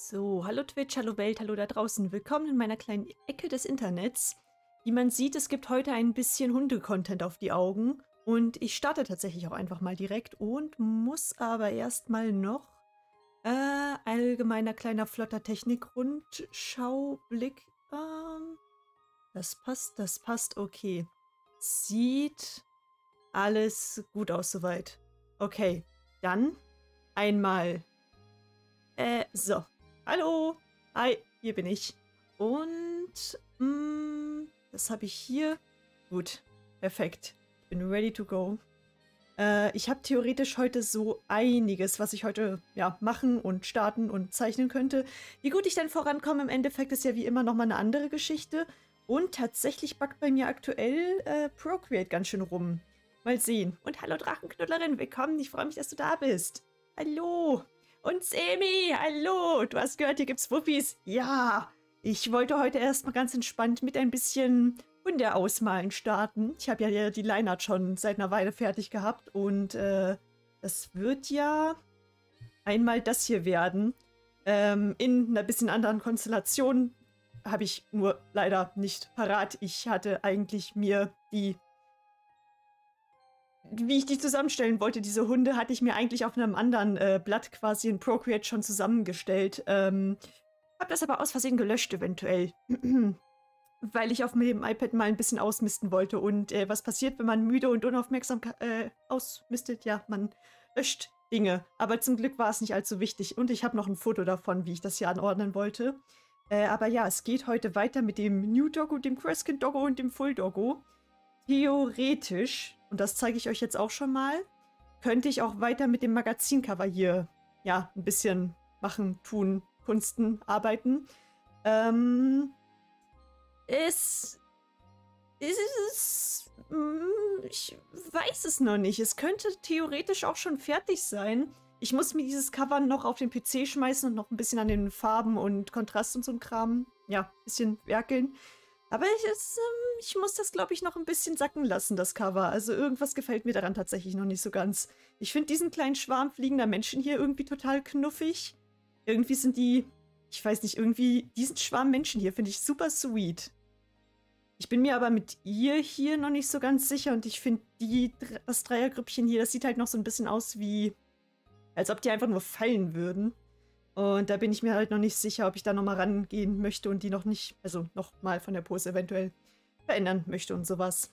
So, hallo Twitch, hallo Welt, hallo da draußen. Willkommen in meiner kleinen Ecke des Internets. Wie man sieht, es gibt heute ein bisschen Hunde-Content auf die Augen. Und ich starte tatsächlich auch einfach mal direkt und muss aber erstmal noch allgemeiner kleiner flotter Technik-Rundschaublick. Das passt, okay. Sieht alles gut aus soweit. Okay, dann einmal. So. Hallo. Hi, hier bin ich. Und, das habe ich hier. Gut, perfekt. Ich bin ready to go. Ich habe theoretisch heute so einiges, was ich heute, ja, machen und starten und zeichnen könnte. Wie gut ich dann vorankomme, im Endeffekt ist ja wie immer nochmal eine andere Geschichte. Und tatsächlich backt bei mir aktuell Procreate ganz schön rum. Mal sehen. Und hallo Drachenknuddlerin, willkommen. Ich freue mich, dass du da bist. Hallo. Und Semi, hallo. Du hast gehört, hier gibt's Wuffis. Ja. Ich wollte heute erstmal ganz entspannt mit ein bisschen Hunde ausmalen starten. Ich habe ja die Lineart schon seit einer Weile fertig gehabt. Und das wird ja einmal das hier werden. In einer bisschen anderen Konstellation. Habe ich nur leider nicht parat. Ich hatte eigentlich mir wie ich die zusammenstellen wollte, diese Hunde, hatte ich mir eigentlich auf einem anderen Blatt quasi in Procreate schon zusammengestellt. Habe das aber aus Versehen gelöscht eventuell. Weil ich auf dem iPad mal ein bisschen ausmisten wollte. Und was passiert, wenn man müde und unaufmerksam ausmistet? Ja, man löscht Dinge. Aber zum Glück war es nicht allzu wichtig. Und ich habe noch ein Foto davon, wie ich das hier anordnen wollte. Aber ja, es geht heute weiter mit dem New Doggo, dem Crescent Doggo und dem Full Doggo. Theoretisch, und das zeige ich euch jetzt auch schon mal, könnte ich auch weiter mit dem Magazincover hier, ja, ein bisschen machen, tun, Kunsten, arbeiten. Ich weiß es noch nicht. Es könnte theoretisch auch schon fertig sein. Ich muss mir dieses Cover noch auf den PC schmeißen und noch ein bisschen an den Farben und Kontrast und so ein Kram, ja, ein bisschen werkeln. Aber ich muss das, glaube ich, noch ein bisschen sacken lassen, das Cover. Also irgendwas gefällt mir daran tatsächlich noch nicht so ganz. Ich finde diesen kleinen Schwarm fliegender Menschen hier irgendwie total knuffig. Irgendwie sind die, ich weiß nicht, irgendwie diesen Schwarm Menschen hier finde ich super sweet. Ich bin mir aber mit ihr hier noch nicht so ganz sicher und ich finde das Dreiergrüppchen hier, das sieht halt noch so ein bisschen aus wie, als ob die einfach nur fallen würden. Und da bin ich mir halt noch nicht sicher, ob ich da nochmal rangehen möchte und die noch nicht, also nochmal von der Pose eventuell verändern möchte und sowas.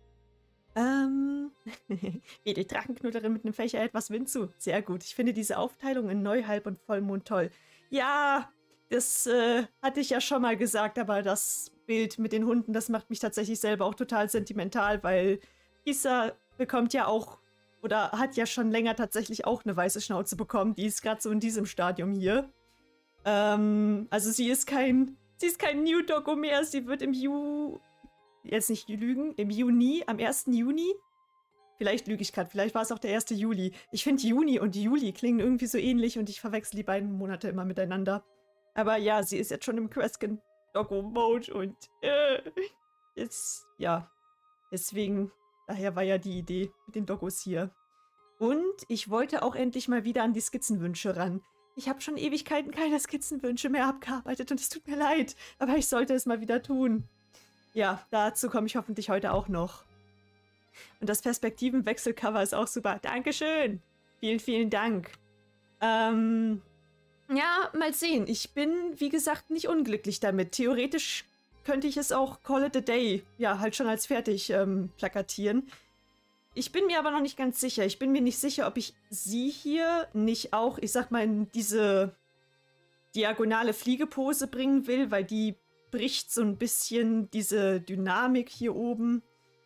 Edel Drachenknutterin mit einem Fächer etwas Wind zu. Sehr gut. Ich finde diese Aufteilung in Neuhalb und Vollmond toll. Ja, das hatte ich ja schon mal gesagt, aber das Bild mit den Hunden, das macht mich tatsächlich selber auch total sentimental, weil Isa bekommt ja auch oder hat ja schon länger tatsächlich auch eine weiße Schnauze bekommen. Die ist gerade so in diesem Stadium hier. Also sie ist kein New Doggo mehr. Sie wird jetzt nicht lügen, im Juni, am 1. Juni. Vielleicht lüge ich gerade, vielleicht war es auch der 1. Juli. Ich finde Juni und Juli klingen irgendwie so ähnlich und ich verwechsel die beiden Monate immer miteinander. Aber ja, sie ist jetzt schon im Crescent Doggo Mode und ja, deswegen, daher war ja die Idee mit den Doggos hier. Und ich wollte auch endlich mal wieder an die Skizzenwünsche ran. Ich habe schon Ewigkeiten keine Skizzenwünsche mehr abgearbeitet und es tut mir leid, aber ich sollte es mal wieder tun. Ja, dazu komme ich hoffentlich heute auch noch. Und das Perspektivenwechselcover ist auch super. Dankeschön! Vielen, vielen Dank. Ja, mal sehen. Ich bin, wie gesagt, nicht unglücklich damit. Theoretisch könnte ich es auch Call it a Day, ja, halt schon als fertig plakatieren. Ich bin mir aber noch nicht ganz sicher. Ich bin mir nicht sicher, ob ich sie hier nicht auch, ich sag mal, in diese diagonale Fliegepose bringen will, weil die bricht so ein bisschen diese Dynamik hier oben.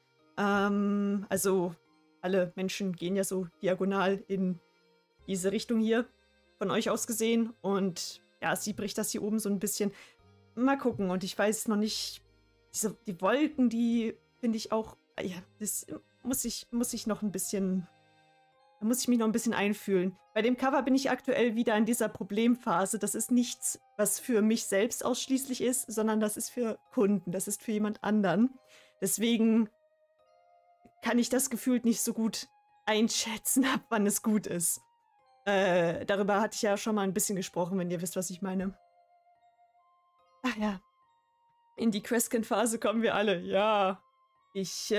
Also alle Menschen gehen ja so diagonal in diese Richtung hier, von euch aus gesehen. Und ja, sie bricht das hier oben so ein bisschen. Mal gucken. Und ich weiß noch nicht, die Wolken, die finde ich auch, ja, das muss ich noch ein bisschen, da muss ich mich noch ein bisschen einfühlen. Bei dem Cover bin ich aktuell wieder in dieser Problemphase. Das ist nichts, was für mich selbst ausschließlich ist, sondern das ist für Kunden, das ist für jemand anderen. Deswegen kann ich das gefühlt nicht so gut einschätzen, ab wann es gut ist. Darüber hatte ich ja schon mal ein bisschen gesprochen, wenn ihr wisst, was ich meine. Ach ja. In die Queskin-Phase kommen wir alle. Ja. Ich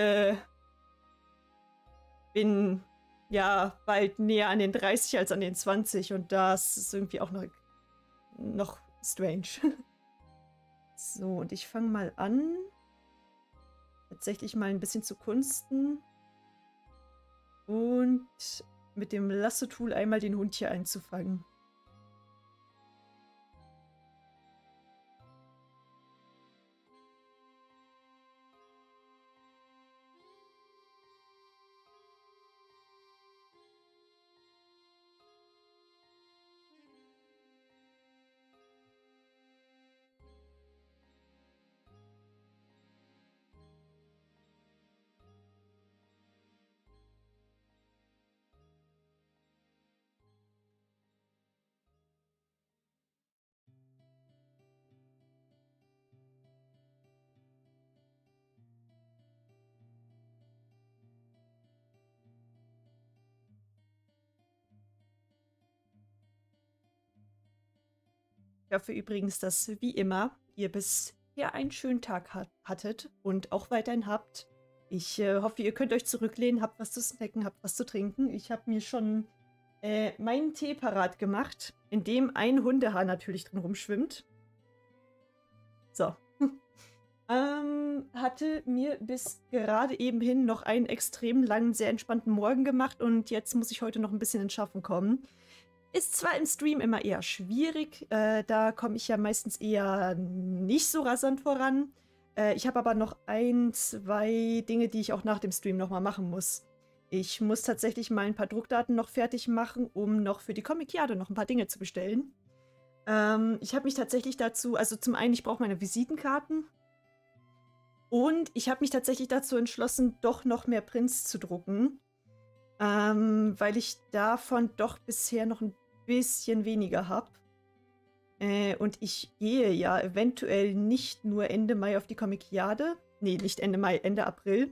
bin ja bald näher an den 30 als an den 20 und das ist irgendwie auch noch strange. So, und ich fange mal an, tatsächlich mal ein bisschen zu kunsten und mit dem Lasso-Tool einmal den Hund hier einzufangen. Ich hoffe übrigens, dass wie immer ihr bisher einen schönen Tag hattet und auch weiterhin habt. Ich hoffe, ihr könnt euch zurücklehnen, habt was zu snacken, habt was zu trinken. Ich habe mir schon meinen Tee parat gemacht, in dem ein Hundehaar natürlich drin rumschwimmt. So. Hatte mir bis gerade eben hin noch einen extrem langen, sehr entspannten Morgen gemacht und jetzt muss ich heute noch ein bisschen ins Schaffen kommen. Ist zwar im Stream immer eher schwierig, da komme ich ja meistens eher nicht so rasant voran. Ich habe aber noch ein, zwei Dinge, die ich auch nach dem Stream nochmal machen muss. Ich muss tatsächlich mal ein paar Druckdaten noch fertig machen, um noch für die Comic-Jade noch ein paar Dinge zu bestellen. Ich habe mich tatsächlich dazu, also zum einen, ich brauche meine Visitenkarten. Und ich habe mich tatsächlich dazu entschlossen, doch noch mehr Prints zu drucken. Weil ich davon doch bisher noch ein bisschen weniger habe. Und ich gehe ja eventuell nicht nur Ende Mai auf die Comic-Jade. Nee, nicht Ende Mai, Ende April.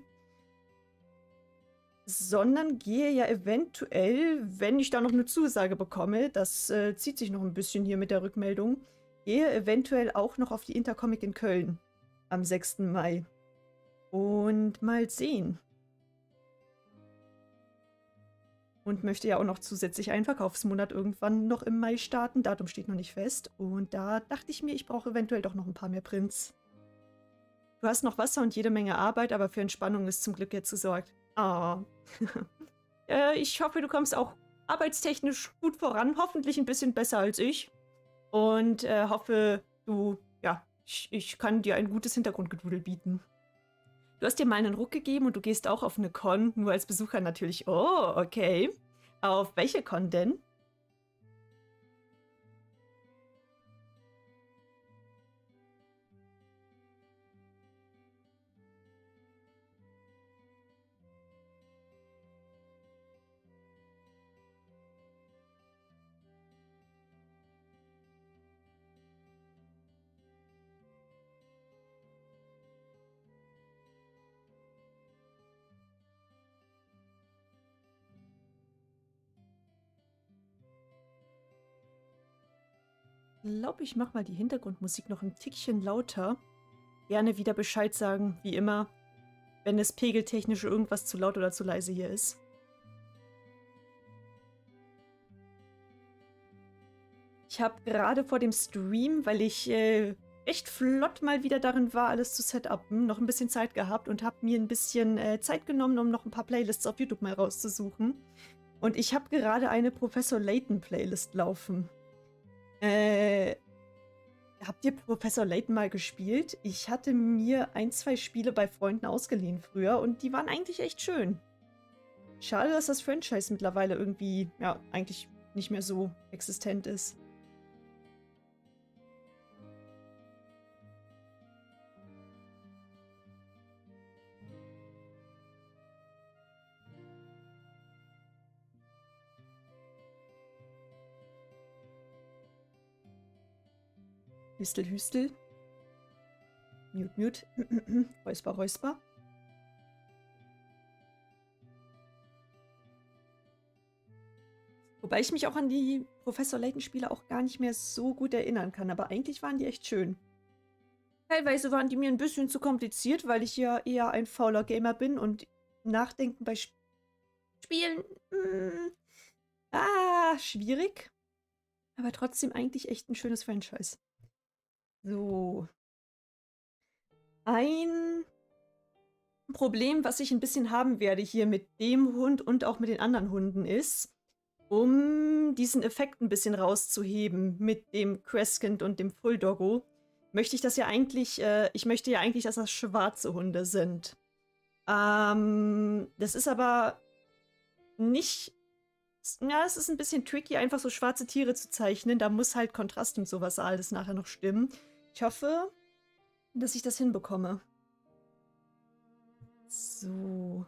Sondern gehe ja eventuell, wenn ich da noch eine Zusage bekomme, das zieht sich noch ein bisschen hier mit der Rückmeldung, gehe eventuell auch noch auf die Intercomic in Köln am 6. Mai. Und mal sehen. Und möchte ja auch noch zusätzlich einen Verkaufsmonat irgendwann noch im Mai starten. Datum steht noch nicht fest. Und da dachte ich mir, ich brauche eventuell doch noch ein paar mehr Prints. Du hast noch Wasser und jede Menge Arbeit, aber für Entspannung ist zum Glück jetzt gesorgt. Ah. Ich hoffe, du kommst auch arbeitstechnisch gut voran. Hoffentlich ein bisschen besser als ich. Und hoffe, ich kann dir ein gutes Hintergrundgedudel bieten. Du hast dir mal einen Ruck gegeben und du gehst auch auf eine Con, nur als Besucher natürlich. Oh, okay. Auf welche Con denn? Ich glaube, ich mache mal die Hintergrundmusik noch ein Tickchen lauter. Gerne wieder Bescheid sagen, wie immer, wenn es pegeltechnisch irgendwas zu laut oder zu leise hier ist. Ich habe gerade vor dem Stream, weil ich echt flott mal wieder darin war, alles zu setupen, noch ein bisschen Zeit gehabt und habe mir ein bisschen Zeit genommen, um noch ein paar Playlists auf YouTube mal rauszusuchen. Und ich habe gerade eine Professor Layton Playlist laufen. Habt ihr Professor Layton mal gespielt? Ich hatte mir ein, zwei Spiele bei Freunden ausgeliehen früher und die waren eigentlich echt schön. Schade, dass das Franchise mittlerweile irgendwie, ja, eigentlich nicht mehr so existent ist. Hüstel, Hüstel. Mute, Mute. Räusper, Räusper. Wobei ich mich auch an die Professor Layton-Spiele auch gar nicht mehr so gut erinnern kann. Aber eigentlich waren die echt schön. Teilweise waren die mir ein bisschen zu kompliziert, weil ich ja eher ein fauler Gamer bin und Nachdenken bei Spielen, schwierig. Aber trotzdem eigentlich echt ein schönes Franchise. So. Ein Problem, was ich ein bisschen haben werde hier mit dem Hund und auch mit den anderen Hunden ist, um diesen Effekt ein bisschen rauszuheben mit dem Crescent und dem Full Doggo, möchte ich das ja eigentlich, ich möchte ja eigentlich, dass das schwarze Hunde sind. Das ist aber nicht, ja, es ist ein bisschen tricky, einfach so schwarze Tiere zu zeichnen. Da muss halt Kontrast und sowas alles nachher noch stimmen. Ich hoffe, dass ich das hinbekomme. So.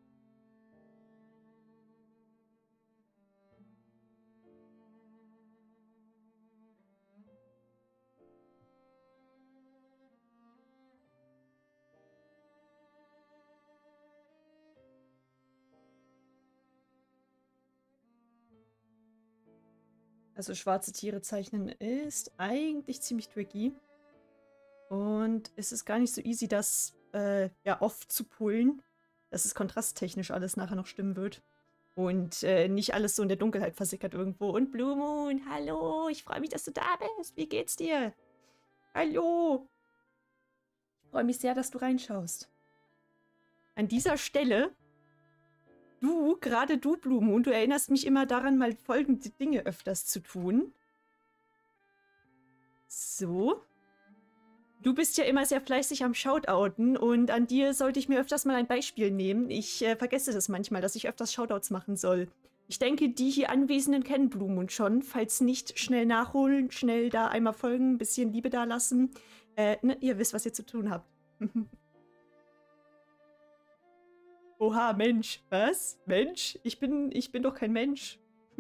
Also schwarze Tiere zeichnen ist eigentlich ziemlich tricky. Und es ist gar nicht so easy, das ja oft zu pullen, dass es kontrasttechnisch alles nachher noch stimmen wird. Und nicht alles so in der Dunkelheit versickert irgendwo. Und Blue Moon, hallo, ich freue mich, dass du da bist. Wie geht's dir? Hallo. Ich freue mich sehr, dass du reinschaust. An dieser Stelle, gerade du, Blue Moon, du erinnerst mich immer daran, mal folgende Dinge öfters zu tun. So. Du bist ja immer sehr fleißig am Shoutouten und an dir sollte ich mir öfters mal ein Beispiel nehmen. Ich vergesse das manchmal, dass ich öfters Shoutouts machen soll. Ich denke, die hier Anwesenden kennen Blue Moon schon. Falls nicht, schnell nachholen, schnell da einmal folgen, ein bisschen Liebe da lassen. Ne, ihr wisst, was ihr zu tun habt. Oha, Mensch. Was? Mensch? Ich bin doch kein Mensch.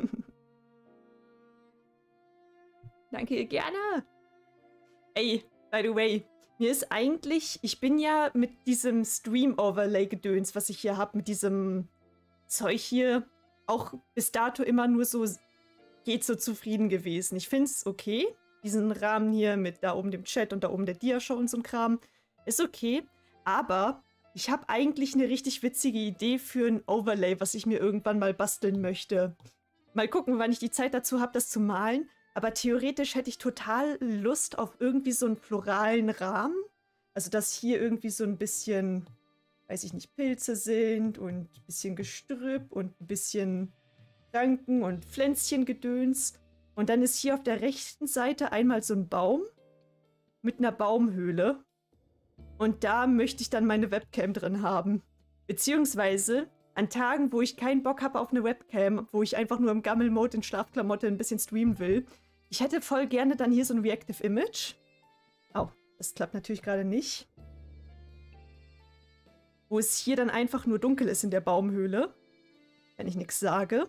Danke, gerne. Ey, by the way, mir ist eigentlich, ich bin ja mit diesem Stream-Overlay-Gedöns, was ich hier habe, mit diesem Zeug hier, auch bis dato immer nur so, geht so zufrieden gewesen. Ich finde es okay, diesen Rahmen hier mit da oben dem Chat und da oben der Dia-Show und so ein Kram, ist okay, aber ich habe eigentlich eine richtig witzige Idee für ein Overlay, was ich mir irgendwann mal basteln möchte. Mal gucken, wann ich die Zeit dazu habe, das zu malen. Aber theoretisch hätte ich total Lust auf irgendwie so einen floralen Rahmen. Also, dass hier irgendwie so ein bisschen, weiß ich nicht, Pilze sind und ein bisschen Gestrüpp und ein bisschen Ranken und Pflänzchengedöns. Und dann ist hier auf der rechten Seite einmal so ein Baum mit einer Baumhöhle. Und da möchte ich dann meine Webcam drin haben. Beziehungsweise an Tagen, wo ich keinen Bock habe auf eine Webcam, wo ich einfach nur im Gammel-Mode in Schlafklamotte ein bisschen streamen will. Ich hätte voll gerne dann hier so ein Reactive Image. Oh, das klappt natürlich gerade nicht. Wo es hier dann einfach nur dunkel ist in der Baumhöhle. Wenn ich nichts sage.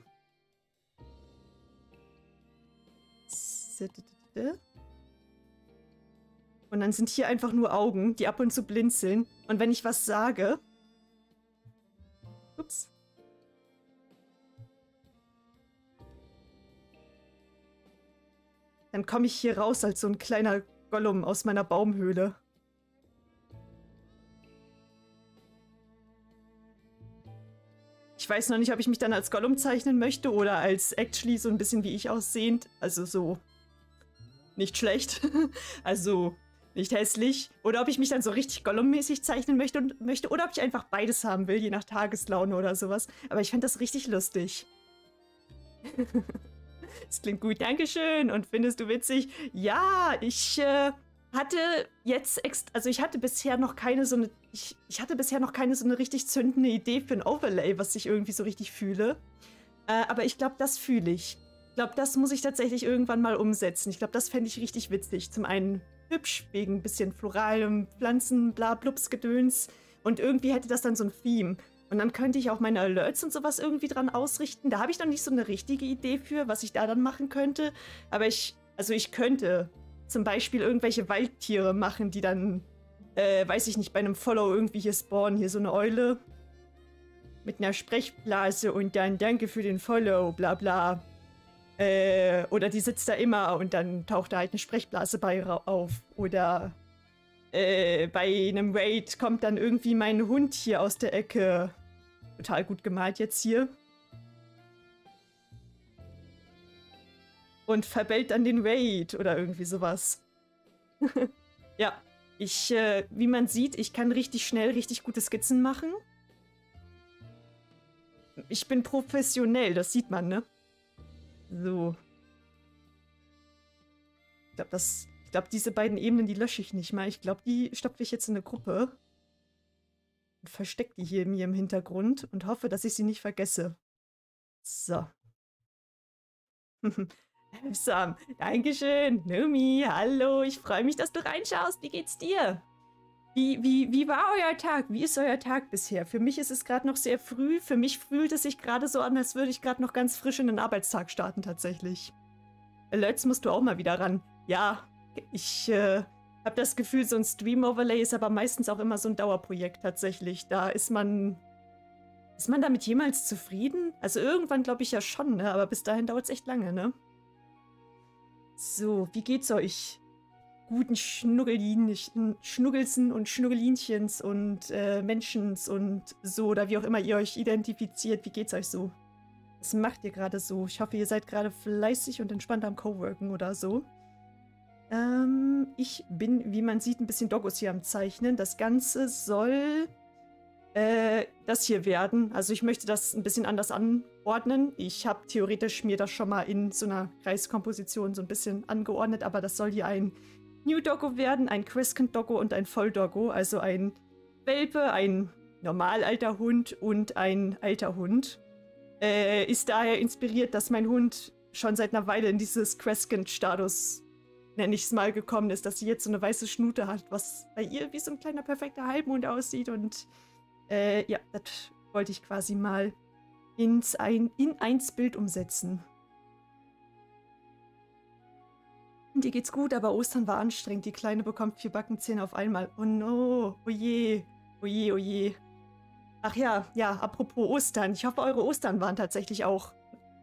Und dann sind hier einfach nur Augen, die ab und zu blinzeln. Und wenn ich was sage... Ups. Dann komme ich hier raus als so ein kleiner Gollum aus meiner Baumhöhle. Ich weiß noch nicht, ob ich mich dann als Gollum zeichnen möchte oder als actually so ein bisschen wie ich aussehend. Also so nicht schlecht. Also nicht hässlich. Oder ob ich mich dann so richtig Gollum-mäßig zeichnen möchte oder ob ich einfach beides haben will, je nach Tageslaune oder sowas. Aber ich fände das richtig lustig. Das klingt gut, Dankeschön. Und findest du witzig? Ja, ich hatte jetzt, also ich hatte bisher noch keine so eine, ich hatte bisher noch keine so eine richtig zündende Idee für ein Overlay, was ich irgendwie so richtig fühle. Aber ich glaube, das fühle ich. Ich glaube, das muss ich tatsächlich irgendwann mal umsetzen. Ich glaube, das fände ich richtig witzig. Zum einen hübsch, wegen ein bisschen floralem Pflanzen, bla, blups, Gedöns. Und irgendwie hätte das dann so ein Theme. Und dann könnte ich auch meine Alerts und sowas irgendwie dran ausrichten. Da habe ich noch nicht so eine richtige Idee für, was ich da dann machen könnte. Aber ich könnte zum Beispiel irgendwelche Waldtiere machen, die dann, weiß ich nicht, bei einem Follow irgendwie hier spawnen. Hier so eine Eule mit einer Sprechblase und dann danke für den Follow, bla bla. Oder die sitzt da immer und dann taucht da halt eine Sprechblase bei auf. Oder bei einem Raid kommt dann irgendwie mein Hund hier aus der Ecke. Total gut gemalt jetzt hier. Und verbellt dann den Raid oder irgendwie sowas. Ja, wie man sieht, ich kann richtig schnell richtig gute Skizzen machen. Ich bin professionell, das sieht man, ne? So. Ich glaube, diese beiden Ebenen, die lösche ich nicht mal. Ich glaube, die stopfe ich jetzt in eine Gruppe. Und verstecke die hier mir im Hintergrund und hoffe, dass ich sie nicht vergesse. So. Sam, Dankeschön. Nomi, hallo. Ich freue mich, dass du reinschaust. Wie geht's dir? Wie war euer Tag? Wie ist euer Tag bisher? Für mich ist es gerade noch sehr früh. Für mich fühlt es sich gerade so an, als würde ich gerade noch ganz frisch in den Arbeitstag starten, tatsächlich. Let's musst du auch mal wieder ran. Ja, ich habe das Gefühl, so ein Stream-Overlay ist aber meistens auch immer so ein Dauerprojekt, tatsächlich. Da ist man damit jemals zufrieden? Also irgendwann glaube ich ja schon, ne? Aber bis dahin dauert es echt lange, ne? So, wie geht's euch? Guten Schnuggelsen und Schnuggelinchens und Menschens und so, oder wie auch immer ihr euch identifiziert. Wie geht's euch so? Was macht ihr gerade so? Ich hoffe, ihr seid gerade fleißig und entspannt am Coworken oder so. Ich bin, wie man sieht, ein bisschen Doggos hier am Zeichnen. Das Ganze soll das hier werden. Also ich möchte das ein bisschen anders anordnen. Ich habe theoretisch mir das schon mal in so einer Kreiskomposition so ein bisschen angeordnet, aber das soll hier ein New Doggo werden, ein Crescent Doggo und ein Voll Doggo. Also ein Welpe, ein normalalter Hund und ein alter Hund. Ist daher inspiriert, dass mein Hund schon seit einer Weile in dieses Crescent-Status, nenne ich es mal, gekommen ist, dass sie jetzt so eine weiße Schnute hat, was bei ihr wie so ein kleiner perfekter Halbmond aussieht. Und ja, das wollte ich quasi mal in eins Bild umsetzen. Dir geht's gut, aber Ostern war anstrengend. Die Kleine bekommt 4 Backenzähne auf einmal. Oh no, oh je, oh je, oh je. Ach ja, apropos Ostern. Ich hoffe, eure Ostern waren tatsächlich auch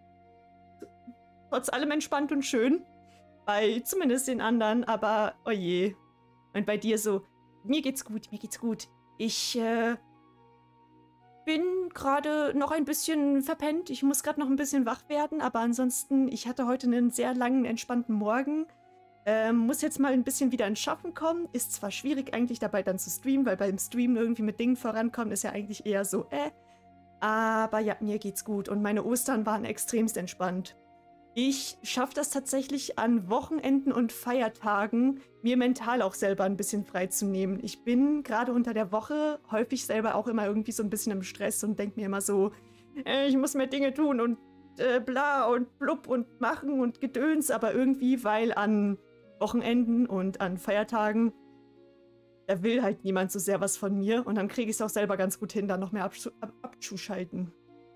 trotz allem entspannt und schön. Bei zumindest den anderen, aber oh je. Und bei dir so, mir geht's gut, mir geht's gut. Ich bin gerade noch ein bisschen verpennt. Ich muss gerade noch ein bisschen wach werden, aber ansonsten, ich hatte heute einen sehr langen, entspannten Morgen. Muss jetzt mal ein bisschen wieder ins Schaffen kommen. Ist zwar schwierig eigentlich dabei dann zu streamen, weil beim Streamen irgendwie mit Dingen vorankommen ist ja eigentlich eher so, aber ja, mir geht's gut und meine Ostern waren extremst entspannt. Ich schaffe das tatsächlich an Wochenenden und Feiertagen, mir mental auch selber ein bisschen freizunehmen. Ich bin gerade unter der Woche häufig selber auch immer irgendwie so ein bisschen im Stress und denke mir immer so, ich muss mehr Dinge tun und bla und blub und machen und Gedöns, aber irgendwie, weil an Wochenenden und an Feiertagen, da will halt niemand so sehr was von mir und dann kriege ich es auch selber ganz gut hin, da noch mehr abzuschalten.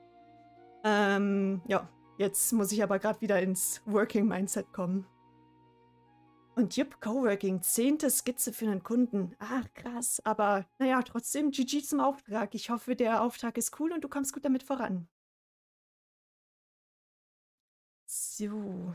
Ja. Jetzt muss ich aber gerade wieder ins Working-Mindset kommen. Und jupp, Coworking, 10. Skizze für einen Kunden. Ach, krass. Aber naja, trotzdem GG zum Auftrag. Ich hoffe, der Auftrag ist cool und du kommst gut damit voran. So.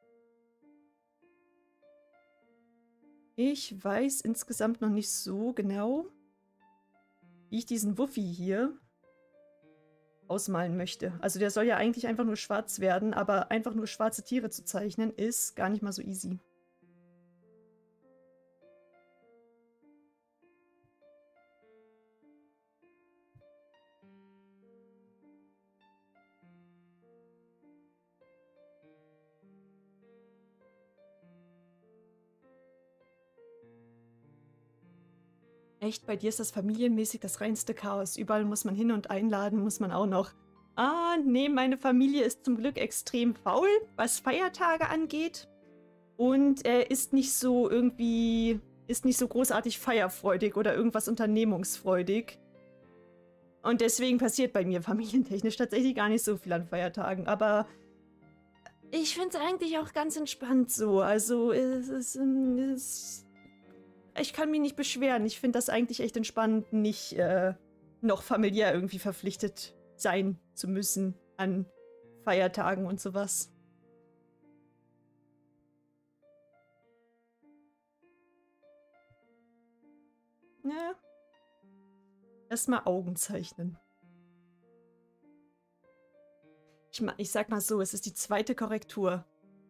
Ich weiß insgesamt noch nicht so genau, wie ich diesen Wuffi hier ausmalen möchte. Also der soll ja eigentlich einfach nur schwarz werden, aber einfach nur schwarze Tiere zu zeichnen, ist gar nicht mal so easy. Echt, bei dir ist das familienmäßig das reinste Chaos. Überall muss man hin und einladen, muss man auch noch. Ah, nee, meine Familie ist zum Glück extrem faul, was Feiertage angeht. Und ist nicht so großartig feierfreudig oder irgendwas unternehmungsfreudig. Und deswegen passiert bei mir familientechnisch tatsächlich gar nicht so viel an Feiertagen. Aber ich finde es eigentlich auch ganz entspannt so. Also ich kann mich nicht beschweren. Ich finde das eigentlich echt entspannt, nicht noch familiär irgendwie verpflichtet sein zu müssen an Feiertagen und sowas. Ja. Erstmal Augen zeichnen. Ich sag mal so, es ist die zweite Korrektur.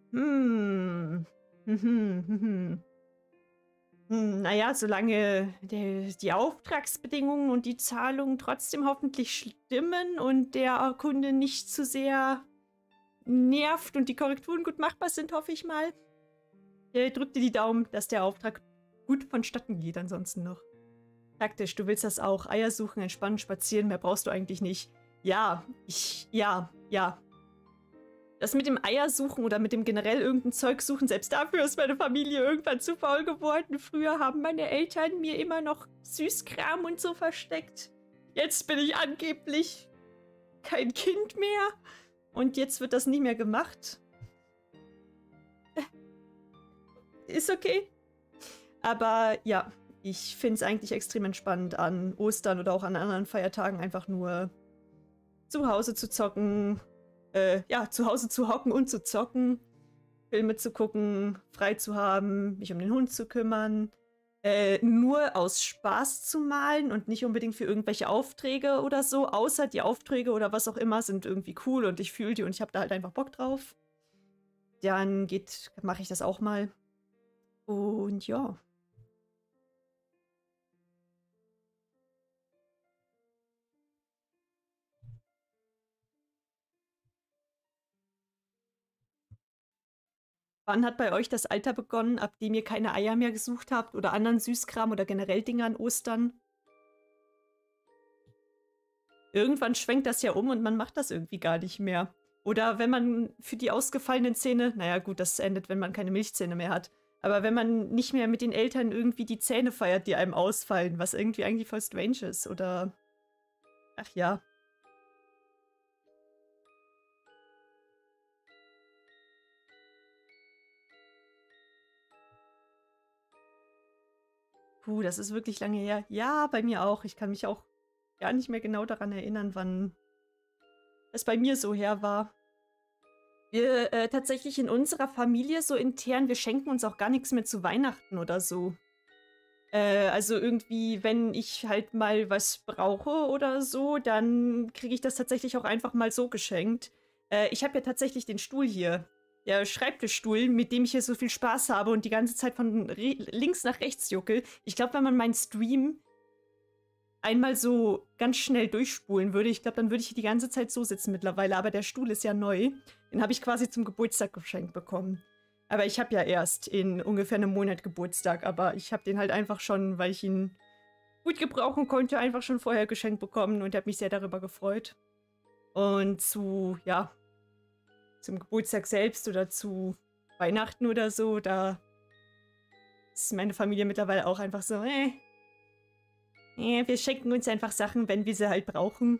Naja, solange die Auftragsbedingungen und die Zahlungen trotzdem hoffentlich stimmen und der Kunde nicht zu sehr nervt und die Korrekturen gut machbar sind, hoffe ich mal. Drück dir die Daumen, dass der Auftrag gut vonstatten geht, ansonsten noch. Praktisch, du willst das auch. Eier suchen, entspannen, spazieren, mehr brauchst du eigentlich nicht. Ja, ja. Das mit dem Eiersuchen oder mit dem generell irgendein Zeug suchen, selbst dafür ist meine Familie irgendwann zu faul geworden. Früher haben meine Eltern mir immer noch Süßkram und so versteckt. Jetzt bin ich angeblich kein Kind mehr. Und jetzt wird das nie mehr gemacht. Ist okay. Aber ja, ich finde es eigentlich extrem entspannend an Ostern oder auch an anderen Feiertagen einfach nur zu Hause zu zocken. Ja, zu Hause zu hocken und zu zocken, Filme zu gucken, frei zu haben, mich um den Hund zu kümmern, nur aus Spaß zu malen und nicht unbedingt für irgendwelche Aufträge oder so, außer die Aufträge oder was auch immer sind irgendwie cool und ich fühle die und ich habe da halt einfach Bock drauf. Dann mache ich das auch mal. Und ja. Wann hat bei euch das Alter begonnen, ab dem ihr keine Eier mehr gesucht habt oder anderen Süßkram oder generell Dinge an Ostern? Irgendwann schwenkt das ja um und man macht das irgendwie gar nicht mehr. Oder wenn man für die ausgefallenen Zähne, naja gut, das endet, wenn man keine Milchzähne mehr hat. Aber wenn man nicht mehr mit den Eltern irgendwie die Zähne feiert, die einem ausfallen, was irgendwie eigentlich voll strange ist. Oder, ach ja. Puh, das ist wirklich lange her. Ja, bei mir auch. Ich kann mich auch gar nicht mehr genau daran erinnern, wann es bei mir so her war. Wir tatsächlich in unserer Familie so intern, wir schenken uns auch gar nichts mehr zu Weihnachten oder so. Also irgendwie, wenn ich halt mal was brauche oder so, dann kriege ich das tatsächlich auch einfach mal so geschenkt. Ich habe ja tatsächlich den Stuhl hier. Der Schreibtischstuhl, mit dem ich hier so viel Spaß habe und die ganze Zeit von links nach rechts juckel. Ich glaube, wenn man meinen Stream einmal so ganz schnell durchspulen würde, ich glaube, dann würde ich hier die ganze Zeit so sitzen mittlerweile. Aber der Stuhl ist ja neu. Den habe ich quasi zum Geburtstag geschenkt bekommen. Aber ich habe ja erst in ungefähr einem Monat Geburtstag. Aber ich habe den halt einfach schon, weil ich ihn gut gebrauchen konnte, einfach schon vorher geschenkt bekommen und habe mich sehr darüber gefreut. Und ja, zum Geburtstag selbst oder zu Weihnachten oder so, da ist meine Familie mittlerweile auch einfach so, wir schenken uns einfach Sachen, wenn wir sie halt brauchen.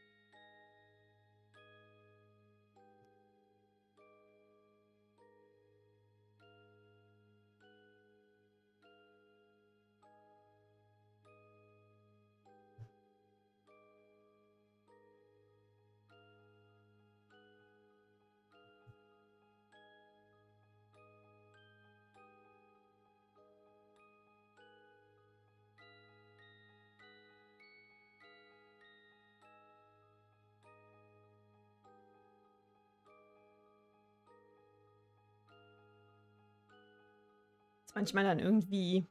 Ist manchmal dann irgendwie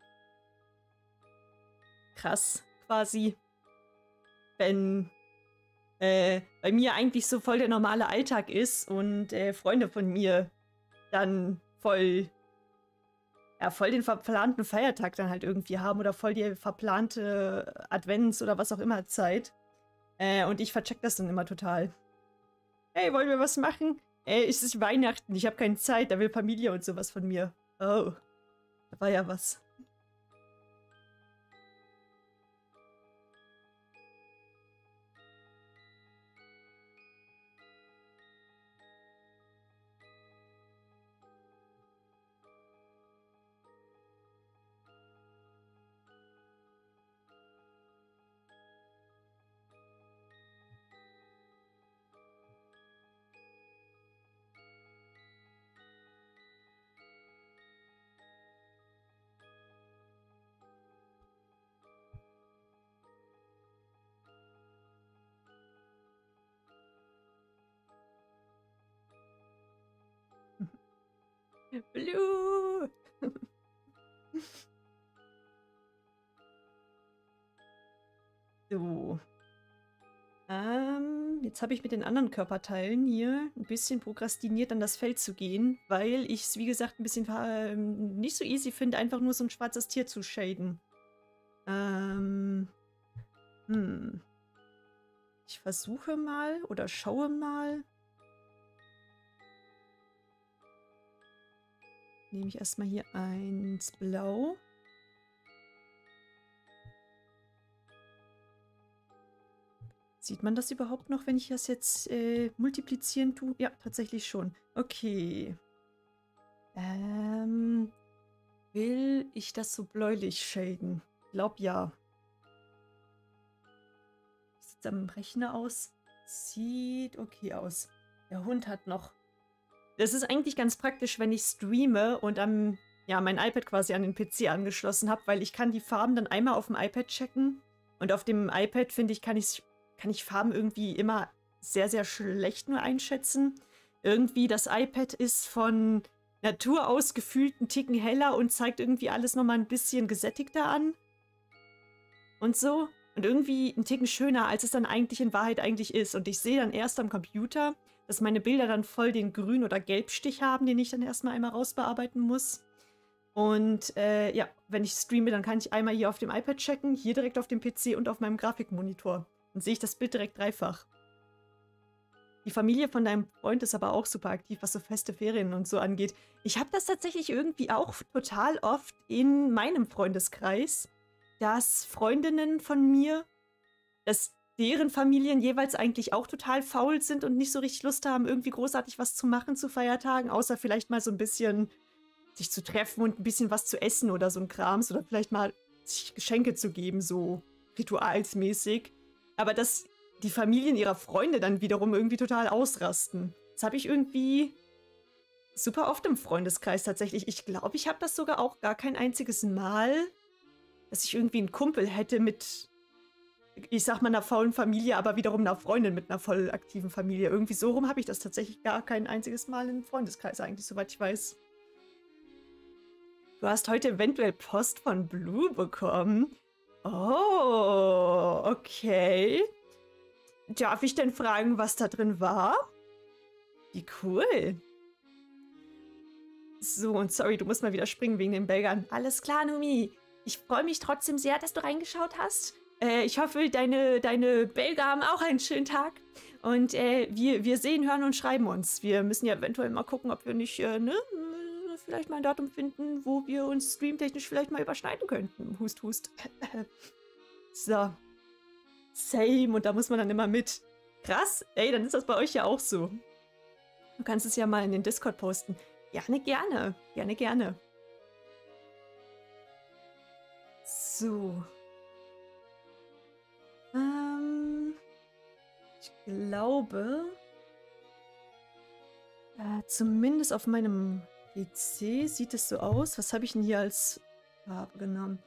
krass, quasi, wenn bei mir eigentlich so voll der normale Alltag ist und Freunde von mir dann voll den verplanten Feiertag dann halt irgendwie haben oder voll die verplante Advents- oder was auch immer Zeit. Und ich vercheck das dann immer total. Hey, wollen wir was machen? Es ist Weihnachten, ich habe keine Zeit, da will Familie und sowas von mir. Oh, da war ja was. Blue! So. Jetzt habe ich mit den anderen Körperteilen hier ein bisschen prokrastiniert, an das Feld zu gehen, weil ich es, wie gesagt, ein bisschen nicht so easy finde, einfach nur so ein schwarzes Tier zu shaden. Ich versuche mal oder schaue mal. Nehme ich erstmal hier eins blau. Sieht man das überhaupt noch, wenn ich das jetzt multiplizieren tue? Ja, tatsächlich schon. Okay. Will ich das so bläulich shaden? Ich glaube ja. Wie sieht es am Rechner aus? Sieht okay aus. Der Hund hat noch... Das ist eigentlich ganz praktisch, wenn ich streame und mein iPad quasi an den PC angeschlossen habe, weil ich kann die Farben dann einmal auf dem iPad checken. Und auf dem iPad, finde ich, kann ich Farben irgendwie immer sehr, sehr schlecht nur einschätzen. Irgendwie das iPad ist von Natur aus gefühlt einen Ticken heller und zeigt irgendwie alles nochmal ein bisschen gesättigter an. Und so. Und irgendwie einen Ticken schöner, als es dann eigentlich in Wahrheit eigentlich ist. Und ich sehe dann erst am Computer, dass meine Bilder dann voll den Grün- oder Gelbstich haben, den ich dann erstmal einmal rausbearbeiten muss. Und ja, wenn ich streame, dann kann ich einmal hier auf dem iPad checken, hier direkt auf dem PC und auf meinem Grafikmonitor. Dann sehe ich das Bild direkt dreifach. Die Familie von deinem Freund ist aber auch super aktiv, was so feste Ferien und so angeht. Ich habe das tatsächlich irgendwie auch total oft in meinem Freundeskreis, dass Freundinnen von mir, dass deren Familien jeweils eigentlich auch total faul sind und nicht so richtig Lust haben, irgendwie großartig was zu machen zu Feiertagen, außer vielleicht mal so ein bisschen sich zu treffen und ein bisschen was zu essen oder so ein Krams oder vielleicht mal sich Geschenke zu geben, so ritualsmäßig. Aber dass die Familien ihrer Freunde dann wiederum irgendwie total ausrasten. Das habe ich irgendwie super oft im Freundeskreis tatsächlich. Ich glaube, ich habe das sogar auch gar kein einziges Mal, dass ich irgendwie einen Kumpel hätte mit, ich sag mal, einer faulen Familie, aber wiederum einer Freundin mit einer voll aktiven Familie. Irgendwie so rum habe ich das tatsächlich gar kein einziges Mal im Freundeskreis eigentlich, soweit ich weiß. Du hast heute eventuell Post von Blue bekommen. Oh, okay. Darf ich denn fragen, was da drin war? Wie cool. So, und sorry, du musst mal wieder springen wegen den Belgern. Alles klar, Numi. Ich freue mich trotzdem sehr, dass du reingeschaut hast. Ich hoffe, deine Belger haben auch einen schönen Tag. Und wir sehen, hören und schreiben uns. Wir müssen ja eventuell mal gucken, ob wir nicht vielleicht mal ein Datum finden, wo wir uns streamtechnisch vielleicht mal überschneiden könnten. Hust, hust. So. Same. Und da muss man dann immer mit. Krass. Ey, dann ist das bei euch ja auch so. Du kannst es ja mal in den Discord posten. Gerne, gerne. Gerne, gerne. So. Ich glaube, zumindest auf meinem PC sieht es so aus. Was habe ich denn hier als Farbe genommen?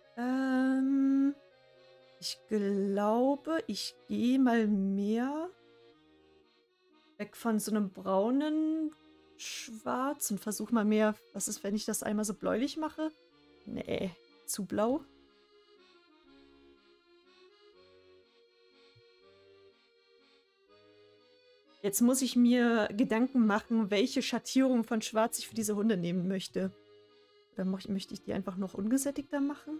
Ich glaube, ich gehe mal mehr weg von so einem braunen Schwarz und versuche mal mehr. Was ist, wenn ich das einmal so bläulich mache? Nee, zu blau. Jetzt muss ich mir Gedanken machen, welche Schattierung von Schwarz ich für diese Hunde nehmen möchte. Oder möchte ich die einfach noch ungesättigter machen?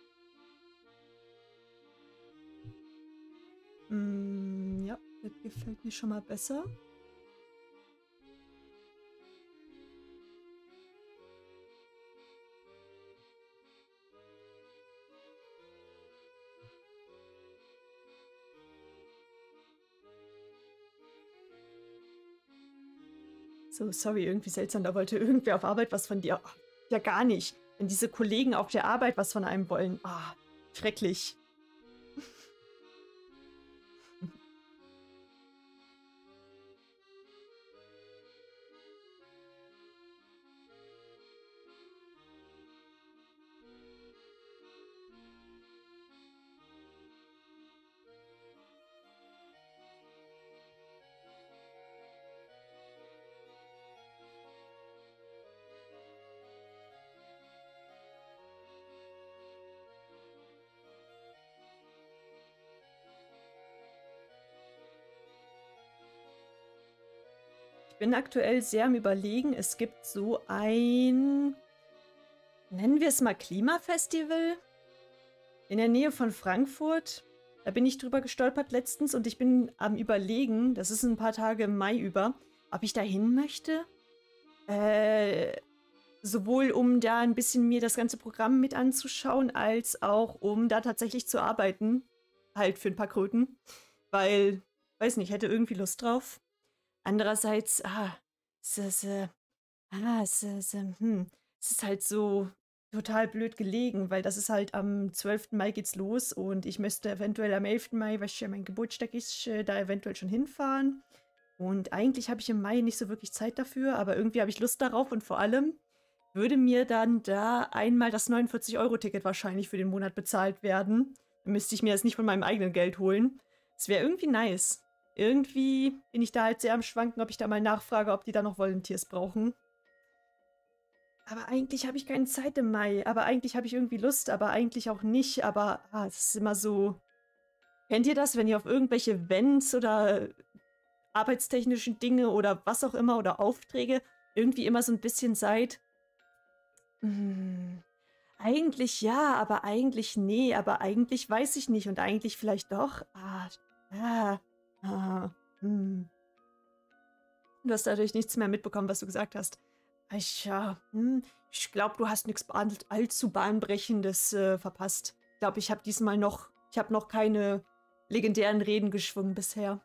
Ja, das gefällt mir schon mal besser. So, sorry, irgendwie seltsam, da wollte irgendwer auf Arbeit was von dir. Oh, ja, gar nicht. Wenn diese Kollegen auf der Arbeit was von einem wollen. Ah, schrecklich. Ich bin aktuell sehr am Überlegen. Es gibt so ein, nennen wir es mal Klimafestival in der Nähe von Frankfurt. Da bin ich drüber gestolpert letztens und ich bin am Überlegen, das ist ein paar Tage im Mai über, ob ich da hin möchte. Sowohl um da ein bisschen mir das ganze Programm mit anzuschauen, als auch um da tatsächlich zu arbeiten. Halt für ein paar Kröten. Weil, weiß nicht, hätte irgendwie Lust drauf. Andererseits, es ist halt so total blöd gelegen, weil das ist halt am 12. Mai geht's los und ich müsste eventuell am 11. Mai, weil ja mein Geburtstag ist, da eventuell schon hinfahren. Und eigentlich habe ich im Mai nicht so wirklich Zeit dafür, aber irgendwie habe ich Lust darauf und vor allem würde mir dann da einmal das 49-Euro-Ticket wahrscheinlich für den Monat bezahlt werden. Dann müsste ich mir das nicht von meinem eigenen Geld holen. Es wäre irgendwie nice. Irgendwie bin ich da halt sehr am Schwanken, ob ich da mal nachfrage, ob die da noch Volunteers brauchen. Aber eigentlich habe ich keine Zeit im Mai. Aber eigentlich habe ich irgendwie Lust, aber eigentlich auch nicht. Aber es ist immer so. Kennt ihr das, wenn ihr auf irgendwelche Events oder arbeitstechnischen Dinge oder was auch immer oder Aufträge irgendwie immer so ein bisschen seid? Eigentlich ja, aber eigentlich nee, aber eigentlich weiß ich nicht und eigentlich vielleicht doch. Du hast dadurch nichts mehr mitbekommen, was du gesagt hast. Ich glaube, du hast nichts allzu Bahnbrechendes verpasst. Ich glaube, ich habe noch keine legendären Reden geschwungen bisher.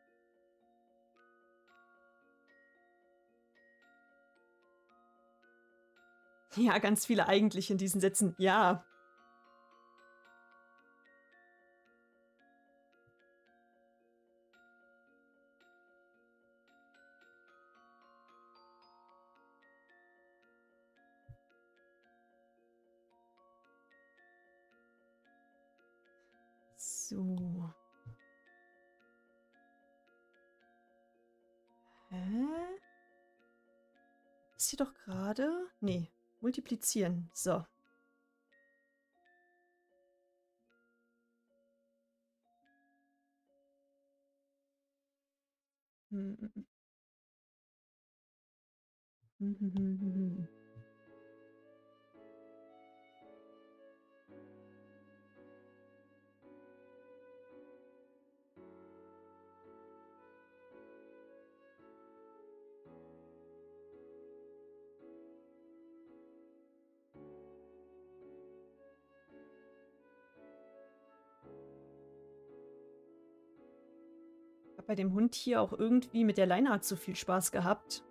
Ja, ganz viele eigentlich in diesen Sätzen. Ja. So. Hä? Ist hier doch gerade? Nee. Multiplizieren. So. Ich habe bei dem Hund hier auch irgendwie mit der Leinart so viel Spaß gehabt.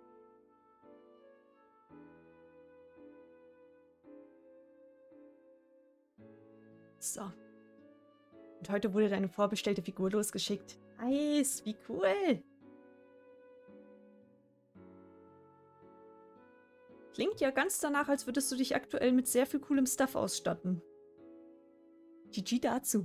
So. Und heute wurde deine vorbestellte Figur losgeschickt. Nice, wie cool. Klingt ja ganz danach, als würdest du dich aktuell mit sehr viel coolem Stuff ausstatten. GG dazu.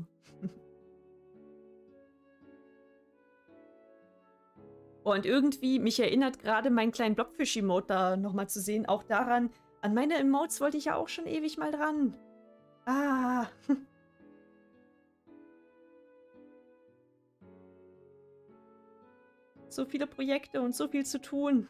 Und irgendwie, mich erinnert gerade meinen kleinen Blockfisch-Emote da nochmal zu sehen, auch daran, an meine Emotes wollte ich ja auch schon ewig mal dran. So viele Projekte und so viel zu tun.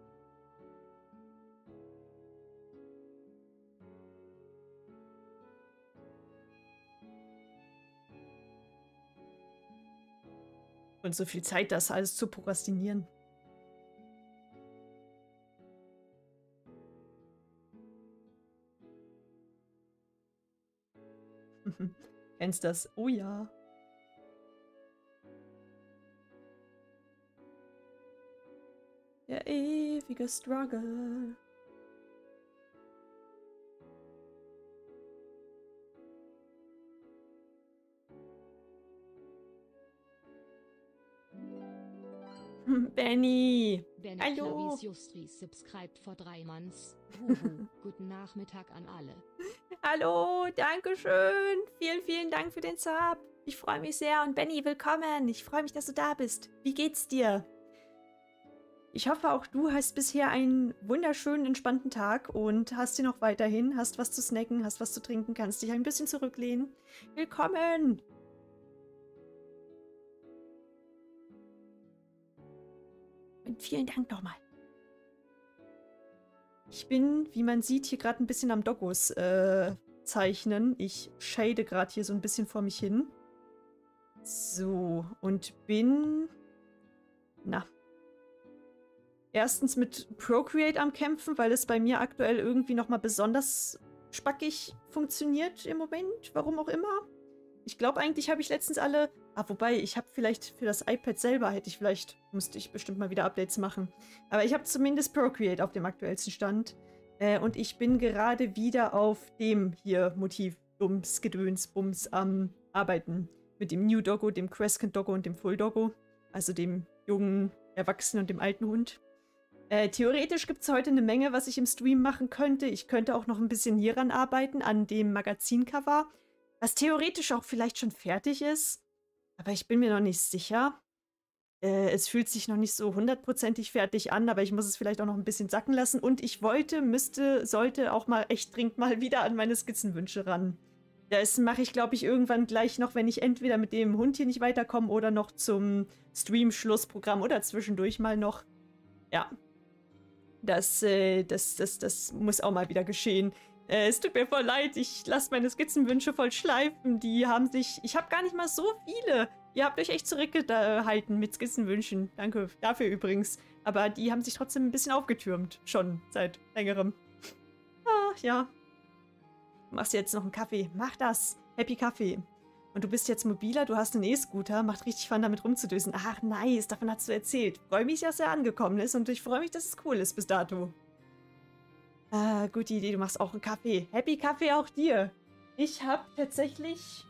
Und so viel Zeit, das alles zu prokrastinieren. Kennst das? Oh ja. Der ewige Struggle. Benny! Hallo! Justris subscribed vor 3 Months. Guten Nachmittag an alle. Hallo, danke schön. Vielen, vielen Dank für den Sub. Ich freue mich sehr. Und Benny, willkommen. Ich freue mich, dass du da bist. Wie geht's dir? Ich hoffe, auch du hast bisher einen wunderschönen, entspannten Tag und hast ihn noch weiterhin. Hast was zu snacken, hast was zu trinken, kannst dich ein bisschen zurücklehnen. Willkommen! Vielen Dank nochmal. Ich bin, wie man sieht, hier gerade ein bisschen am Doggos zeichnen. Ich shade gerade hier so ein bisschen vor mich hin. So, und bin... Na. Erstens mit Procreate am Kämpfen, weil es bei mir aktuell irgendwie nochmal besonders spackig funktioniert im Moment. Warum auch immer. Ich glaube, eigentlich habe ich letztens alle... Ah, wobei, ich habe vielleicht für das iPad selber, müsste ich bestimmt mal wieder Updates machen. Aber ich habe zumindest Procreate auf dem aktuellsten Stand. Und ich bin gerade wieder auf dem hier Motiv Bums, Gedöns, Bums am Arbeiten. Mit dem New Doggo, dem Crescent Doggo und dem Full Doggo. Also dem jungen Erwachsenen und dem alten Hund. Theoretisch gibt es heute eine Menge, was ich im Stream machen könnte. Ich könnte auch noch ein bisschen hieran arbeiten, an dem Magazincover. Was theoretisch auch vielleicht schon fertig ist. Aber ich bin mir noch nicht sicher. Es fühlt sich noch nicht so hundertprozentig fertig an, aber ich muss es vielleicht auch noch ein bisschen sacken lassen. Und ich sollte auch mal echt dringend mal wieder an meine Skizzenwünsche ran. Das mache ich, glaube ich, irgendwann gleich noch, wenn ich entweder mit dem Hund hier nicht weiterkomme oder noch zum Stream-Schlussprogramm oder zwischendurch mal noch. Ja. Das muss auch mal wieder geschehen. Es tut mir voll leid, ich lasse meine Skizzenwünsche voll schleifen. Ich habe gar nicht mal so viele. Ihr habt euch echt zurückgehalten mit Skizzenwünschen. Danke dafür übrigens. Aber die haben sich trotzdem ein bisschen aufgetürmt. Schon seit längerem. Ach ja. Du machst jetzt noch einen Kaffee. Mach das. Happy Kaffee. Und du bist jetzt mobiler, du hast einen E-Scooter. Macht richtig Fun, damit rumzudösen. Ach, nice. Davon hast du erzählt. Freue mich, dass er angekommen ist. Und ich freue mich, dass es cool ist bis dato. Gute Idee, du machst auch einen Kaffee. Happy Kaffee auch dir. Ich habe tatsächlich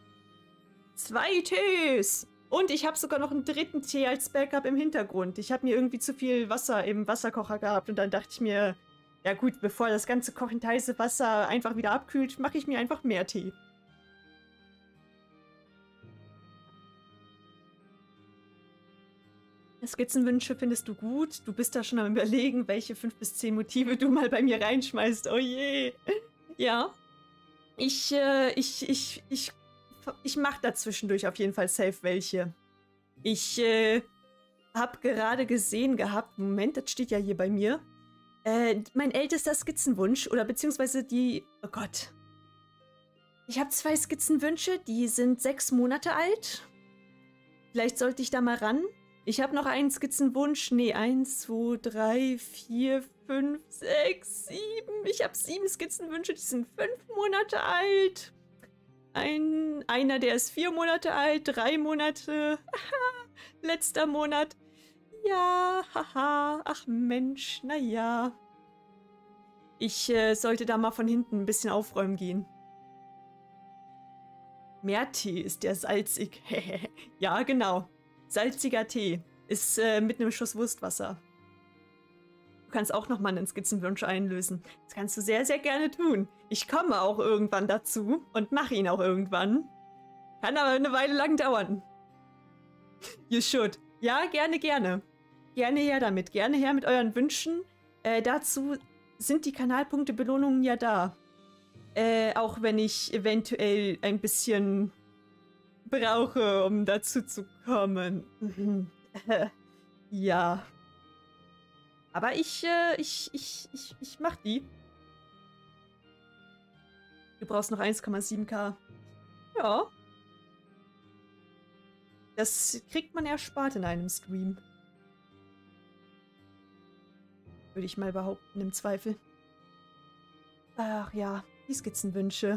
2 Tees. Und ich habe sogar noch einen 3. Tee als Backup im Hintergrund. Ich habe mir irgendwie zu viel Wasser im Wasserkocher gehabt. Und dann dachte ich mir, ja gut, bevor das ganze kochend heiße Wasser einfach wieder abkühlt, mache ich mir einfach mehr Tee. Skizzenwünsche findest du gut. Du bist da schon am Überlegen, welche 5 bis 10 Motive du mal bei mir reinschmeißt. Oh je. Ja. Ich mache da zwischendurch auf jeden Fall safe welche. Ich habe gerade gesehen gehabt, Moment, das steht ja hier bei mir. Mein ältester Skizzenwunsch, oder beziehungsweise die, oh Gott. Ich habe 2 Skizzenwünsche, die sind 6 Monate alt. Vielleicht sollte ich da mal ran. Ich habe noch einen Skizzenwunsch. Nee, 1, 2, 3, 4, 5, 6, 7. Ich habe 7 Skizzenwünsche, die sind 5 Monate alt. Einer, der ist 4 Monate alt, 3 Monate. Letzter Monat. Ja, haha. Ach Mensch, naja. Ich sollte da mal von hinten ein bisschen aufräumen gehen. Meertee ist der salzig. Ja, genau. Salziger Tee. Ist mit einem Schuss Wurstwasser. Du kannst auch nochmal einen Skizzenwunsch einlösen. Das kannst du sehr, sehr gerne tun. Ich komme auch irgendwann dazu und mache ihn auch irgendwann. Kann aber eine Weile lang dauern. You should. Ja, gerne, gerne. Gerne her damit. Gerne her mit euren Wünschen. Dazu sind die Kanalpunkte-Belohnungen ja da. Auch wenn ich eventuell ein bisschen brauche, um dazu zu kommen. Ja. Aber ich mach die. Du brauchst noch 1,7K. Ja. Das kriegt man erspart in einem Stream. Würde ich mal behaupten, im Zweifel. Ach ja, die Skizzenwünsche.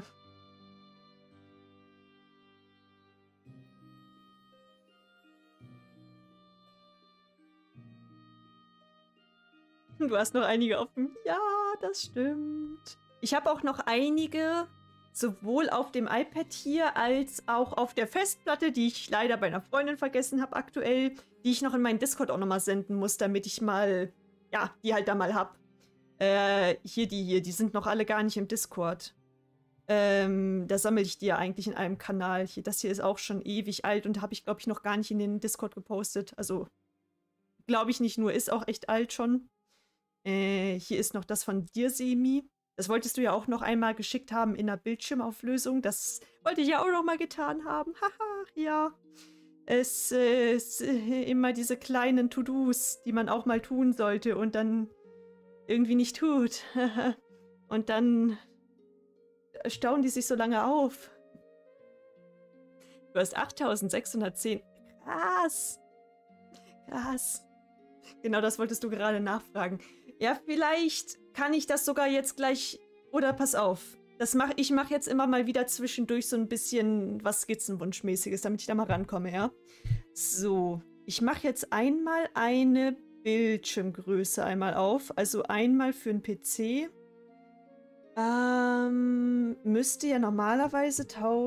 Du hast noch einige offen. Ja, das stimmt. Ich habe auch noch einige, sowohl auf dem iPad hier, als auch auf der Festplatte, die ich leider bei einer Freundin vergessen habe aktuell, die ich noch in meinen Discord auch nochmal senden muss, damit ich mal, ja, die halt da mal hab. Die sind noch alle gar nicht im Discord. Da sammle ich die ja eigentlich in einem Kanal. Das hier ist auch schon ewig alt und habe ich, glaube ich, noch gar nicht in den Discord gepostet. Also, glaube ich nicht nur, ist auch echt alt schon. Hier ist noch das von dir, Semi. Das wolltest du ja auch noch einmal geschickt haben in der Bildschirmauflösung. Das wollte ich ja auch noch mal getan haben. Haha, ja. es immer diese kleinen To-Dos, die man auch mal tun sollte und dann irgendwie nicht tut. Und dann stauen die sich so lange auf. Du hast 8610. Krass. Krass. Genau das wolltest du gerade nachfragen. Ja, vielleicht kann ich das sogar jetzt gleich... Oder pass auf. Ich mache jetzt immer mal wieder zwischendurch so ein bisschen was Skizzenwunschmäßiges, damit ich da mal rankomme, ja? So, ich mache jetzt einmal eine Bildschirmgröße einmal auf. Also einmal für einen PC. Müsste ja normalerweise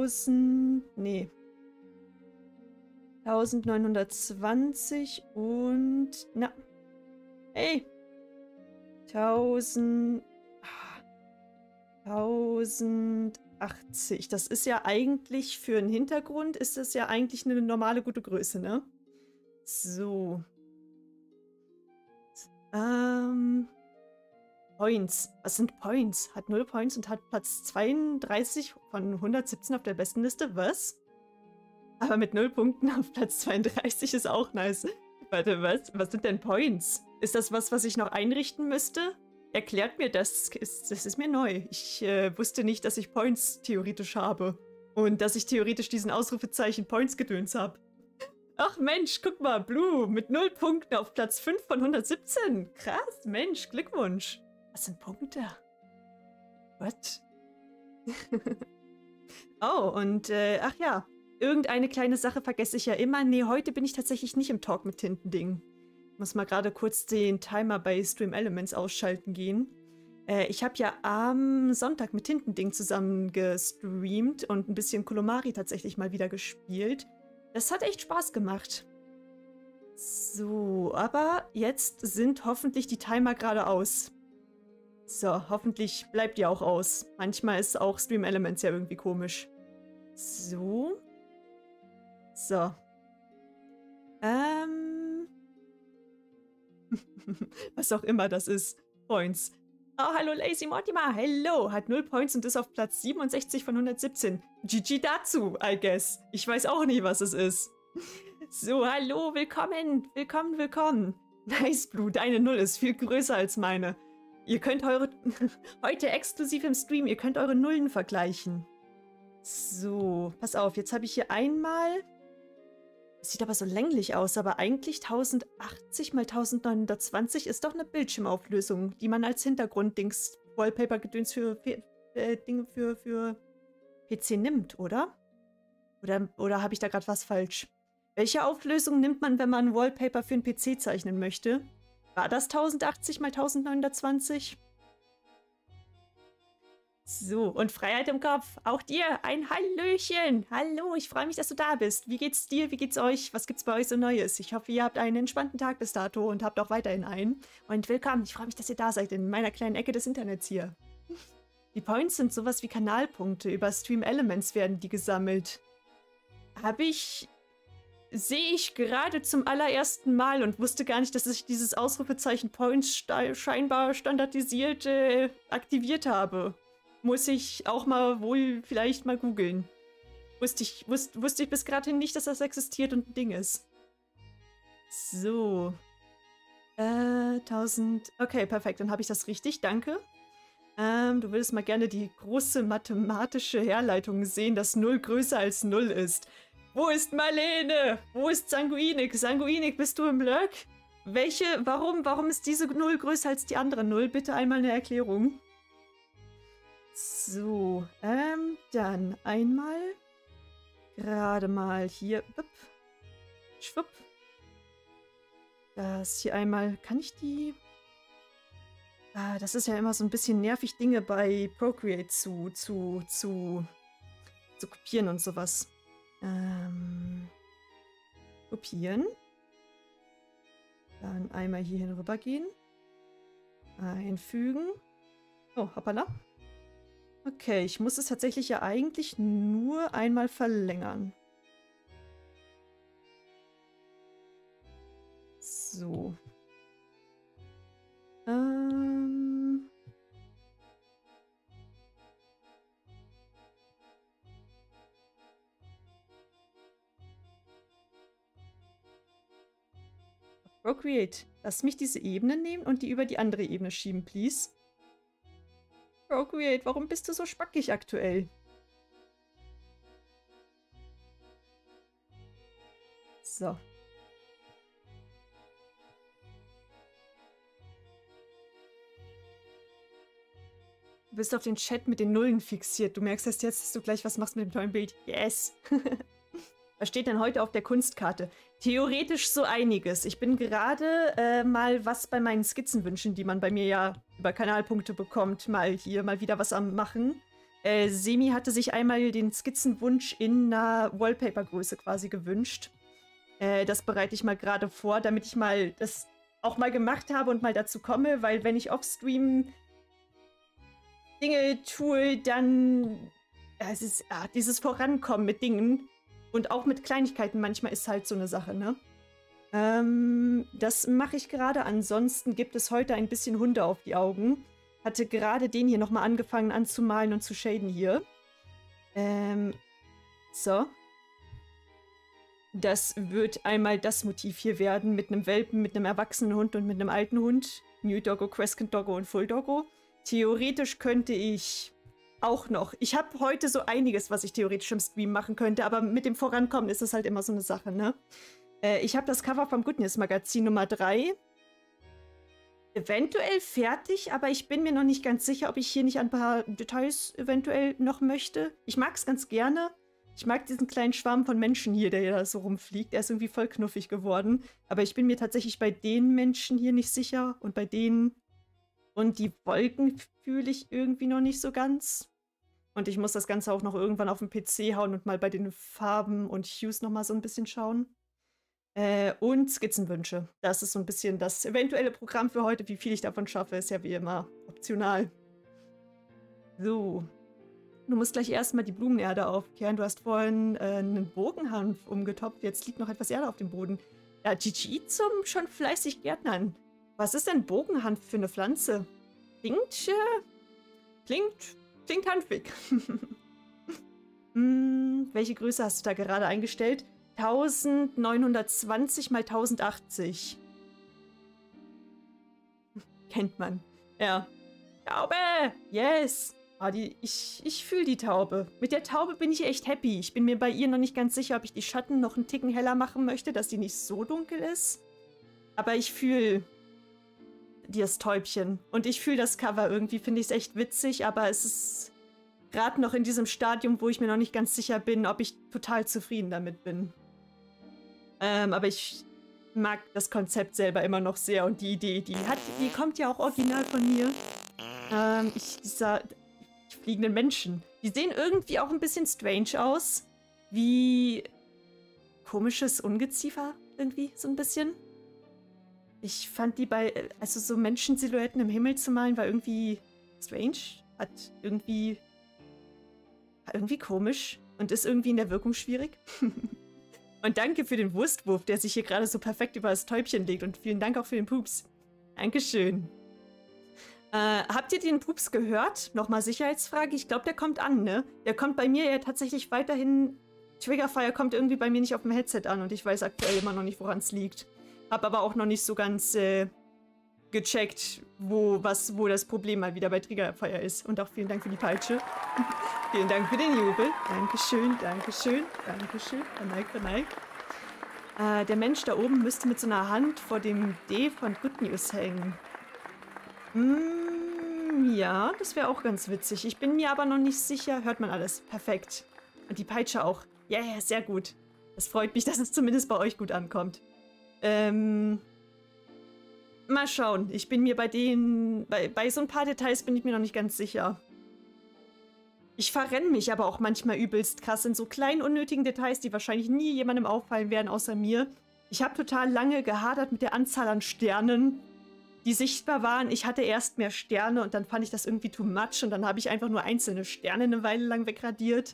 1920 und... Na, hey! 1080. Das ist ja eigentlich für einen Hintergrund, ist das ja eigentlich eine normale gute Größe, ne? So. Points. Was sind Points? Hat 0 Points und hat Platz 32 von 117 auf der besten Liste. Was? Aber mit 0 Punkten auf Platz 32 ist auch nice. Warte, was? Was sind denn Points? Ist das was ich noch einrichten müsste? Erklärt mir das. Das ist mir neu. Ich wusste nicht, dass ich Points theoretisch habe. Und dass ich theoretisch diesen Ausrufezeichen Points-Gedöns habe. Ach Mensch, guck mal, Blue mit 0 Punkten auf Platz 5 von 117. Krass, Mensch, Glückwunsch. Was sind Punkte? What? Oh, und ach ja, irgendeine kleine Sache vergesse ich ja immer. Nee, heute bin ich tatsächlich nicht im Talk mit Tintending. Ich muss mal gerade kurz den Timer bei Stream Elements ausschalten gehen. Ich habe ja am Sonntag mit Tintending zusammen gestreamt und ein bisschen Kolomari tatsächlich mal wieder gespielt. Das hat echt Spaß gemacht. So, aber jetzt sind hoffentlich die Timer gerade aus. So, hoffentlich bleibt die auch aus. Manchmal ist auch Stream Elements ja irgendwie komisch. So. So. Was auch immer das ist. Points. Oh, hallo Lazy Mortimer. Hello. Hat 0 Points und ist auf Platz 67 von 117. GG dazu, I guess. Ich weiß auch nicht, was es ist. So, hallo, willkommen. Willkommen, willkommen. Nice, Blue. Deine 0 ist viel größer als meine. Ihr könnt heute exklusiv im Stream, ihr könnt eure Nullen vergleichen. So, pass auf, jetzt habe ich hier einmal... Das sieht aber so länglich aus, aber eigentlich 1080 mal 1920 ist doch eine Bildschirmauflösung, die man als Hintergrunddings, Wallpaper-Gedöns für Dinge für PC nimmt, oder? Oder habe ich da gerade was falsch? Welche Auflösung nimmt man, wenn man Wallpaper für einen PC zeichnen möchte? War das 1080 mal 1920? So, und Freiheit im Kopf. Auch dir ein Hallöchen. Hallo, ich freue mich, dass du da bist. Wie geht's dir? Wie geht's euch? Was gibt's bei euch so Neues? Ich hoffe, ihr habt einen entspannten Tag bis dato und habt auch weiterhin einen. Und willkommen. Ich freue mich, dass ihr da seid in meiner kleinen Ecke des Internets hier. Die Points sind sowas wie Kanalpunkte. Über Stream Elements werden die gesammelt. Sehe ich gerade zum allerersten Mal und wusste gar nicht, dass ich dieses Ausrufezeichen Points scheinbar standardisiert aktiviert habe. Muss ich auch mal vielleicht mal googeln. Wusste ich bis gerade nicht, dass das existiert und ein Ding ist. So. 1000. Okay, perfekt. Dann habe ich das richtig. Danke. Du würdest mal gerne die große mathematische Herleitung sehen, dass 0 größer als 0 ist. Wo ist Marlene? Wo ist Sanguinik? Sanguinik, bist du im Lurk? Warum ist diese 0 größer als die andere 0? Bitte einmal eine Erklärung. So, dann einmal gerade mal hier, schwupp. Das hier einmal, kann ich die... das ist ja immer so ein bisschen nervig, Dinge bei Procreate zu kopieren und sowas. Kopieren. Dann einmal hier hinüber gehen. Einfügen. Oh, hoppala. Okay, ich muss es tatsächlich ja eigentlich nur einmal verlängern. So. Procreate. Lass mich diese Ebene nehmen und die über die andere Ebene schieben, please. Procreate, warum bist du so spackig aktuell? So. Du bist auf den Chat mit den Nullen fixiert. Du merkst erst jetzt, dass du gleich was machst mit dem tollen Bild. Yes. Was steht denn heute auf der Kunstkarte? Theoretisch so einiges. Ich bin gerade mal was bei meinen Skizzenwünschen, die man bei mir ja über Kanalpunkte bekommt, mal wieder was am machen. Semi hatte sich einmal den Skizzenwunsch in einer Wallpaper-Größe quasi gewünscht. Das bereite ich mal gerade vor, damit ich mal das auch mal gemacht habe und mal dazu komme, weil wenn ich offstream Dinge tue, dann es ist dieses Vorankommen mit Dingen und auch mit Kleinigkeiten manchmal ist halt so eine Sache, ne? Das mache ich gerade. Ansonsten gibt es heute ein bisschen Hunde auf die Augen. Hatte gerade den hier nochmal angefangen anzumalen und zu shaden hier. So. Das wird einmal das Motiv hier werden mit einem Welpen, mit einem erwachsenen Hund und mit einem alten Hund. New Doggo, Crescent Doggo und Full Doggo. Theoretisch könnte ich auch noch. Ich habe heute so einiges, was ich theoretisch im Stream machen könnte, aber mit dem Vorankommen ist das halt immer so eine Sache, ne? Ich habe das Cover vom Goodness Magazin Nummer 3 eventuell fertig, aber ich bin mir noch nicht ganz sicher, ob ich hier nicht ein paar Details eventuell noch möchte. Ich mag es ganz gerne. Ich mag diesen kleinen Schwarm von Menschen hier, der da so rumfliegt. Er ist irgendwie voll knuffig geworden. Aber ich bin mir tatsächlich bei den Menschen hier nicht sicher und bei denen. Und die Wolken fühle ich irgendwie noch nicht so ganz. Und ich muss das Ganze auch noch irgendwann auf den PC hauen und mal bei den Farben und Hues noch mal so ein bisschen schauen. Und Skizzenwünsche. Das ist so ein bisschen das eventuelle Programm für heute. Wie viel ich davon schaffe, ist ja wie immer optional. So. Du musst gleich erstmal die Blumenerde aufkehren. Du hast vorhin einen Bogenhanf umgetopft. Jetzt liegt noch etwas Erde auf dem Boden. Ja, GG zum schon fleißig Gärtnern. Was ist denn Bogenhanf für eine Pflanze? Klingt hanfig. Welche Größe hast du da gerade eingestellt? 1920 mal 1080. Kennt man. Ja. Taube! Yes! Ich fühle die Taube. Mit der Taube bin ich echt happy. Ich bin mir bei ihr noch nicht ganz sicher, ob ich die Schatten noch einen Ticken heller machen möchte, dass die nicht so dunkel ist. Aber ich fühle das Täubchen. Und ich fühle das Cover. Irgendwie finde ich es echt witzig, aber es ist gerade noch in diesem Stadium, wo ich mir noch nicht ganz sicher bin, ob ich total zufrieden damit bin. Aber ich mag das Konzept selber immer noch sehr und die Idee, die kommt ja auch original von mir. Diese fliegenden Menschen. Die sehen irgendwie auch ein bisschen strange aus. Wie komisches Ungeziefer irgendwie, so ein bisschen. Ich fand die also so Menschensilhouetten im Himmel zu malen, war irgendwie strange. War irgendwie komisch und ist irgendwie in der Wirkung schwierig. Und danke für den Wurstwurf, der sich hier gerade so perfekt über das Täubchen legt. Und vielen Dank auch für den Pups. Dankeschön. Habt ihr den Pups gehört? Nochmal Sicherheitsfrage. Ich glaube, der kommt an, ne? Der kommt bei mir ja tatsächlich weiterhin. Triggerfire kommt irgendwie bei mir nicht auf dem Headset an. Und ich weiß aktuell immer noch nicht, woran es liegt. Hab aber auch noch nicht so ganz gecheckt, wo das Problem mal wieder bei Triggerfire ist. Und auch vielen Dank für die Peitsche. Vielen Dank für den Jubel. Dankeschön, Dankeschön, Dankeschön. Verneigt. Der Mensch da oben müsste mit so einer Hand vor dem D von Good News hängen. Ja, das wäre auch ganz witzig. Ich bin mir aber noch nicht sicher. Hört man alles. Perfekt. Und die Peitsche auch. Ja, yeah, sehr gut. Das freut mich, dass es zumindest bei euch gut ankommt. Mal schauen. Ich bin mir bei so ein paar Details bin ich mir noch nicht ganz sicher. Ich verrenne mich aber auch manchmal übelst krass in so kleinen, unnötigen Details, die wahrscheinlich nie jemandem auffallen werden, außer mir. Ich habe total lange gehadert mit der Anzahl an Sternen, die sichtbar waren. Ich hatte erst mehr Sterne und dann fand ich das irgendwie too much und dann habe ich einfach nur einzelne Sterne eine Weile lang wegradiert.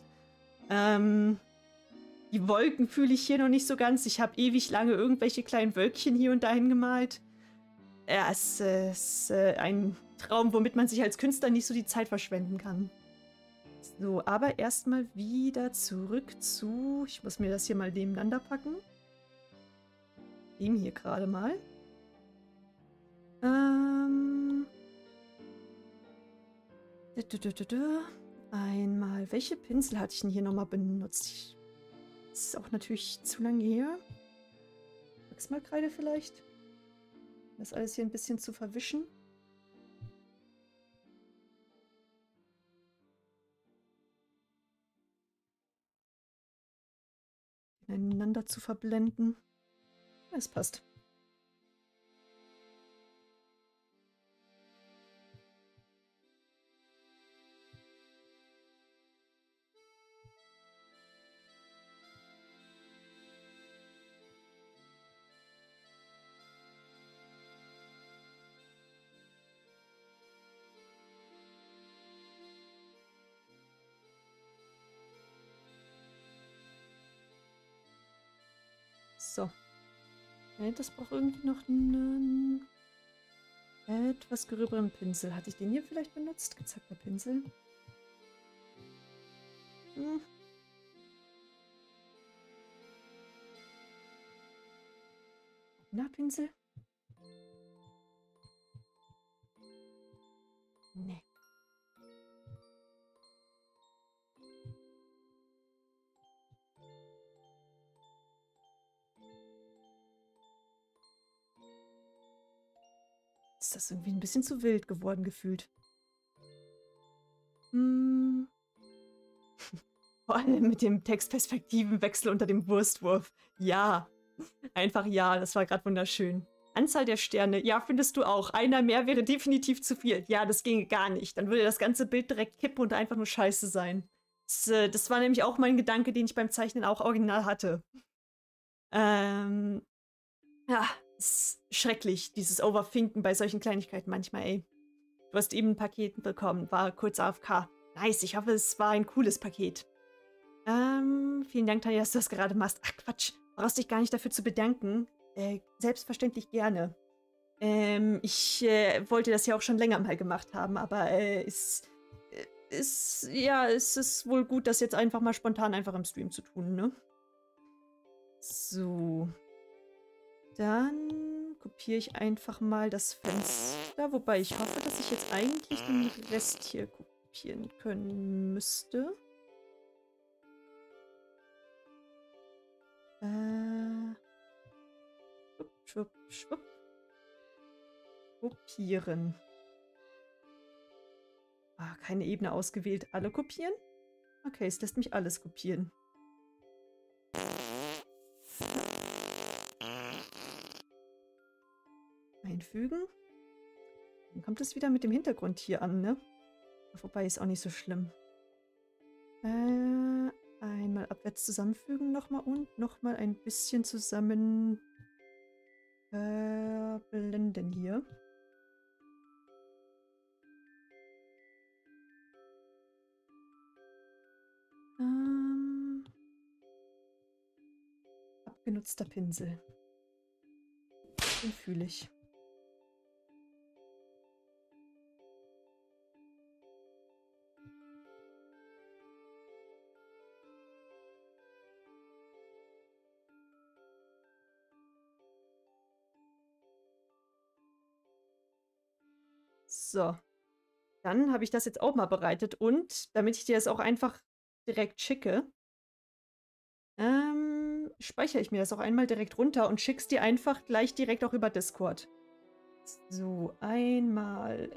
Die Wolken fühle ich hier noch nicht so ganz. Ich habe ewig lange irgendwelche kleinen Wölkchen hier und dahin gemalt. Ja, es ist ein Traum, womit man sich als Künstler nicht so die Zeit verschwenden kann. So, aber erstmal wieder zurück zu... Ich muss mir das hier mal nebeneinander packen. Dem hier gerade mal. Einmal. Welche Pinsel hatte ich denn hier nochmal benutzt? Das ist auch natürlich zu lange her. Wachsmalkreide vielleicht? Das alles hier ein bisschen zu verwischen. Ineinander zu verblenden. Es passt. So. Das braucht irgendwie noch einen etwas gröberen Pinsel. Hatte ich den hier vielleicht benutzt? Gezackter Pinsel. Hm. Na, Pinsel? Nee. Ist das irgendwie ein bisschen zu wild geworden gefühlt. Hm. Vor allem mit dem Textperspektivenwechsel unter dem Wurstwurf. Ja. Einfach ja, das war gerade wunderschön. Anzahl der Sterne, ja, findest du auch. Einer mehr wäre definitiv zu viel. Ja, das ginge gar nicht. Dann würde das ganze Bild direkt kippen und einfach nur scheiße sein. Das war nämlich auch mein Gedanke, den ich beim Zeichnen auch original hatte. Ja, ist schrecklich, dieses Overthinken bei solchen Kleinigkeiten manchmal, ey. Du hast eben ein Paket bekommen, war kurz AFK. Nice, ich hoffe, es war ein cooles Paket. Vielen Dank, Tanja, dass du das gerade machst. Ach, Quatsch. Brauchst dich gar nicht dafür zu bedanken. Selbstverständlich gerne. Ich wollte das ja auch schon länger mal gemacht haben, aber es ist wohl gut, das jetzt einfach mal spontan einfach im Stream zu tun, ne? So. Dann kopiere ich einfach mal das Fenster, wobei ich hoffe, dass ich jetzt eigentlich den Rest hier kopieren können müsste. Schwupp, schwupp. Kopieren. Ah, keine Ebene ausgewählt. Alle kopieren? Okay, es lässt mich alles kopieren. Einfügen. Dann kommt es wieder mit dem Hintergrund hier an, ne? Wobei ist auch nicht so schlimm. Einmal abwärts zusammenfügen nochmal und nochmal ein bisschen zusammen blenden hier. Abgenutzter Pinsel. Den fühle ich. So. Dann habe ich das jetzt auch mal bereitet und damit ich dir das auch einfach direkt schicke, speichere ich mir das auch einmal direkt runter und schick's dir einfach gleich direkt auch über Discord. So, einmal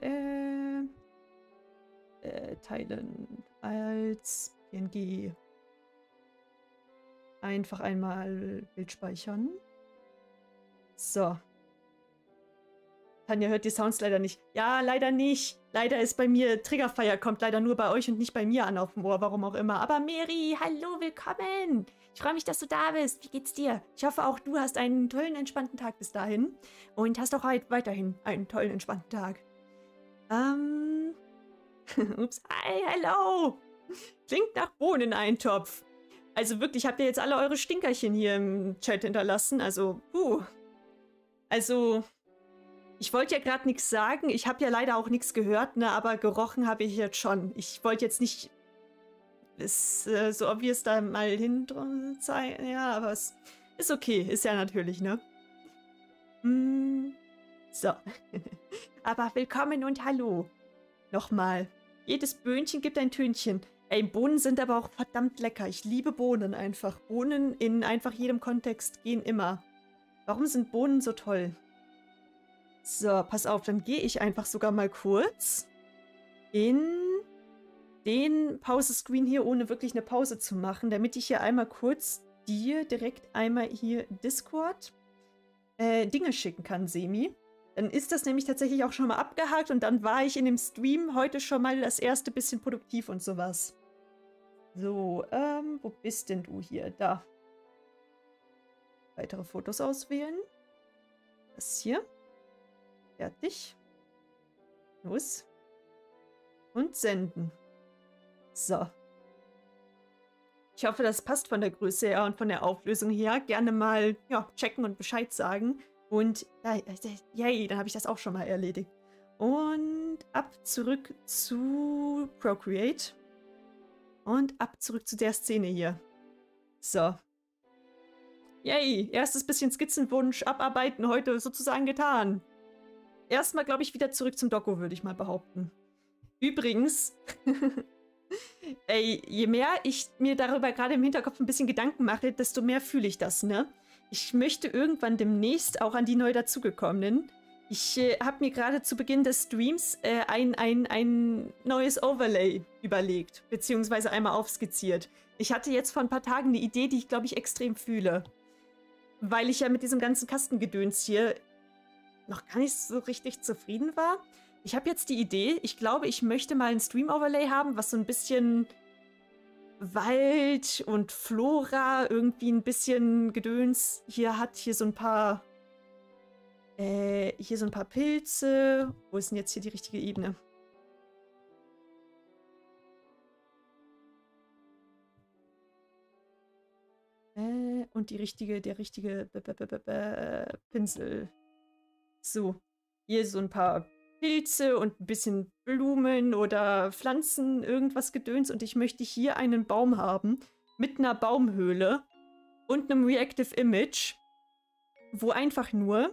teilen als PNG. Einfach einmal Bild speichern. So. Tanja hört die Sounds leider nicht. Ja, leider nicht. Leider ist bei mir Triggerfire, kommt leider nur bei euch und nicht bei mir an auf dem Ohr, warum auch immer. Aber Mary, hallo, willkommen. Ich freue mich, dass du da bist. Wie geht's dir? Ich hoffe, auch du hast einen tollen, entspannten Tag bis dahin. Und hast auch weiterhin einen tollen, entspannten Tag. Ups. Hi, hello. Klingt nach Bohneneintopf. Also wirklich, habt ihr jetzt alle eure Stinkerchen hier im Chat hinterlassen? Also, Also, ich wollte ja gerade nichts sagen. Ich habe ja leider auch nichts gehört, ne? Aber gerochen habe ich jetzt schon. Ich wollte jetzt nicht so obvious da mal hin zeigen. Ja, aber es ist okay. Ist ja natürlich, ne? So. Aber willkommen und hallo. Nochmal. Jedes Böhnchen gibt ein Tönchen. Ey, Bohnen sind aber auch verdammt lecker. Ich liebe Bohnen einfach. Bohnen in einfach jedem Kontext gehen immer. Warum sind Bohnen so toll? So, pass auf, dann gehe ich einfach sogar mal kurz in den Pause-Screen hier, ohne wirklich eine Pause zu machen, damit ich hier einmal kurz dir direkt einmal hier Discord Dinge schicken kann, Semi. Dann ist das nämlich tatsächlich auch schon mal abgehakt und dann war ich in dem Stream heute schon mal das erste bisschen produktiv und sowas. So, wo bist denn du hier? Da. Weitere Fotos auswählen. Das hier. Fertig. Los. Und senden. So. Ich hoffe, das passt von der Größe her und von der Auflösung her. Gerne mal checken und Bescheid sagen. Und yay, dann habe ich das auch schon mal erledigt. Und ab zurück zu Procreate. Und ab zurück zu der Szene hier. So. Yay, erstes bisschen Skizzenwunsch abarbeiten heute sozusagen getan. Erstmal, glaube ich, wieder zurück zum Doku, würde ich mal behaupten. Übrigens, ey, je mehr ich mir darüber gerade im Hinterkopf ein bisschen Gedanken mache, desto mehr fühle ich das, ne? Ich möchte irgendwann demnächst auch an die neu dazugekommenen. Ich habe mir gerade zu Beginn des Streams ein neues Overlay überlegt, beziehungsweise einmal aufskizziert. Ich hatte jetzt vor ein paar Tagen eine Idee, die ich, glaube ich, extrem fühle. Weil ich ja mit diesem ganzen Kastengedöns hier noch gar nicht so richtig zufrieden war. Ich habe jetzt die Idee, ich glaube, ich möchte mal ein Stream-Overlay haben, was so ein bisschen Wald und Flora, irgendwie ein bisschen Gedöns hier hat. Hier so ein paar Pilze. Wo ist denn jetzt hier die richtige Ebene? Und der richtige Pinsel. So, hier so ein paar Pilze und ein bisschen Blumen oder Pflanzen, irgendwas Gedöns. Und ich möchte hier einen Baum haben mit einer Baumhöhle und einem Reactive Image, wo einfach nur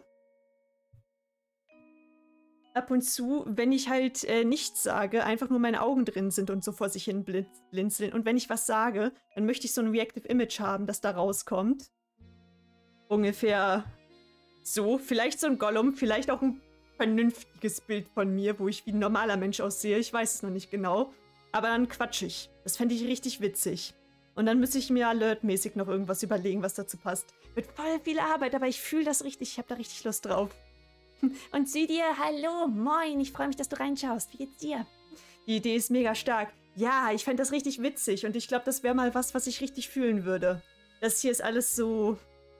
ab und zu, wenn ich halt nichts sage, einfach nur meine Augen drin sind und so vor sich hin blinzeln. Und wenn ich was sage, dann möchte ich so ein Reactive Image haben, das da rauskommt. Ungefähr so. Vielleicht so ein Gollum, vielleicht auch ein vernünftiges Bild von mir, wo ich wie ein normaler Mensch aussehe. Ich weiß es noch nicht genau. Aber dann quatschig. Das fände ich richtig witzig. Und dann müsste ich mir alertmäßig noch irgendwas überlegen, was dazu passt. Wird voll viel Arbeit, aber ich fühle das richtig. Ich habe da richtig Lust drauf. Und sieh dir, hallo, moin, ich freue mich, dass du reinschaust. Wie geht's dir? Die Idee ist mega stark. Ja, ich fände das richtig witzig und ich glaube, das wäre mal was ich richtig fühlen würde. Das hier ist alles so...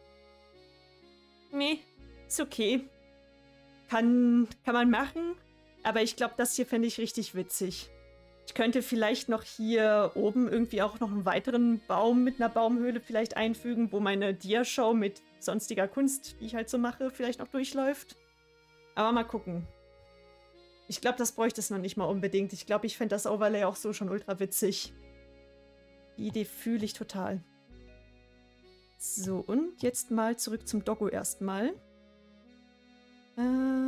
Nee, ist okay. Kann man machen, aber ich glaube, das hier fände ich richtig witzig. Ich könnte vielleicht noch hier oben irgendwie auch noch einen weiteren Baum mit einer Baumhöhle vielleicht einfügen, wo meine Dia-Show mit sonstiger Kunst, die ich halt so mache, vielleicht noch durchläuft. Aber mal gucken. Ich glaube, das bräuchte es noch nicht mal unbedingt. Ich glaube, ich fände das Overlay auch so schon ultra witzig. Die Idee fühle ich total. So, und jetzt mal zurück zum Doggo erstmal. Hab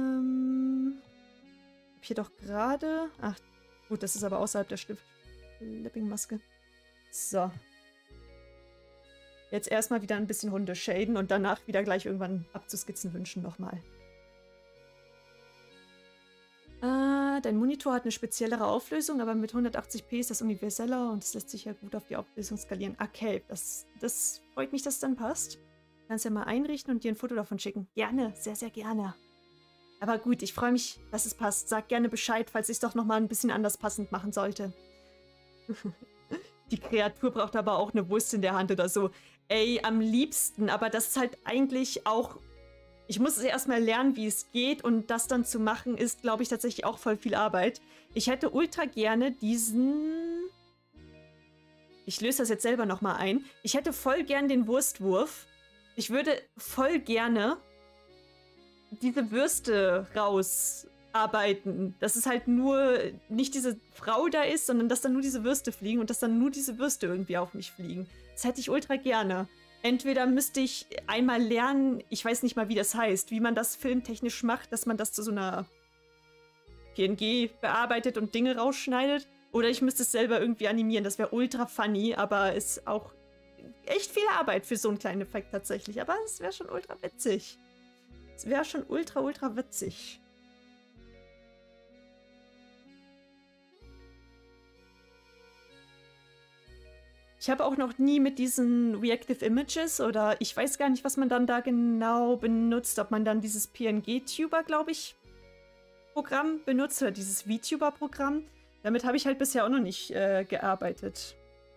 hier doch gerade... Ach, gut, das ist aber außerhalb der Schlipping-Maske. So. Jetzt erstmal wieder ein bisschen Hunde shaden und danach wieder gleich irgendwann abzuskizzen wünschen nochmal. Dein Monitor hat eine speziellere Auflösung, aber mit 180p ist das universeller und es lässt sich ja gut auf die Auflösung skalieren. Okay, das freut mich, dass es dann passt. Du kannst ja mal einrichten und dir ein Foto davon schicken. Gerne, sehr, sehr gerne. Aber gut, ich freue mich, dass es passt. Sag gerne Bescheid, falls ich es doch nochmal ein bisschen anders passend machen sollte. Die Kreatur braucht aber auch eine Wurst in der Hand oder so. Ey, am liebsten, aber das ist halt eigentlich auch... Ich muss es erstmal lernen, wie es geht und das dann zu machen, ist, glaube ich, tatsächlich auch voll viel Arbeit. Ich hätte ultra gerne diesen... Ich löse das jetzt selber nochmal ein. Ich hätte voll gern den Wurstwurf. Ich würde voll gerne diese Würste rausarbeiten. Dass es halt nur nicht diese Frau da ist, sondern dass dann nur diese Würste fliegen und dass dann nur diese Würste irgendwie auf mich fliegen. Das hätte ich ultra gerne. entweder müsste ich einmal lernen, ich weiß nicht mal, wie das heißt, wie man das filmtechnisch macht, dass man das zu so einer PNG bearbeitet und Dinge rausschneidet. Oder ich müsste es selber irgendwie animieren. Das wäre ultra funny, aber ist auch echt viel Arbeit für so einen kleinen Effekt tatsächlich. Aber es wäre schon ultra witzig. Es wäre schon ultra, ultra witzig. Ich habe auch noch nie mit diesen Reactive Images oder ich weiß gar nicht, was man dann da genau benutzt. Ob man dann dieses PNG-Tuber, glaube ich, Programm benutzt oder dieses VTuber-Programm. Damit habe ich halt bisher auch noch nicht gearbeitet.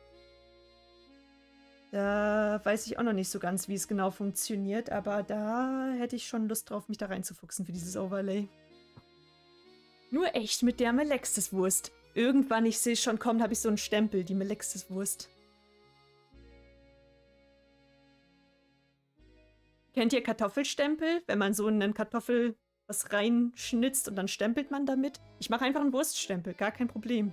Da weiß ich auch noch nicht so ganz, wie es genau funktioniert, aber da hätte ich schon Lust drauf, mich da reinzufuchsen für dieses Overlay. Nur echt mit der Melexis-Wurst. Irgendwann, ich sehe schon kommen, habe ich so einen Stempel, die Melexis-Wurst. Kennt ihr Kartoffelstempel? Wenn man so einen Kartoffel was reinschnitzt und dann stempelt man damit. Ich mache einfach einen Wurststempel, gar kein Problem.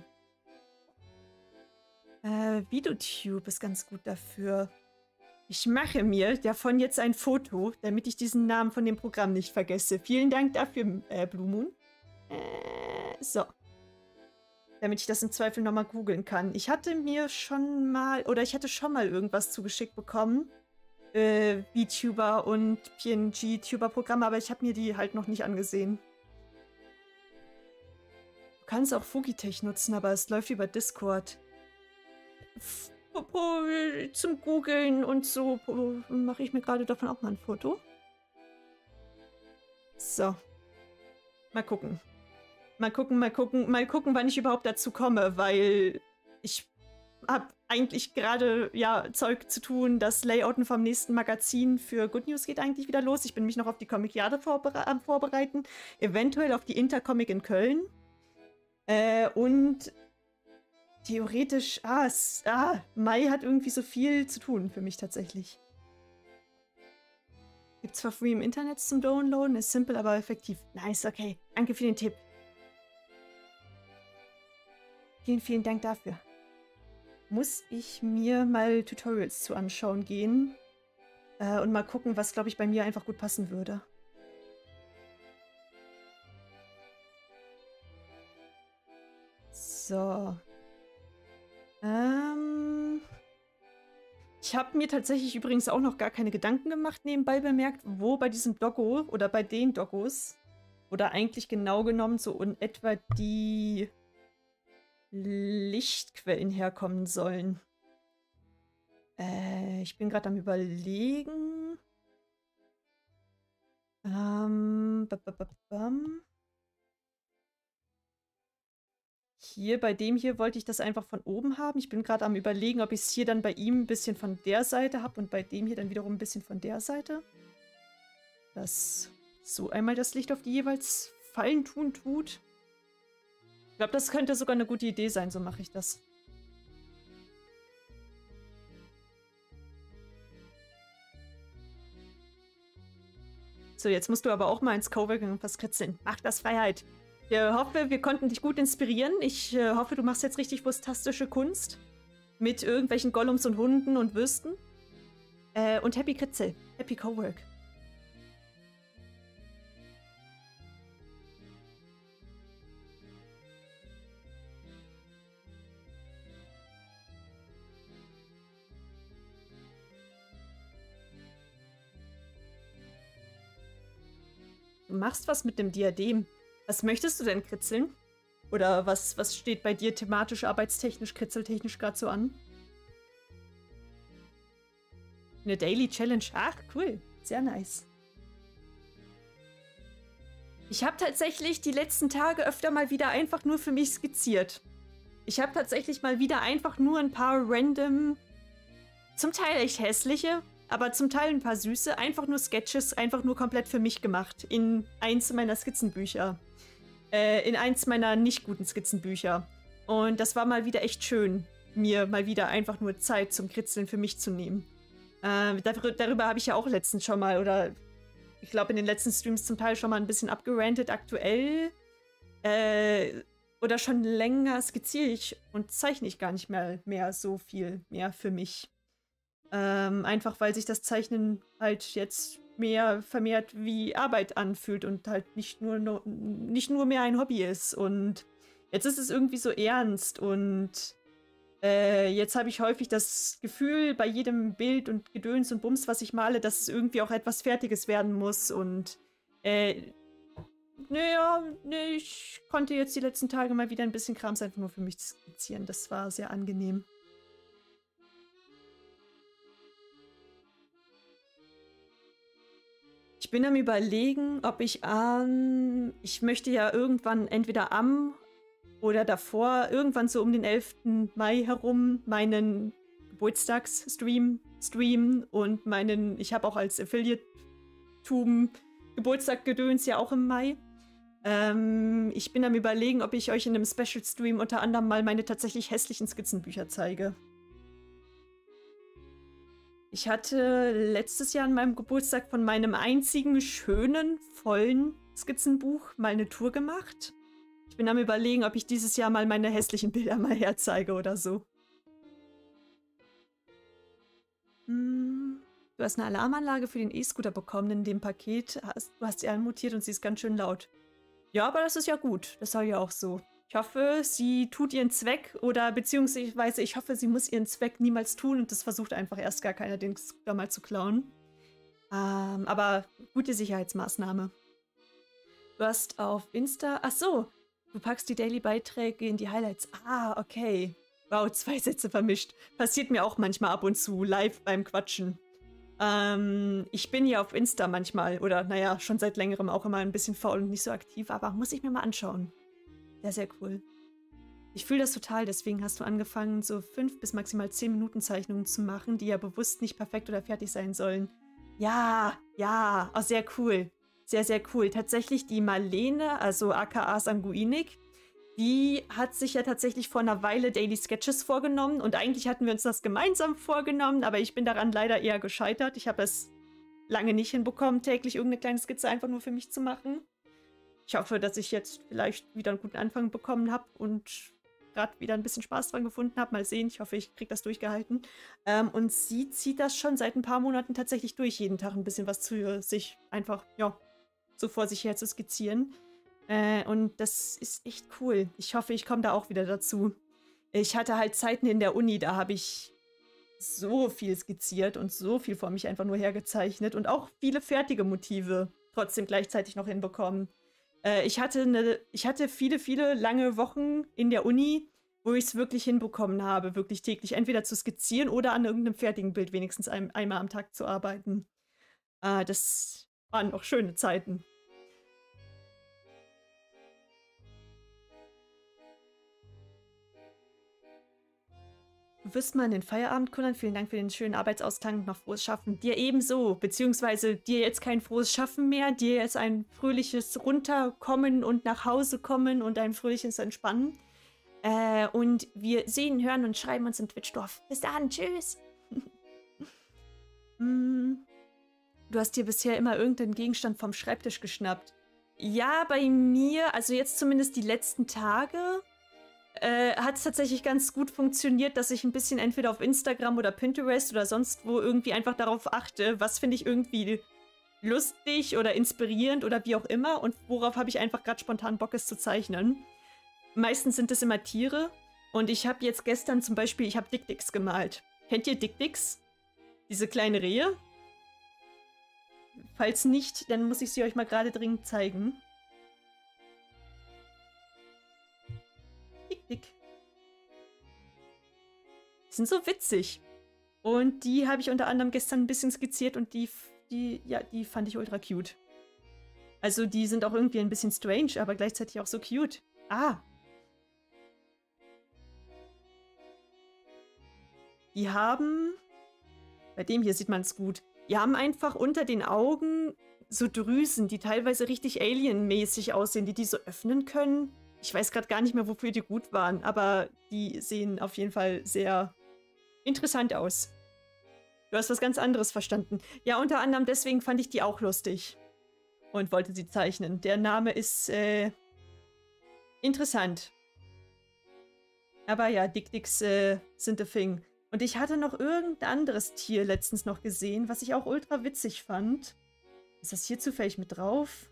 VideoTube ist ganz gut dafür. Ich mache mir davon jetzt ein Foto, damit ich diesen Namen von dem Programm nicht vergesse. Vielen Dank dafür, Blue Moon. So. Damit ich das im Zweifel nochmal googeln kann. Ich hatte mir schon mal, oder ich hatte schon mal irgendwas zugeschickt bekommen. VTuber und PNG-Tuber-Programme, aber ich habe mir die halt noch nicht angesehen. Du kannst auch Fugitech nutzen, aber es läuft über Discord. Zum Googeln und so mache ich mir gerade davon auch mal ein Foto. So. Mal gucken. Mal gucken, wann ich überhaupt dazu komme, weil ich habe eigentlich gerade ja Zeug zu tun. Das Layouten vom nächsten Magazin für Good News geht eigentlich wieder los. Ich bin mich noch auf die Comicjade am Vorbereiten. Eventuell auf die Intercomic in Köln. Und theoretisch, Mai hat irgendwie so viel zu tun für mich tatsächlich. Gibt zwar free im Internet zum Downloaden, ist simpel, aber effektiv. Nice, okay. Danke für den Tipp. Vielen, vielen Dank dafür. Muss ich mir mal Tutorials zu anschauen gehen und mal gucken, was, glaube ich, bei mir einfach gut passen würde. So. Ich habe mir tatsächlich übrigens auch noch gar keine Gedanken gemacht, nebenbei bemerkt, wo bei diesem Doggo oder bei den Doggos oder eigentlich genau genommen so in etwa die Lichtquellen herkommen sollen. Ich bin gerade am Überlegen. Hier, bei dem hier wollte ich das einfach von oben haben. Ich bin gerade am Überlegen, ob ich es hier dann bei ihm ein bisschen von der Seite habe und bei dem hier dann wiederum ein bisschen von der Seite. Dass so einmal das Licht auf die jeweils Fallen tut. Ich glaube, das könnte sogar eine gute Idee sein, so mache ich das. So, jetzt musst du aber auch mal ins Coworking und was kritzeln. Mach das, Freiheit! Ich hoffe, wir konnten dich gut inspirieren. Ich hoffe, du machst jetzt richtig wustastische Kunst. Mit irgendwelchen Gollums und Hunden und Würsten. Und Happy Kritzel. Happy Cowork. Du machst was mit dem Diadem. Was möchtest du denn kritzeln? Oder was steht bei dir thematisch, arbeitstechnisch, kritzeltechnisch gerade so an? Eine Daily Challenge. Ach, cool. Sehr nice. Ich habe tatsächlich die letzten Tage öfter mal wieder einfach nur für mich skizziert. Ich habe tatsächlich mal wieder einfach nur ein paar random, zum Teil echt hässliche, aber zum Teil ein paar süße, einfach nur Sketches, einfach nur komplett für mich gemacht. In eins meiner Skizzenbücher. In eins meiner nicht guten Skizzenbücher. Und das war mal wieder echt schön, mir mal wieder einfach nur Zeit zum Kritzeln für mich zu nehmen. Darüber habe ich ja auch letztens schon mal, oder ich glaube in den letzten Streams zum Teil schon mal ein bisschen abgerantet. Aktuell oder schon länger skizziere ich und zeichne ich gar nicht mehr so viel mehr für mich. Einfach weil sich das Zeichnen halt jetzt mehr vermehrt wie Arbeit anfühlt und halt nicht nur mehr ein Hobby ist. Und jetzt ist es irgendwie so ernst und jetzt habe ich häufig das Gefühl, bei jedem Bild und Gedöns und Bums, was ich male, dass es irgendwie auch etwas Fertiges werden muss. Und naja, nee, ich konnte jetzt die letzten Tage mal wieder ein bisschen Krams einfach nur für mich skizzieren. Das war sehr angenehm. Ich bin am Überlegen, ob ich ich möchte ja irgendwann entweder oder davor, irgendwann so um den 11. Mai herum, meinen Geburtstagsstream streamen und ich habe auch als Affiliate-Tum Geburtstag-Gedöns ja auch im Mai. Ich bin am Überlegen, ob ich euch in einem Special-Stream unter anderem mal meine tatsächlich hässlichen Skizzenbücher zeige. Ich hatte letztes Jahr an meinem Geburtstag von meinem einzigen schönen, vollen Skizzenbuch mal eine Tour gemacht. Ich bin am Überlegen, ob ich dieses Jahr mal meine hässlichen Bilder mal herzeige oder so. Du hast eine Alarmanlage für den E-Scooter bekommen in dem Paket. Du hast sie anmutiert und sie ist ganz schön laut. Ja, aber das ist ja gut. Das soll ja auch so. Ich hoffe, sie tut ihren Zweck oder beziehungsweise ich hoffe, sie muss ihren Zweck niemals tun und das versucht einfach erst gar keiner, den Scooter mal zu klauen. Aber gute Sicherheitsmaßnahme. Du hast auf Insta... Ach so, du packst die Daily-Beiträge in die Highlights. Ah, okay. Wow, 2 Sätze vermischt. Passiert mir auch manchmal ab und zu, live beim Quatschen. Ich bin ja auf Insta manchmal, oder naja, schon seit längerem auch immer ein bisschen faul und nicht so aktiv, aber muss ich mir mal anschauen. Sehr, sehr cool. Ich fühle das total, deswegen hast du angefangen, so 5 bis maximal 10 Minuten Zeichnungen zu machen, die ja bewusst nicht perfekt oder fertig sein sollen. Ja, ja, auch sehr cool. Sehr, sehr cool. Tatsächlich die Marlene, also aka Sanguinik, die hat sich ja tatsächlich vor einer Weile Daily Sketches vorgenommen und eigentlich hatten wir uns das gemeinsam vorgenommen, aber ich bin daran leider eher gescheitert. Ich habe es lange nicht hinbekommen, täglich irgendeine kleine Skizze einfach nur für mich zu machen. Ich hoffe, dass ich jetzt vielleicht wieder einen guten Anfang bekommen habe und gerade wieder ein bisschen Spaß dran gefunden habe. Mal sehen, ich hoffe, ich kriege das durchgehalten. Und sie zieht das schon seit ein paar Monaten tatsächlich durch, jeden Tag ein bisschen was zu sich einfach, ja, so vor sich her zu skizzieren. Und das ist echt cool. Ich hoffe, ich komme da auch wieder dazu. Ich hatte halt Zeiten in der Uni, da habe ich so viel skizziert und so viel vor mich einfach nur hergezeichnet und auch viele fertige Motive trotzdem gleichzeitig noch hinbekommen. Ich hatte viele, viele lange Wochen in der Uni, wo ich es wirklich hinbekommen habe, wirklich täglich entweder zu skizzieren oder an irgendeinem fertigen Bild wenigstens einmal am Tag zu arbeiten. Das waren noch schöne Zeiten. Du wirst mal in den Feierabend kullern. Vielen Dank für den schönen Arbeitsausklang und noch frohes Schaffen. Dir ebenso, beziehungsweise dir jetzt kein frohes Schaffen mehr, dir jetzt ein fröhliches Runterkommen und nach Hause kommen und ein fröhliches Entspannen. Und wir sehen, hören und schreiben uns im Twitchdorf. Bis dann, tschüss. Du hast dir bisher immer irgendeinen Gegenstand vom Schreibtisch geschnappt. Ja, bei mir, also jetzt zumindest die letzten Tage... hat es tatsächlich ganz gut funktioniert, dass ich ein bisschen entweder auf Instagram oder Pinterest oder sonst wo irgendwie einfach darauf achte, was finde ich irgendwie lustig oder inspirierend oder wie auch immer und worauf habe ich einfach gerade spontan Bock, es zu zeichnen. Meistens sind es immer Tiere und ich habe jetzt gestern zum Beispiel, ich habe Dick-Dicks gemalt. Kennt ihr Dick-Dicks? Diese kleine Rehe? Falls nicht, dann muss ich sie euch mal gerade dringend zeigen. Die sind so witzig. Und die habe ich unter anderem gestern ein bisschen skizziert und die fand ich ultra cute. Also die sind auch irgendwie ein bisschen strange, aber gleichzeitig auch so cute. Ah. Die haben, bei dem hier sieht man es gut, die haben einfach unter den Augen so Drüsen, die teilweise richtig alienmäßig aussehen, die so öffnen können. Ich weiß gerade gar nicht mehr, wofür die gut waren, aber die sehen auf jeden Fall sehr interessant aus. Du hast was ganz anderes verstanden. Ja, unter anderem deswegen fand ich die auch lustig. Und wollte sie zeichnen. Der Name ist, interessant. Aber ja, Dick-Dicks sind a thing. Und ich hatte noch irgendein anderes Tier letztens noch gesehen, was ich auch ultra witzig fand. Ist das hier zufällig mit drauf?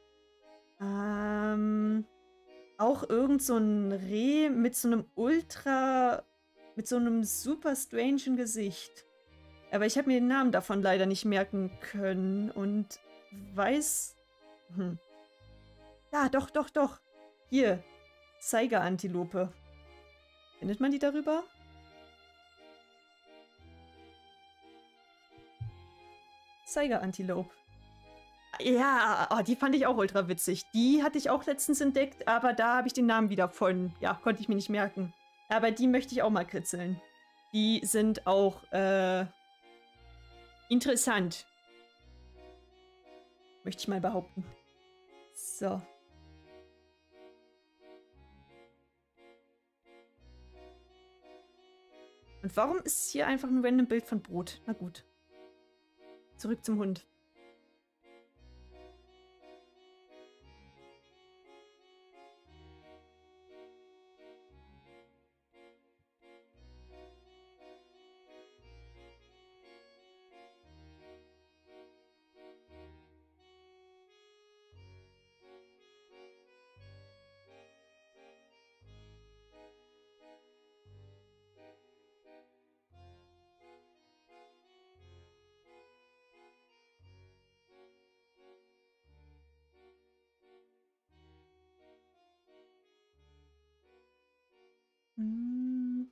Auch irgend so ein Reh mit so einem mit so einem super strangen Gesicht. Aber ich habe mir den Namen davon leider nicht merken können und weiß... Ja, doch, doch, doch. Hier. Zeigerantilope. Findet man die darüber? Zeigerantilope. Ja, oh, die fand ich auch ultra witzig. Die hatte ich auch letztens entdeckt, aber da habe ich den Namen wieder von. Ja, konnte ich mir nicht merken. Aber die möchte ich auch mal kritzeln. Die sind auch interessant. Möchte ich mal behaupten. So. Und warum ist hier einfach ein random Bild von Brot? Na gut. Zurück zum Hund. Mir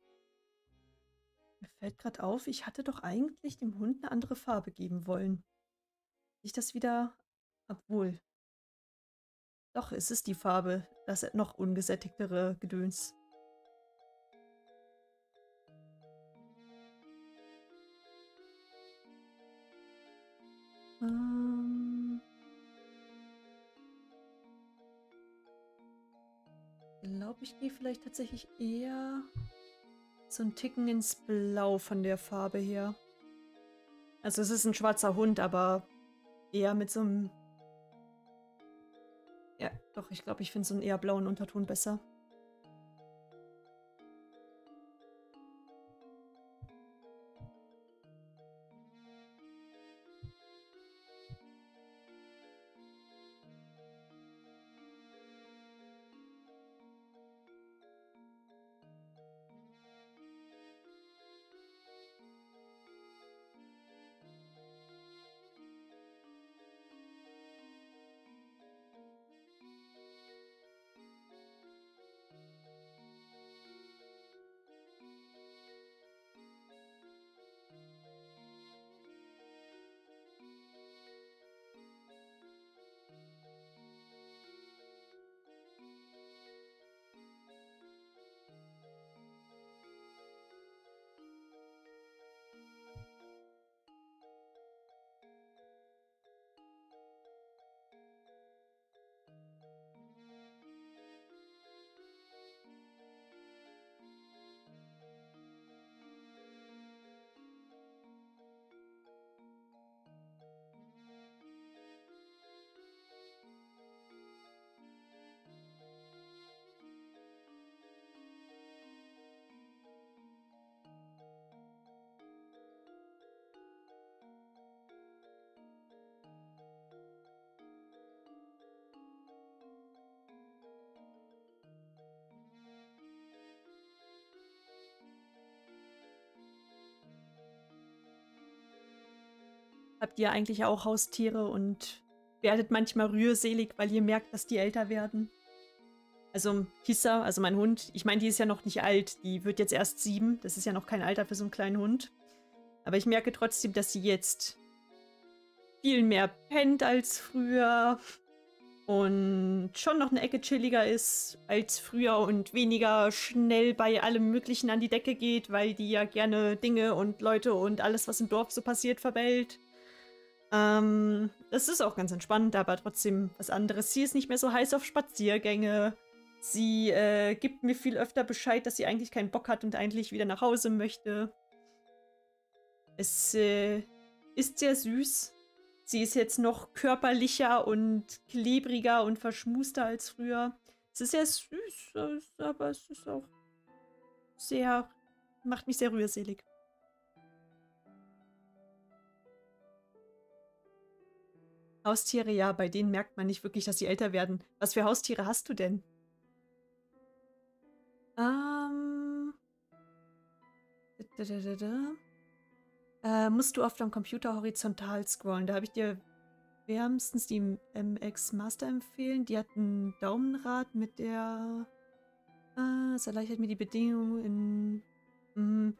fällt gerade auf, ich hatte doch eigentlich dem Hund eine andere Farbe geben wollen. Ich das wieder... Obwohl. Doch, es ist die Farbe. Das noch ungesättigtere Gedöns. Ich glaube, ich gehe vielleicht tatsächlich eher so einen Ticken ins Blau von der Farbe her. Also es ist ein schwarzer Hund, aber eher mit so einem... Ja, doch, ich glaube, ich finde so einen eher blauen Unterton besser. Habt ihr eigentlich auch Haustiere und werdet manchmal rührselig, weil ihr merkt, dass die älter werden? Also Hissa, also mein Hund, ich meine, die ist ja noch nicht alt, die wird jetzt erst 7, das ist ja noch kein Alter für so einen kleinen Hund. Aber ich merke trotzdem, dass sie jetzt viel mehr pennt als früher und schon noch eine Ecke chilliger ist als früher und weniger schnell bei allem Möglichen an die Decke geht, weil die ja gerne Dinge und Leute und alles, was im Dorf so passiert, verbellt. Das ist auch ganz entspannt, aber trotzdem was anderes. Sie ist nicht mehr so heiß auf Spaziergänge. Sie gibt mir viel öfter Bescheid, dass sie eigentlich keinen Bock hat und eigentlich wieder nach Hause möchte. Es ist sehr süß. Sie ist jetzt noch körperlicher und klebriger und verschmuster als früher. Es ist sehr süß, aber es ist auch sehr macht mich sehr rührselig. Haustiere, ja, bei denen merkt man nicht wirklich, dass sie älter werden. Was für Haustiere hast du denn? Musst du oft am Computer horizontal scrollen. Da habe ich dir wärmstens die MX Master empfehlen. Die hat ein Daumenrad mit der... es erleichtert mir die Bedingungen in...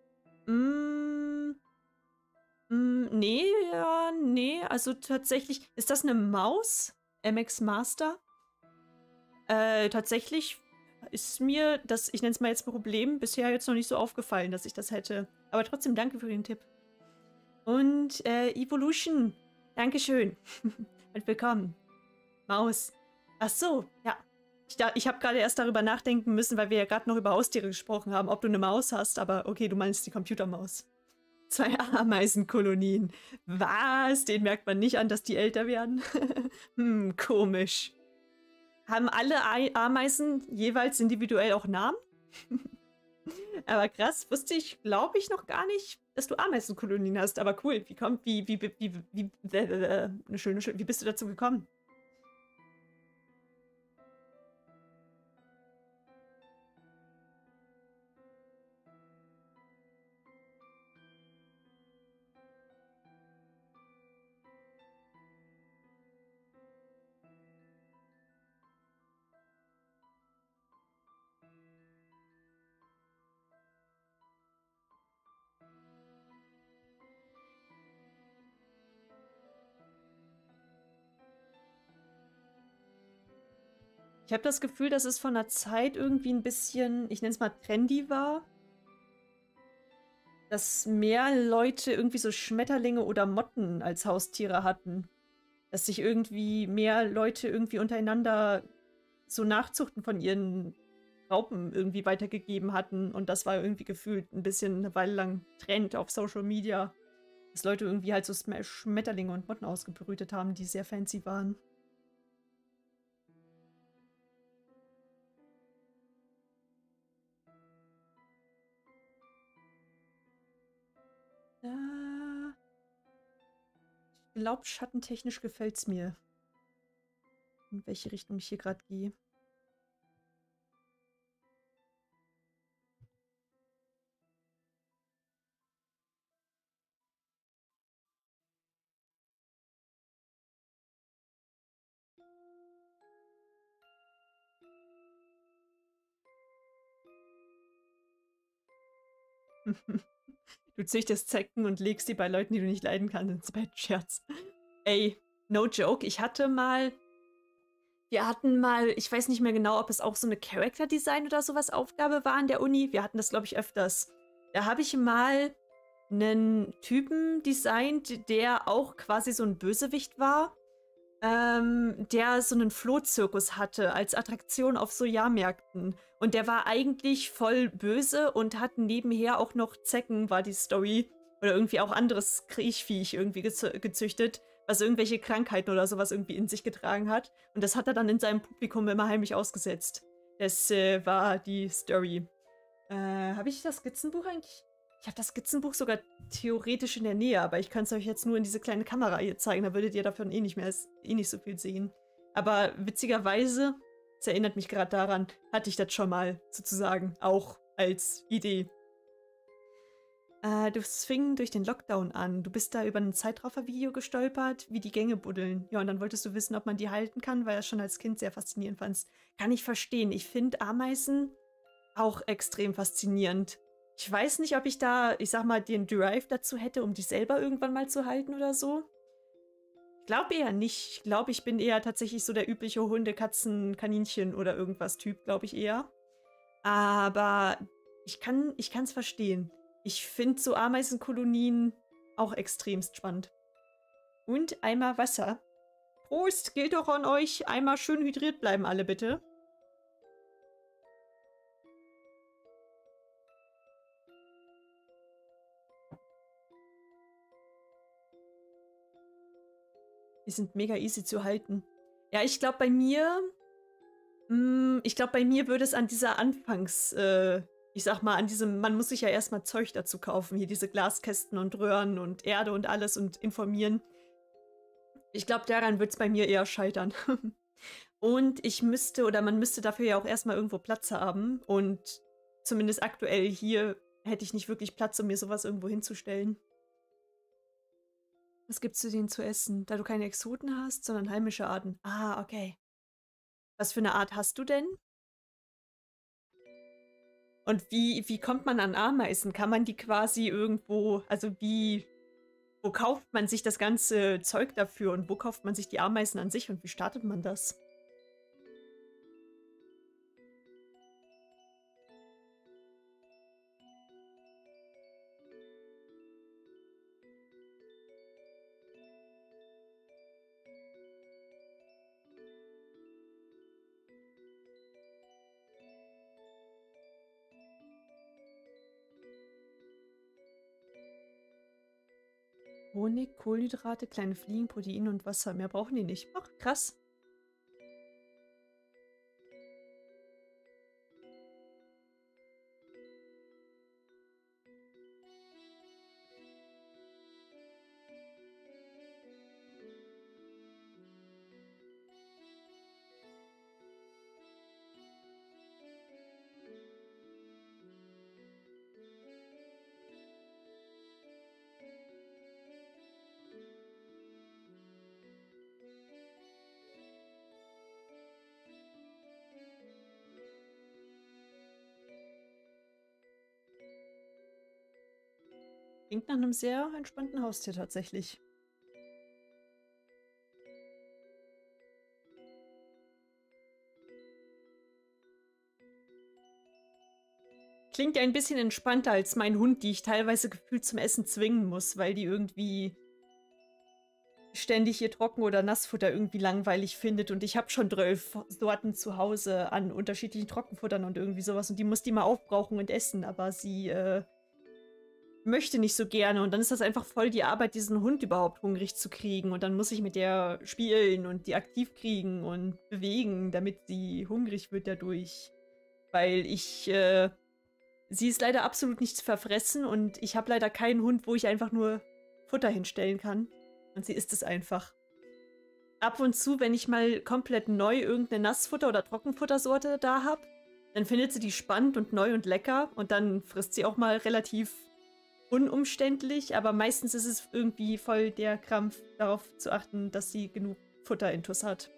nee, ja, nee. Also tatsächlich... Ist das eine Maus? MX Master? Tatsächlich ist mir das, ich nenne es mal jetzt Problem, bisher jetzt noch nicht so aufgefallen, dass ich das hätte. Aber trotzdem danke für den Tipp. Und Evolution, dankeschön. Und willkommen. Maus. Ach so, ja. Ich habe gerade erst darüber nachdenken müssen, weil wir ja gerade noch über Haustiere gesprochen haben, ob du eine Maus hast, aber okay, du meinst die Computermaus. 2 Ameisenkolonien. Was? Den merkt man nicht an, dass die älter werden? Komisch. Haben alle Ameisen jeweils individuell auch Namen? Aber krass, wusste ich, glaube ich, noch gar nicht, dass du Ameisenkolonien hast. Aber cool, wie bist du dazu gekommen? Ich habe das Gefühl, dass es von der Zeit irgendwie ein bisschen, ich nenne es mal trendy war. Dass mehr Leute irgendwie so Schmetterlinge oder Motten als Haustiere hatten. Dass sich irgendwie mehr Leute irgendwie untereinander so Nachzuchten von ihren Raupen irgendwie weitergegeben hatten. Und das war irgendwie gefühlt ein bisschen eine Weile lang Trend auf Social Media. Dass Leute irgendwie halt so Schmetterlinge und Motten ausgebrütet haben, die sehr fancy waren. Ich glaube, schattentechnisch gefällt es mir. In welche Richtung ich hier gerade gehe. Du züchtest Zecken und legst die bei Leuten, die du nicht leiden kannst, ins Bett. Scherz. Ey, no joke. Wir hatten mal, ich weiß nicht mehr genau, ob es auch so eine Character Design oder sowas Aufgabe war an der Uni. Wir hatten das, glaube ich, öfters. Da habe ich mal einen Typen designt, der auch quasi so ein Bösewicht war. Der so einen Flohzirkus hatte als Attraktion auf so Jahrmärkten. Und der war eigentlich voll böse und hat nebenher auch noch Zecken, war die Story. Oder irgendwie auch anderes Kriechviech irgendwie gezüchtet, was irgendwelche Krankheiten oder sowas irgendwie in sich getragen hat. Und das hat er dann in seinem Publikum immer heimlich ausgesetzt. Das war die Story. Habe ich das Skizzenbuch eigentlich? Ich habe das Skizzenbuch sogar theoretisch in der Nähe, aber ich kann es euch jetzt nur in diese kleine Kamera hier zeigen. Da würdet ihr davon eh nicht so viel sehen. Aber witzigerweise, es erinnert mich gerade daran, hatte ich das schon mal sozusagen auch als Idee. Du fing durch den Lockdown an. Du bist da über ein Zeitraffer-Video gestolpert, wie die Gänge buddeln. Ja, und dann wolltest du wissen, ob man die halten kann, weil du das schon als Kind sehr faszinierend fandst. Kann ich verstehen. Ich finde Ameisen auch extrem faszinierend. Ich weiß nicht, ob ich da, ich sag mal, den Drive dazu hätte, um die selber irgendwann mal zu halten oder so. Ich glaube eher nicht. Ich glaube, ich bin eher tatsächlich so der übliche Hunde, Katzen, Kaninchen oder irgendwas Typ, glaube ich eher. Aber ich kann's verstehen. Ich finde so Ameisenkolonien auch extremst spannend. Und Eimer Wasser. Prost, gilt doch an euch. Einmal schön hydriert bleiben alle bitte. Die sind mega easy zu halten. Ja, ich glaube bei mir würde es an dieser ich sag mal, an diesem, man muss sich ja erstmal Zeug dazu kaufen, hier diese Glaskästen und Röhren und Erde und alles und informieren. Ich glaube, daran wird es bei mir eher scheitern. Und ich müsste, oder man müsste dafür ja auch erstmal irgendwo Platz haben. Und zumindest aktuell hier hätte ich nicht wirklich Platz, um mir sowas irgendwo hinzustellen. Was gibt's zu denen zu essen? Da du keine Exoten hast, sondern heimische Arten. Ah, okay. Was für eine Art hast du denn? Und wie kommt man an Ameisen? Kann man die quasi irgendwo, also wo kauft man sich das ganze Zeug dafür und wo kauft man sich die Ameisen an sich und wie startet man das? Honig, Kohlenhydrate, kleine Fliegen, Protein und Wasser. Mehr brauchen die nicht. Ach, krass. Klingt nach einem sehr entspannten Haustier tatsächlich. Klingt ein bisschen entspannter als mein Hund, die ich teilweise gefühlt zum Essen zwingen muss, weil die irgendwie ständig ihr Trocken- oder Nassfutter irgendwie langweilig findet. Und ich habe schon 12 Sorten zu Hause an unterschiedlichen Trockenfuttern und irgendwie sowas. Und die muss die mal aufbrauchen und essen. Aber sie möchte nicht so gerne. Und dann ist das einfach voll die Arbeit, diesen Hund überhaupt hungrig zu kriegen. Und dann muss ich mit der spielen und die aktiv kriegen und bewegen, damit sie hungrig wird dadurch. Weil sie ist leider absolut nicht zu verfressen und ich habe leider keinen Hund, wo ich einfach nur Futter hinstellen kann. Und sie isst es einfach. Ab und zu, wenn ich mal komplett neu irgendeine Nassfutter- oder Trockenfuttersorte da habe, dann findet sie die spannend und neu und lecker und dann frisst sie auch mal relativ unumständlich, aber meistens ist es irgendwie voll der Krampf, darauf zu achten, dass sie genug Futterintus hat.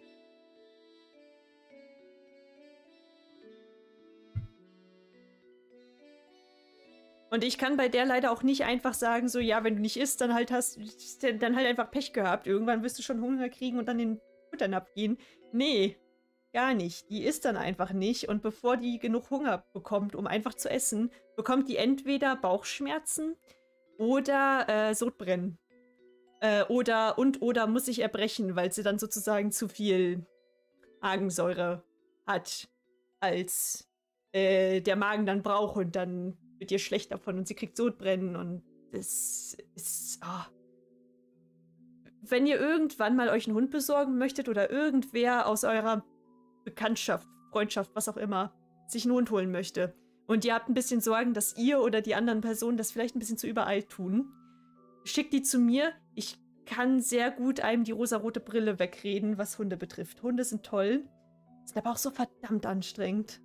Und ich kann bei der leider auch nicht einfach sagen, so, ja, wenn du nicht isst, dann halt dann halt einfach Pech gehabt. Irgendwann wirst du schon Hunger kriegen und dann den Futternapf gehen. Nee, gar nicht. Die isst dann einfach nicht. Und bevor die genug Hunger bekommt, um einfach zu essen, bekommt die entweder Bauchschmerzen oder Sodbrennen. Oder muss sich erbrechen, weil sie dann sozusagen zu viel Magensäure hat, als der Magen dann braucht und dann wird ihr schlecht davon und sie kriegt Sodbrennen und es ist... Oh. Wenn ihr irgendwann mal euch einen Hund besorgen möchtet oder irgendwer aus eurer Bekanntschaft, Freundschaft, was auch immer, sich einen Hund holen möchte und ihr habt ein bisschen Sorgen, dass ihr oder die anderen Personen das vielleicht ein bisschen zu übereilt tun, schickt die zu mir. Ich kann sehr gut einem die rosarote Brille wegreden, was Hunde betrifft. Hunde sind toll, sind aber auch so verdammt anstrengend.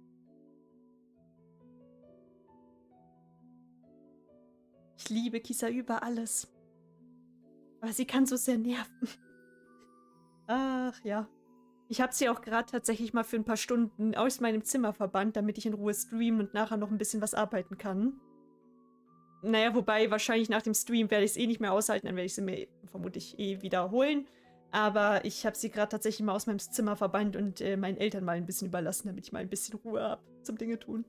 Ich liebe Kisa über alles. Aber sie kann so sehr nerven. Ach ja. Ich habe sie auch gerade tatsächlich mal für ein paar Stunden aus meinem Zimmer verbannt, damit ich in Ruhe streamen und nachher noch ein bisschen was arbeiten kann. Naja, wobei wahrscheinlich nach dem Stream werde ich es eh nicht mehr aushalten, dann werde ich sie mir vermutlich eh wiederholen. Aber ich habe sie gerade tatsächlich mal aus meinem Zimmer verbannt und meinen Eltern mal ein bisschen überlassen, damit ich mal ein bisschen Ruhe habe zum Dinge tun.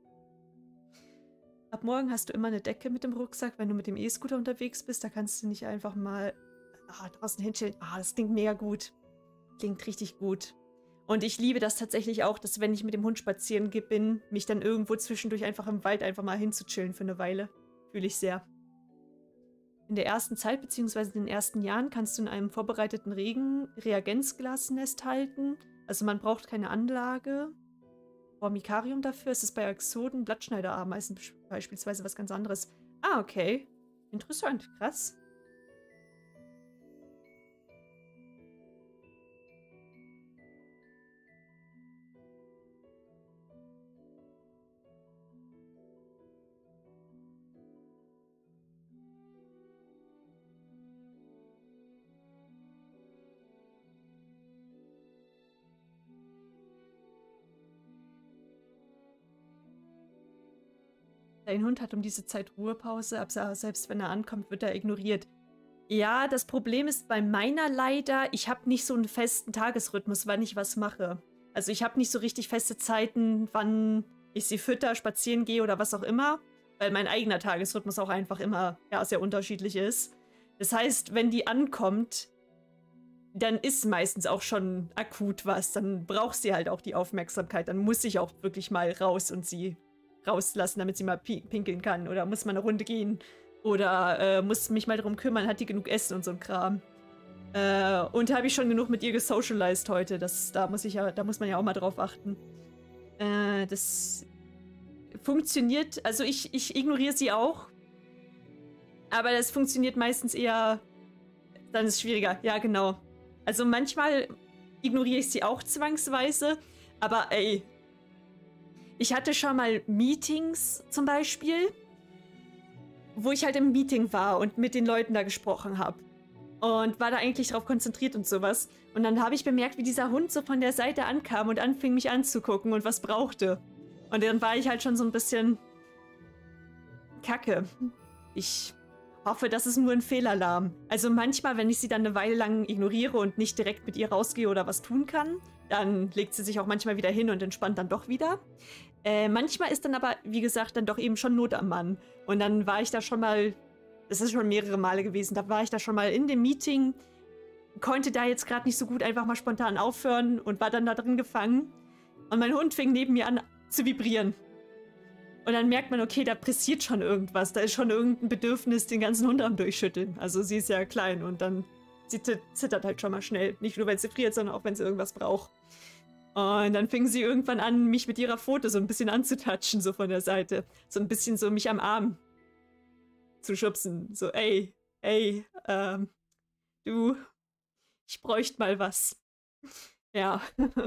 Ab morgen hast du immer eine Decke mit dem Rucksack, wenn du mit dem E-Scooter unterwegs bist. Da kannst du nicht einfach mal draußen hinstellen. Das klingt mega gut. Klingt richtig gut. Und ich liebe das tatsächlich auch, dass wenn ich mit dem Hund spazieren bin, mich dann irgendwo zwischendurch einfach im Wald einfach mal hinzuchillen für eine Weile. Fühle ich sehr. In der ersten Zeit bzw. in den ersten Jahren kannst du in einem vorbereiteten Reagenzglasnest halten. Also man braucht keine Anlage. Formicarium dafür. Es ist bei Exoden Blattschneiderameisen beispielsweise was ganz anderes. Ah, okay. Interessant. Krass. Dein Hund hat um diese Zeit Ruhepause, aber selbst wenn er ankommt, wird er ignoriert. Ja, das Problem ist bei meiner leider, ich habe nicht so einen festen Tagesrhythmus, wann ich was mache. Also ich habe nicht so richtig feste Zeiten, wann ich sie fütter, spazieren gehe oder was auch immer, weil mein eigener Tagesrhythmus auch einfach immer sehr unterschiedlich ist. Das heißt, wenn die ankommt, dann ist meistens auch schon akut was. Dann braucht sie halt auch die Aufmerksamkeit. Dann muss ich auch wirklich mal raus und sie rauslassen, damit sie mal pinkeln kann. Oder muss mal eine Runde gehen. Oder muss mich mal darum kümmern, hat die genug Essen und so ein Kram. Und habe ich schon genug mit ihr gesocialized heute. Da muss man ja auch mal drauf achten. Das funktioniert, also ich ignoriere sie auch. Aber das funktioniert meistens eher, dann ist es schwieriger. Ja, genau. Also manchmal ignoriere ich sie auch zwangsweise. Aber ey, ich hatte schon mal Meetings zum Beispiel, wo ich halt im Meeting war und mit den Leuten da gesprochen habe. Und war da eigentlich drauf konzentriert und sowas. Und dann habe ich bemerkt, wie dieser Hund so von der Seite ankam und anfing mich anzugucken und was brauchte. Und dann war ich halt schon so ein bisschen Kacke. Ich hoffe, das ist nur ein Fehlalarm. Also manchmal, wenn ich sie dann eine Weile lang ignoriere und nicht direkt mit ihr rausgehe oder was tun kann, dann legt sie sich auch manchmal wieder hin und entspannt dann doch wieder. Manchmal ist dann aber, wie gesagt, dann doch eben schon Not am Mann. Und dann war ich da schon mal, das ist schon mehrere Male gewesen, da war ich da schon mal in dem Meeting, konnte da jetzt gerade nicht so gut einfach mal spontan aufhören und war dann da drin gefangen. Und mein Hund fing neben mir an zu vibrieren. Und dann merkt man, okay, da pressiert schon irgendwas. Da ist schon irgendein Bedürfnis, den ganzen Hund am Durchschütteln. Also sie ist ja klein und dann sie zittert halt schon mal schnell. Nicht nur, wenn sie friert, sondern auch, wenn sie irgendwas braucht. Und dann fing sie irgendwann an, mich mit ihrer Pfote so ein bisschen anzutatschen, so von der Seite. So ein bisschen so mich am Arm zu schubsen. So, ey, du, ich bräuchte mal was. Ja,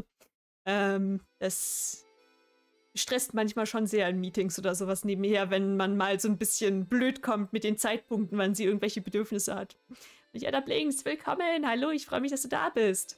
das stresst manchmal schon sehr in Meetings oder sowas nebenher, wenn man mal so ein bisschen blöd kommt mit den Zeitpunkten, wann sie irgendwelche Bedürfnisse hat. Und ja, da blinkst, willkommen, hallo, ich freue mich, dass du da bist.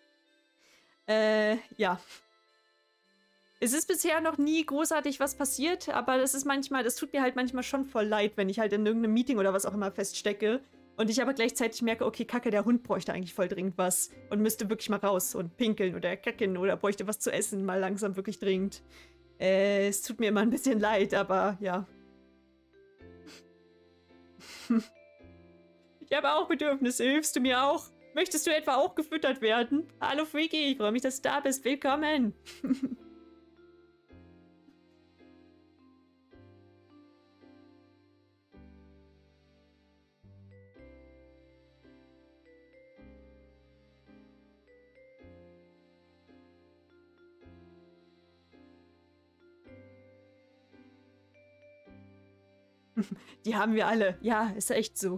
Ja. Es ist bisher noch nie großartig was passiert, aber das tut mir halt manchmal schon voll leid, wenn ich halt in irgendeinem Meeting oder was auch immer feststecke und ich aber gleichzeitig merke, okay, kacke, der Hund bräuchte eigentlich voll dringend was und müsste wirklich mal raus und pinkeln oder kacken oder bräuchte was zu essen, mal langsam wirklich dringend. Es tut mir immer ein bisschen leid, aber ja. Ich habe auch Bedürfnisse, hilfst du mir auch? Möchtest du etwa auch gefüttert werden? Hallo Freaky, ich freue mich, dass du da bist. Willkommen. Die haben wir alle. Ja, ist echt so.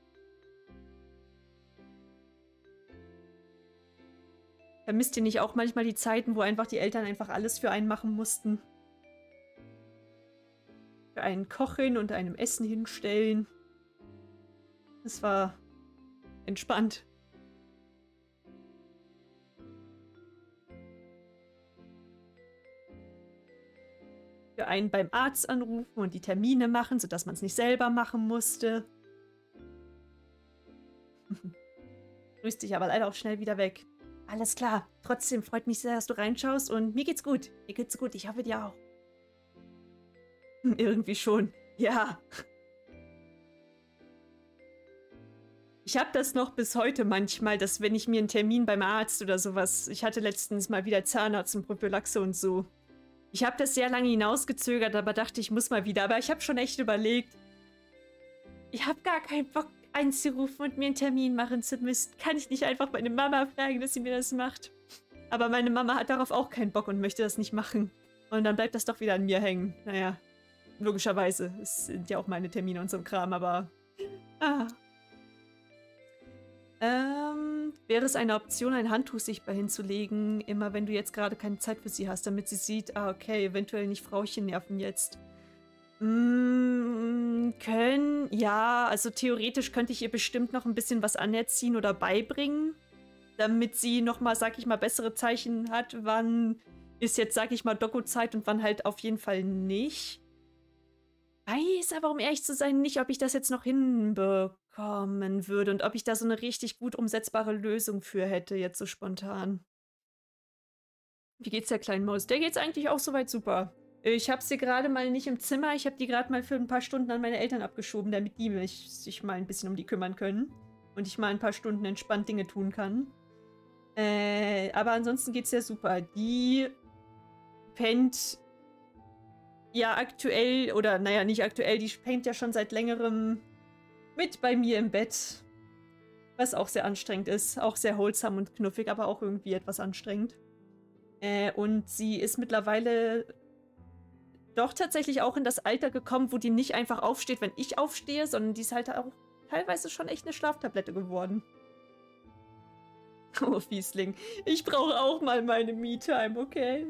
Vermisst ihr nicht auch manchmal die Zeiten, wo einfach die Eltern einfach alles für einen machen mussten? Für einen kochen und einem Essen hinstellen. Das war entspannt. Für einen beim Arzt anrufen und die Termine machen, sodass man es nicht selber machen musste. Grüß dich aber leider auch schnell wieder weg. Alles klar. Trotzdem freut mich sehr, dass du reinschaust und mir geht's gut. Mir geht's gut. Ich hoffe dir auch. Irgendwie schon. Ja. Ich habe das noch bis heute manchmal, dass wenn ich mir einen Termin beim Arzt oder sowas... Ich hatte letztens mal wieder Zahnarzt und Prophylaxe und so. Ich habe das sehr lange hinausgezögert, aber dachte, ich muss mal wieder. Aber ich habe schon echt überlegt, ich habe gar keinen Bock einzurufen und mir einen Termin machen zu müssen. Kann ich nicht einfach meine Mama fragen, dass sie mir das macht? Aber meine Mama hat darauf auch keinen Bock und möchte das nicht machen. Und dann bleibt das doch wieder an mir hängen. Naja, logischerweise. Es sind ja auch meine Termine und so ein Kram, aber... Ah. Wäre es eine Option, ein Handtuch sichtbar hinzulegen, immer wenn du jetzt gerade keine Zeit für sie hast, damit sie sieht, ah, okay, eventuell nicht Frauchen nerven jetzt. Ja, also theoretisch könnte ich ihr bestimmt noch ein bisschen was anerziehen oder beibringen, damit sie nochmal, sag ich mal, bessere Zeichen hat, wann ist jetzt, sag ich mal, Doku-Zeit und wann halt auf jeden Fall nicht. Weiß aber, um ehrlich zu sein, nicht, ob ich das jetzt noch hinbekommen würde und ob ich da so eine richtig gut umsetzbare Lösung für hätte, jetzt so spontan. Wie geht's der kleinen Maus? Der geht's eigentlich auch soweit super. Ich habe sie gerade mal nicht im Zimmer. Ich habe die gerade mal für ein paar Stunden an meine Eltern abgeschoben, damit die sich mal ein bisschen um die kümmern können. Und ich mal ein paar Stunden entspannt Dinge tun kann. Aber ansonsten geht's ja super. Die pennt ja aktuell, oder naja, nicht aktuell, die pennt ja schon seit längerem mit bei mir im Bett. Was auch sehr anstrengend ist. Auch sehr holsam und knuffig, aber auch irgendwie etwas anstrengend. Und sie ist mittlerweile doch tatsächlich auch in das Alter gekommen, wo die nicht einfach aufsteht, wenn ich aufstehe, sondern die ist halt auch teilweise schon echt eine Schlaftablette geworden. Oh, Fiesling. Ich brauche auch mal meine Me-Time, okay?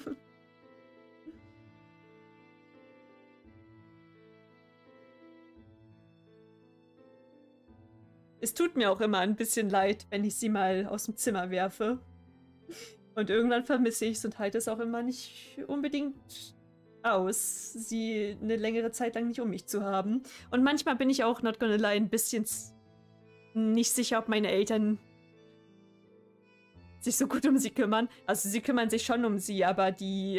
Es tut mir auch immer ein bisschen leid, wenn ich sie mal aus dem Zimmer werfe. Und irgendwann vermisse ich es und halte es auch immer nicht unbedingt aus, sie eine längere Zeit lang nicht um mich zu haben. Und manchmal bin ich auch, not gonna lie, ein bisschen nicht sicher, ob meine Eltern sich so gut um sie kümmern. Also sie kümmern sich schon um sie, aber die,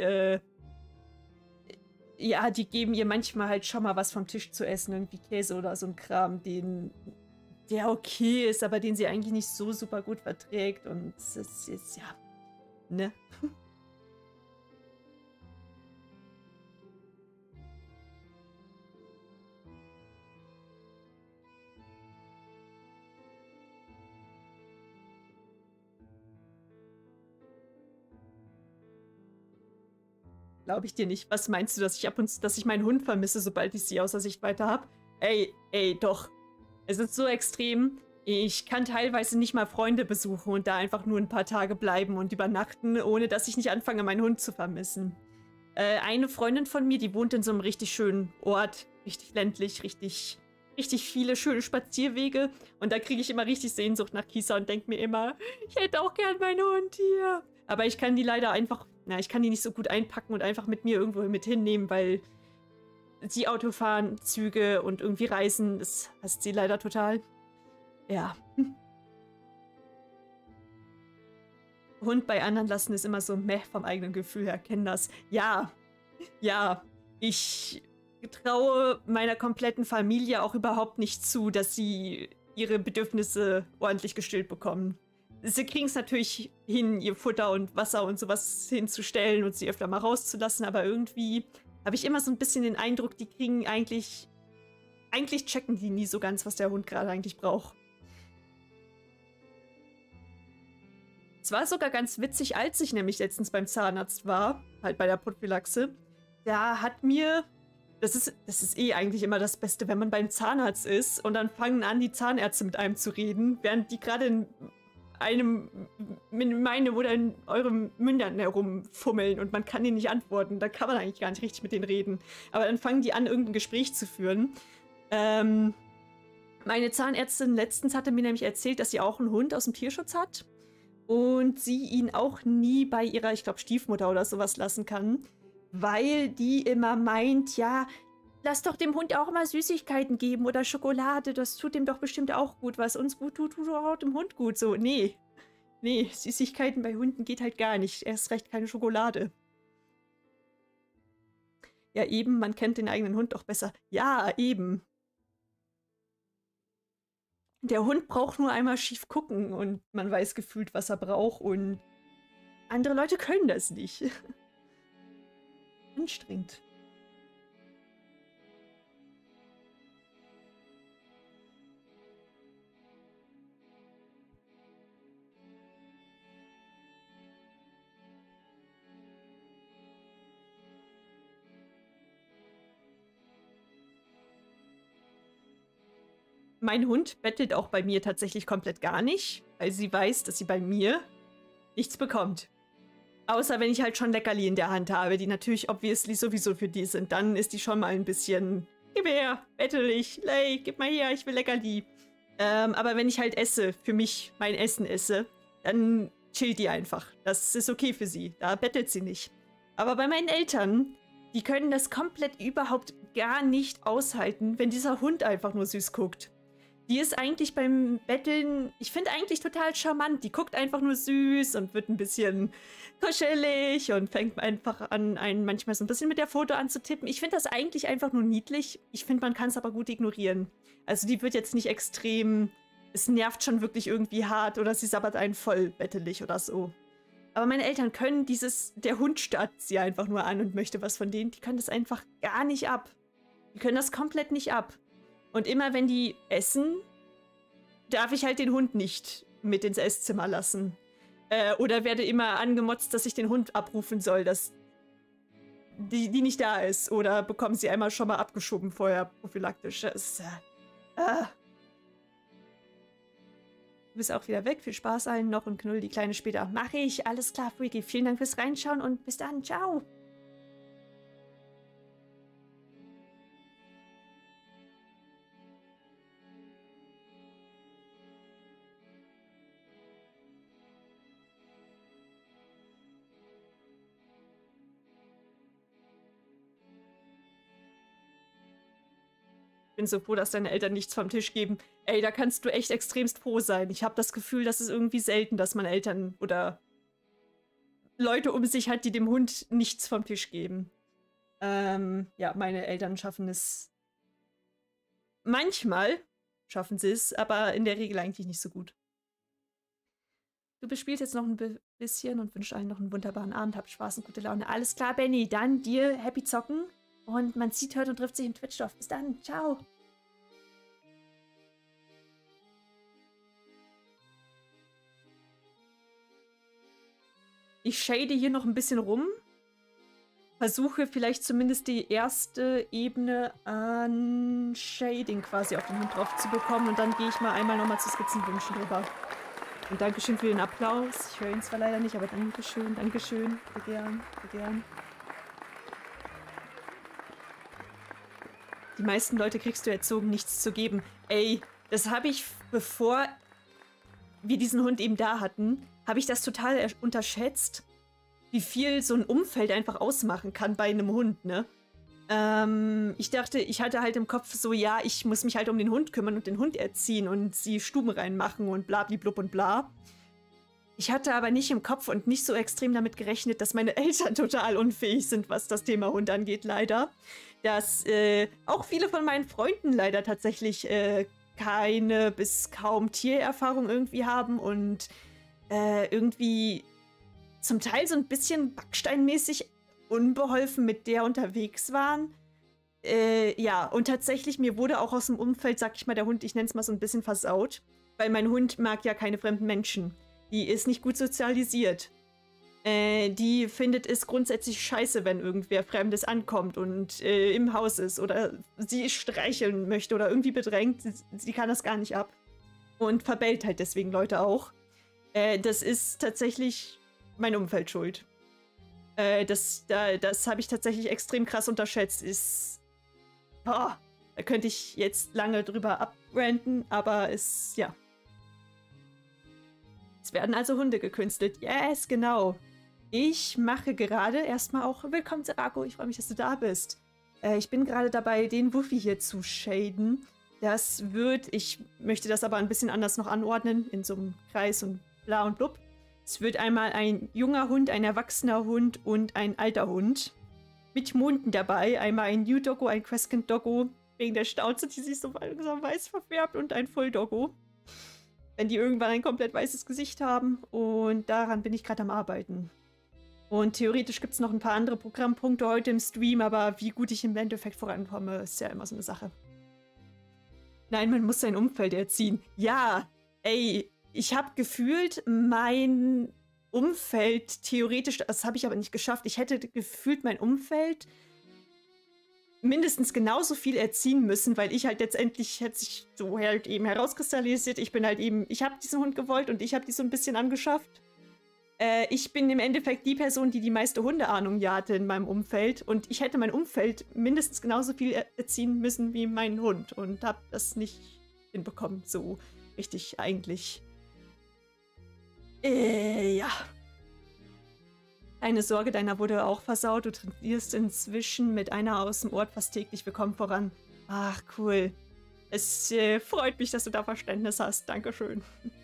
ja, die geben ihr manchmal halt schon mal was vom Tisch zu essen, irgendwie Käse oder so ein Kram, der okay ist, aber den sie eigentlich nicht so super gut verträgt. Und es ist jetzt, ja, ne? Glaube ich dir nicht. Was meinst du, dass ich meinen Hund vermisse, sobald ich sie außer Sichtweite habe? Ey, doch. Es ist so extrem. Ich kann teilweise nicht mal Freunde besuchen und da einfach nur ein paar Tage bleiben und übernachten, ohne dass ich nicht anfange, meinen Hund zu vermissen. Eine Freundin von mir, die wohnt in so einem richtig schönen Ort, richtig ländlich, richtig viele schöne Spazierwege. Und da kriege ich immer richtig Sehnsucht nach Kisa und denke mir immer, ich hätte auch gern meinen Hund hier. Aber ich kann die leider einfach, ich kann die nicht so gut einpacken und einfach mit mir irgendwo mit hinnehmen, weil die Autofahren, Züge und irgendwie Reisen, das hasst sie leider total. Ja. Hund bei anderen lassen ist immer so meh vom eigenen Gefühl her, kennen das. Ja, ich traue meiner kompletten Familie auch überhaupt nicht zu, dass sie ihre Bedürfnisse ordentlich gestillt bekommen. Sie kriegen es natürlich hin, ihr Futter und Wasser und sowas hinzustellen und sie öfter mal rauszulassen, aber irgendwie habe ich immer so ein bisschen den Eindruck, die kriegen eigentlich checken die nie so ganz, was der Hund gerade eigentlich braucht. Es war sogar ganz witzig, als ich nämlich letztens beim Zahnarzt war, halt bei der Prophylaxe. Da hat mir, das ist eh eigentlich immer das Beste, wenn man beim Zahnarzt ist und dann fangen an, die Zahnärzte mit einem zu reden, während die gerade in meinem oder in eurem Mündern herumfummeln und man kann ihnen nicht antworten. Da kann man eigentlich gar nicht richtig mit denen reden. Aber dann fangen die an, irgendein Gespräch zu führen. Meine Zahnärztin letztens hatte mir nämlich erzählt, dass sie auch einen Hund aus dem Tierschutz hat und sie ihn auch nie bei ihrer, ich glaube, Stiefmutter oder sowas lassen kann, weil die immer meint, ja, lass doch dem Hund auch mal Süßigkeiten geben oder Schokolade, das tut dem doch bestimmt auch gut. Was uns gut tut, tut auch dem Hund gut. So, nee, Süßigkeiten bei Hunden geht halt gar nicht. Erst recht keine Schokolade. Ja, eben, man kennt den eigenen Hund doch besser. Ja, eben. Der Hund braucht nur einmal schief gucken und man weiß gefühlt, was er braucht und andere Leute können das nicht. Anstrengend. mein Hund bettelt auch bei mir tatsächlich komplett gar nicht, weil sie weiß, dass sie bei mir nichts bekommt. Außer wenn ich halt schon Leckerli in der Hand habe, die natürlich obviously sowieso für die sind. Dann ist die schon mal ein bisschen, gib her, bettel ich, lay, gib mal her, ich will Leckerli. Aber wenn ich halt esse, für mich mein Essen esse, dann chillt die einfach. Das ist okay für sie, da bettelt sie nicht. Aber bei meinen Eltern, die können das komplett überhaupt gar nicht aushalten, wenn dieser Hund einfach nur süß guckt. Die ist eigentlich beim Betteln, ich finde eigentlich total charmant. Die guckt einfach nur süß und wird ein bisschen kuschelig und fängt einfach an, einen manchmal so ein bisschen mit der Foto anzutippen. Ich finde das eigentlich einfach nur niedlich. Ich finde, man kann es aber gut ignorieren. Also die wird jetzt nicht extrem, es nervt schon wirklich irgendwie hart oder sie sabbert einen voll bettelig oder so. Aber meine Eltern können der Hund starrt sie einfach nur an und möchte was von denen. Die können das einfach gar nicht ab. Die können das komplett nicht ab. Und immer wenn die essen, darf ich halt den Hund nicht mit ins Esszimmer lassen. Oder werde immer angemotzt, dass ich den Hund abrufen soll, dass die nicht da ist. Oder bekommen sie einmal schon mal abgeschoben vorher, prophylaktisch. Du bist auch wieder weg. Viel Spaß allen noch und knull die Kleine später. Mache ich. Alles klar, Freaky. Vielen Dank fürs Reinschauen und bis dann. Ciao. Ich bin so froh, dass deine Eltern nichts vom Tisch geben. Ey, da kannst du echt extremst froh sein. Ich habe das Gefühl, das ist irgendwie selten, dass man Eltern oder Leute um sich hat, die dem Hund nichts vom Tisch geben. Ja, meine Eltern schaffen es. Manchmal schaffen sie es, aber in der Regel eigentlich nicht so gut. Du bespielst jetzt noch ein bisschen und wünschst allen noch einen wunderbaren Abend. Hab Spaß und gute Laune. Alles klar, Benny. Dann dir happy zocken. Und man sieht, hört und trifft sich im Twitch-Dorf. Bis dann. Ciao. Ich shade hier noch ein bisschen rum. Versuche vielleicht zumindest die erste Ebene an Shading quasi auf den Hund drauf zu bekommen. Und dann gehe ich mal einmal nochmal zu Skizzenwünschen drüber. Und Dankeschön für den Applaus. Ich höre ihn zwar leider nicht, aber Dankeschön, Dankeschön. Sehr gern, sehr gern. Die meisten Leute kriegst du erzogen, nichts zu geben. Ey, das habe ich, bevor wir diesen Hund eben da hatten, habe ich das total unterschätzt, wie viel so ein Umfeld einfach ausmachen kann bei einem Hund, ne? Ich dachte, ich hatte halt im Kopf so, ja, ich muss mich halt um den Hund kümmern und den Hund erziehen und sie Stuben reinmachen und blablablub und bla. Ich hatte aber nicht im Kopf und nicht so extrem damit gerechnet, dass meine Eltern total unfähig sind, was das Thema Hund angeht, leider. Dass auch viele von meinen Freunden leider tatsächlich keine bis kaum Tiererfahrung irgendwie haben und irgendwie zum Teil so ein bisschen backsteinmäßig unbeholfen mit der unterwegs waren. Ja, und tatsächlich, mir wurde auch aus dem Umfeld, sag ich mal, der Hund, ich nenne es mal so ein bisschen versaut, weil mein Hund mag ja keine fremden Menschen. Die ist nicht gut sozialisiert. Die findet es grundsätzlich scheiße, wenn irgendwer Fremdes ankommt und im Haus ist oder sie streicheln möchte oder irgendwie bedrängt. Sie kann das gar nicht ab. Und verbellt halt deswegen Leute auch. Das ist tatsächlich mein Umfeld schuld. Das habe ich tatsächlich extrem krass unterschätzt. Da könnte ich jetzt lange drüber abranten, aber ja. Es werden also Hunde gekünstelt. Yes, genau. Ich mache gerade erstmal auch... Willkommen, Serako. Ich freue mich, dass du da bist. Ich bin gerade dabei, den Wuffy hier zu shaden. Ich möchte das aber ein bisschen anders noch anordnen, in so einem Kreis und bla und blub. Es wird einmal ein junger Hund, ein erwachsener Hund und ein alter Hund. Mit Munden dabei. Einmal ein New Doggo, ein Crescent Doggo. Wegen der Schnauze, die sich so weiß verfärbt. Und ein Full Doggo. Wenn die irgendwann ein komplett weißes Gesicht haben. Und daran bin ich gerade am Arbeiten. Und theoretisch gibt es noch ein paar andere Programmpunkte heute im Stream. Aber wie gut ich im Endeffekt vorankomme, ist ja immer so eine Sache. Nein, man muss sein Umfeld erziehen. Ja, ey, ich habe gefühlt mein Umfeld theoretisch, das habe ich aber nicht geschafft. Ich hätte gefühlt mein Umfeld mindestens genauso viel erziehen müssen, weil ich halt letztendlich, hätte sich so halt eben herauskristallisiert, ich bin halt eben, ich habe diesen Hund gewollt und ich habe die so ein bisschen angeschafft. Ich bin im Endeffekt die Person, die die meiste Hundeahnung hatte in meinem Umfeld und ich hätte mein Umfeld mindestens genauso viel erziehen müssen wie mein Hund und habe das nicht hinbekommen, so richtig eigentlich. Ja. Keine Sorge, deiner wurde auch versaut. Du trainierst inzwischen mit einer aus dem Ort fast täglich. Wir kommen voran. Ach, cool. Es freut mich, dass du da Verständnis hast. Dankeschön.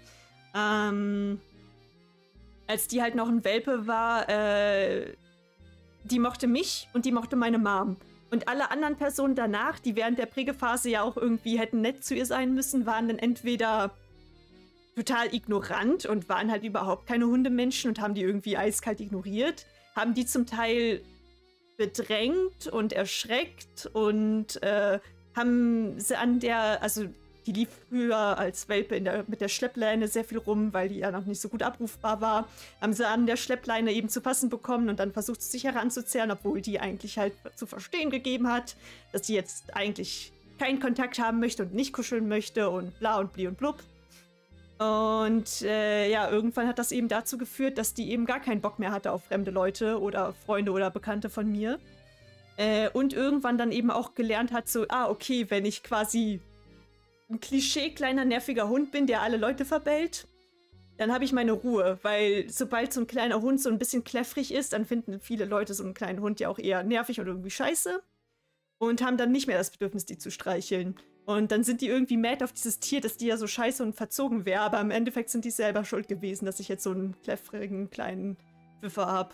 Als die halt noch ein Welpe war, die mochte mich und die mochte meine Mom. Und alle anderen Personen danach, die während der Prägephase ja auch irgendwie hätten nett zu ihr sein müssen, waren dann entweder total ignorant und waren halt überhaupt keine Hundemenschen und haben die irgendwie eiskalt ignoriert, haben die zum Teil bedrängt und erschreckt und haben sie an der, also die lief früher als Welpe mit der Schleppleine sehr viel rum, weil die ja noch nicht so gut abrufbar war, haben sie an der Schleppleine eben zu fassen bekommen und dann versucht sie sich heranzuzehren, obwohl die eigentlich halt zu verstehen gegeben hat, dass sie jetzt eigentlich keinen Kontakt haben möchte und nicht kuscheln möchte und bla und bli und blub. Und ja, irgendwann hat das eben dazu geführt, dass die eben gar keinen Bock mehr hatte auf fremde Leute oder Freunde oder Bekannte von mir. Und irgendwann dann eben auch gelernt hat, so, okay, wenn ich quasi ein Klischee kleiner, nerviger Hund bin, der alle Leute verbellt, dann habe ich meine Ruhe, weil sobald so ein kleiner Hund so ein bisschen kläffrig ist, dann finden viele Leute so einen kleinen Hund ja auch eher nervig und irgendwie scheiße und haben dann nicht mehr das Bedürfnis, die zu streicheln. Und dann sind die irgendwie mad auf dieses Tier, dass die ja so scheiße und verzogen wäre, aber im Endeffekt sind die selber schuld gewesen, dass ich jetzt so einen kläffrigen kleinen Pfiffer habe.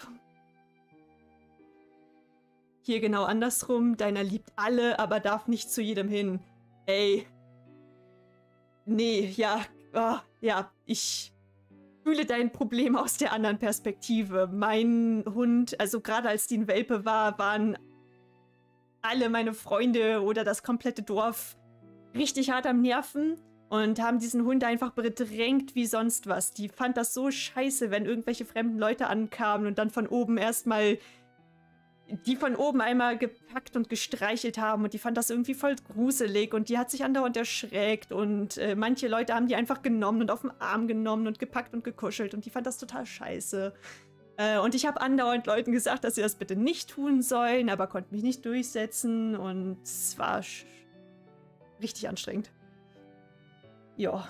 Hier genau andersrum, deiner liebt alle, aber darf nicht zu jedem hin. Ey. Nee, ja, ja, ich fühle dein Problem aus der anderen Perspektive. Mein Hund, also gerade als die ein Welpe war, waren alle meine Freunde oder das komplette Dorf richtig hart am Nerven und haben diesen Hund einfach bedrängt wie sonst was. Die fand das so scheiße, wenn irgendwelche fremden Leute ankamen und dann von oben erstmal die von oben einmal gepackt und gestreichelt haben und die fand das irgendwie voll gruselig und die hat sich andauernd erschreckt und manche Leute haben die einfach genommen und auf den Arm genommen und gepackt und gekuschelt und die fand das total scheiße. Und ich habe andauernd Leuten gesagt, dass sie das bitte nicht tun sollen, aber konnte mich nicht durchsetzen und es war richtig anstrengend. Ja.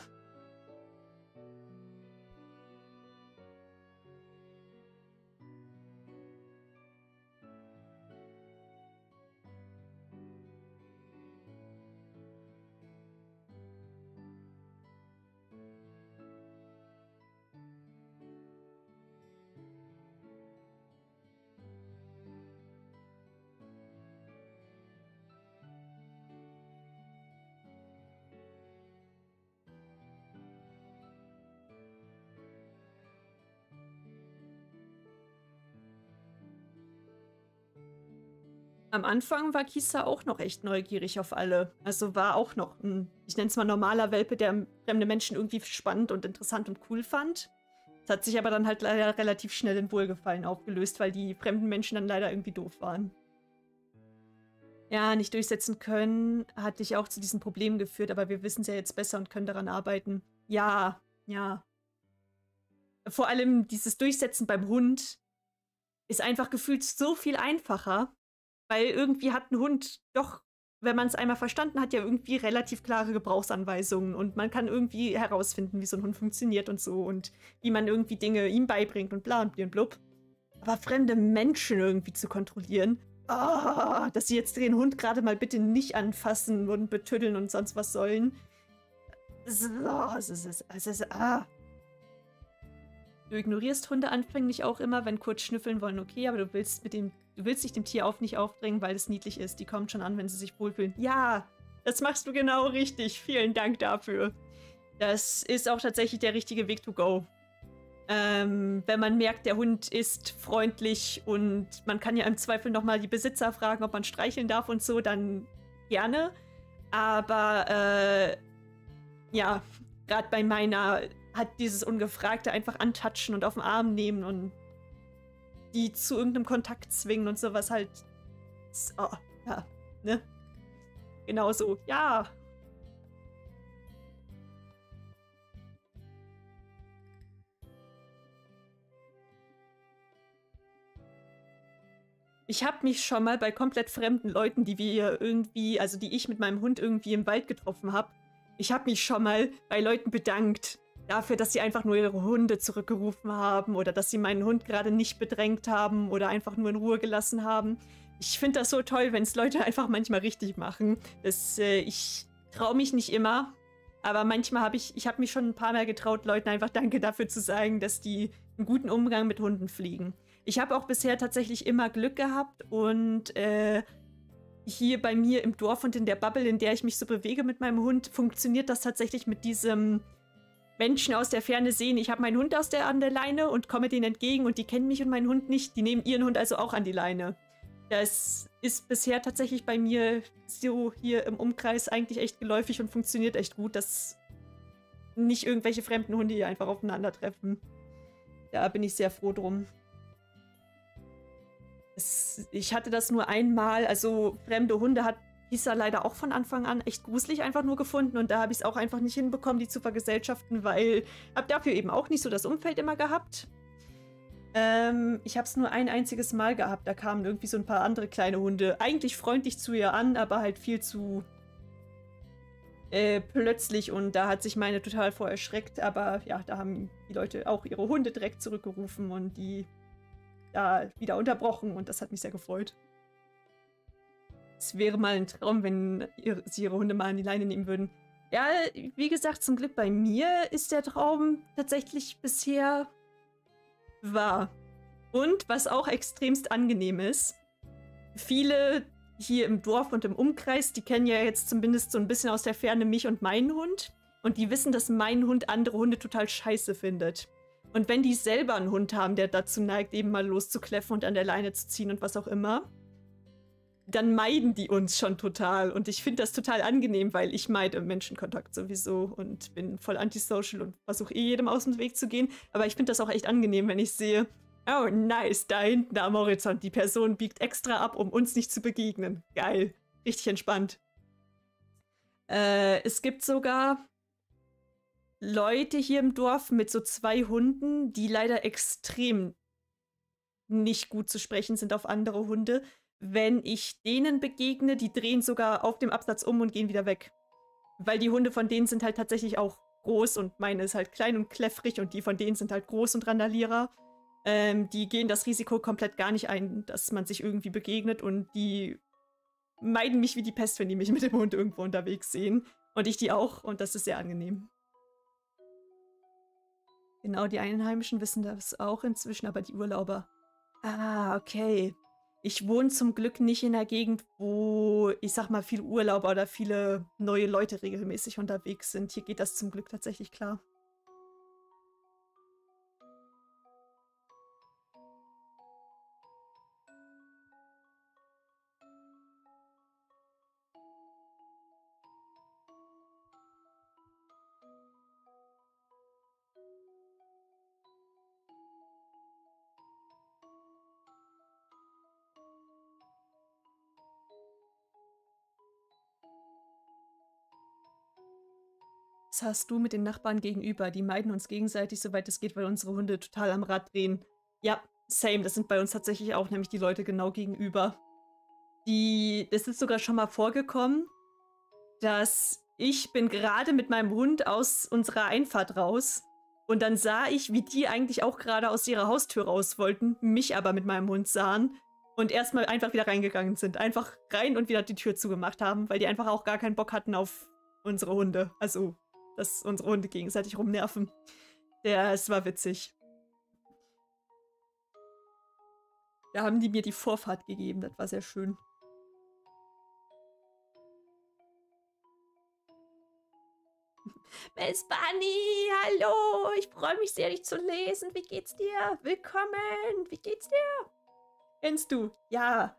Am Anfang war Kisa auch noch echt neugierig auf alle. Also war auch noch ein, ich nenne es mal normaler Welpe, der fremde Menschen irgendwie spannend und interessant und cool fand. Das hat sich aber dann halt leider relativ schnell in Wohlgefallen aufgelöst, weil die fremden Menschen dann leider irgendwie doof waren. Ja, nicht durchsetzen können, hat dich auch zu diesen Problemen geführt, aber wir wissen es ja jetzt besser und können daran arbeiten. Ja, ja. Vor allem dieses Durchsetzen beim Hund ist einfach gefühlt so viel einfacher. Weil irgendwie hat ein Hund doch, wenn man es einmal verstanden hat, ja irgendwie relativ klare Gebrauchsanweisungen. Und man kann irgendwie herausfinden, wie so ein Hund funktioniert und so. Und wie man irgendwie Dinge ihm beibringt und bla und blub. Aber fremde Menschen irgendwie zu kontrollieren. Dass sie jetzt den Hund gerade mal bitte nicht anfassen und betüddeln und sonst was sollen. Du ignorierst Hunde anfänglich auch immer, wenn kurz schnüffeln wollen, okay, aber du willst dich dem Tier nicht aufdrängen, weil es niedlich ist. Die kommt schon an, wenn sie sich wohlfühlen. Ja, das machst du genau richtig. Vielen Dank dafür. Das ist auch tatsächlich der richtige Weg to go. Wenn man merkt, der Hund ist freundlich und man kann ja im Zweifel nochmal die Besitzer fragen, ob man streicheln darf und so, dann gerne. Aber ja, gerade bei meiner hat dieses Ungefragte einfach antatschen und auf den Arm nehmen und die zu irgendeinem Kontakt zwingen und sowas halt. Ja, ne? Genau so, ja. Ich habe mich schon mal bei komplett fremden Leuten, die wir irgendwie, also die ich mit meinem Hund irgendwie im Wald getroffen habe, ich habe mich schon mal bei Leuten bedankt dafür, dass sie einfach nur ihre Hunde zurückgerufen haben oder dass sie meinen Hund gerade nicht bedrängt haben oder einfach nur in Ruhe gelassen haben. Ich finde das so toll, wenn es Leute einfach manchmal richtig machen. Ich traue mich nicht immer, aber manchmal habe ich habe mich schon ein paar Mal getraut, Leuten einfach Danke dafür zu sagen, dass die einen guten Umgang mit Hunden pflegen. Ich habe auch bisher tatsächlich immer Glück gehabt und hier bei mir im Dorf und in der Bubble, in der ich mich so bewege mit meinem Hund, funktioniert das tatsächlich mit diesem Menschen aus der Ferne sehen. Ich habe meinen Hund an der Leine und komme denen entgegen und die kennen mich und meinen Hund nicht. Die nehmen ihren Hund also auch an die Leine. Das ist bisher tatsächlich bei mir so hier im Umkreis eigentlich echt geläufig und funktioniert echt gut, dass nicht irgendwelche fremden Hunde hier einfach aufeinandertreffen. Da bin ich sehr froh drum. Ich hatte das nur einmal, also fremde Hunde hat Lisa leider auch von Anfang an echt gruselig einfach nur gefunden und da habe ich es auch einfach nicht hinbekommen, die zu vergesellschaften, weil habe dafür eben auch nicht so das Umfeld immer gehabt. Ich habe es nur ein einziges Mal gehabt, da kamen irgendwie so ein paar andere kleine Hunde, eigentlich freundlich zu ihr an, aber halt viel zu plötzlich und da hat sich meine total vor erschreckt, aber ja, da haben die Leute auch ihre Hunde direkt zurückgerufen und die da wieder unterbrochen und das hat mich sehr gefreut. Es wäre mal ein Traum, wenn sie ihre Hunde mal an die Leine nehmen würden. Ja, wie gesagt, zum Glück bei mir ist der Traum tatsächlich bisher wahr. Und was auch extremst angenehm ist, viele hier im Dorf und im Umkreis, die kennen ja jetzt zumindest so ein bisschen aus der Ferne mich und meinen Hund. Und die wissen, dass mein Hund andere Hunde total scheiße findet. Und wenn die selber einen Hund haben, der dazu neigt, eben mal loszukläffen und an der Leine zu ziehen und was auch immer, dann meiden die uns schon total. Und ich finde das total angenehm, weil ich meide Menschenkontakt sowieso und bin voll antisocial und versuche jedem aus dem Weg zu gehen. Aber ich finde das auch echt angenehm, wenn ich sehe, oh nice, da hinten am Horizont, die Person biegt extra ab, um uns nicht zu begegnen. Geil. Richtig entspannt. Es gibt sogar Leute hier im Dorf mit so 2 Hunden, die leider extrem nicht gut zu sprechen sind auf andere Hunde. Wenn ich denen begegne, die drehen sogar auf dem Absatz um und gehen wieder weg. Weil die Hunde von denen sind halt tatsächlich auch groß und meine ist halt klein und kläffrig und die von denen sind halt groß und Randalierer. Die gehen das Risiko komplett gar nicht ein, dass man sich irgendwie begegnet und die meiden mich wie die Pest, wenn die mich mit dem Hund irgendwo unterwegs sehen. Und ich die auch und das ist sehr angenehm. Genau, die Einheimischen wissen das auch inzwischen, aber die Urlauber. Ah, okay. Ich wohne zum Glück nicht in einer Gegend, wo, ich sag mal, viele Urlauber oder viele neue Leute regelmäßig unterwegs sind. Hier geht das zum Glück tatsächlich klar. Was hast du mit den Nachbarn gegenüber? Die meiden uns gegenseitig, soweit es geht, weil unsere Hunde total am Rad drehen. Ja, same. Das sind bei uns tatsächlich auch nämlich die Leute genau gegenüber. Es ist sogar schon mal vorgekommen, dass ich bin gerade mit meinem Hund aus unserer Einfahrt raus und dann sah ich, wie die eigentlich auch gerade aus ihrer Haustür raus wollten, mich aber mit meinem Hund sahen und erstmal einfach wieder reingegangen sind. Einfach rein und wieder die Tür zugemacht haben, weil die einfach auch gar keinen Bock hatten auf unsere Hunde. Also, dass unsere Hunde gegenseitig rumnerven. Es war witzig. Da haben die mir die Vorfahrt gegeben, das war sehr schön. Miss Bunny, hallo, ich freue mich sehr, dich zu lesen. Wie geht's dir? Willkommen, wie geht's dir? Kennst du? Ja.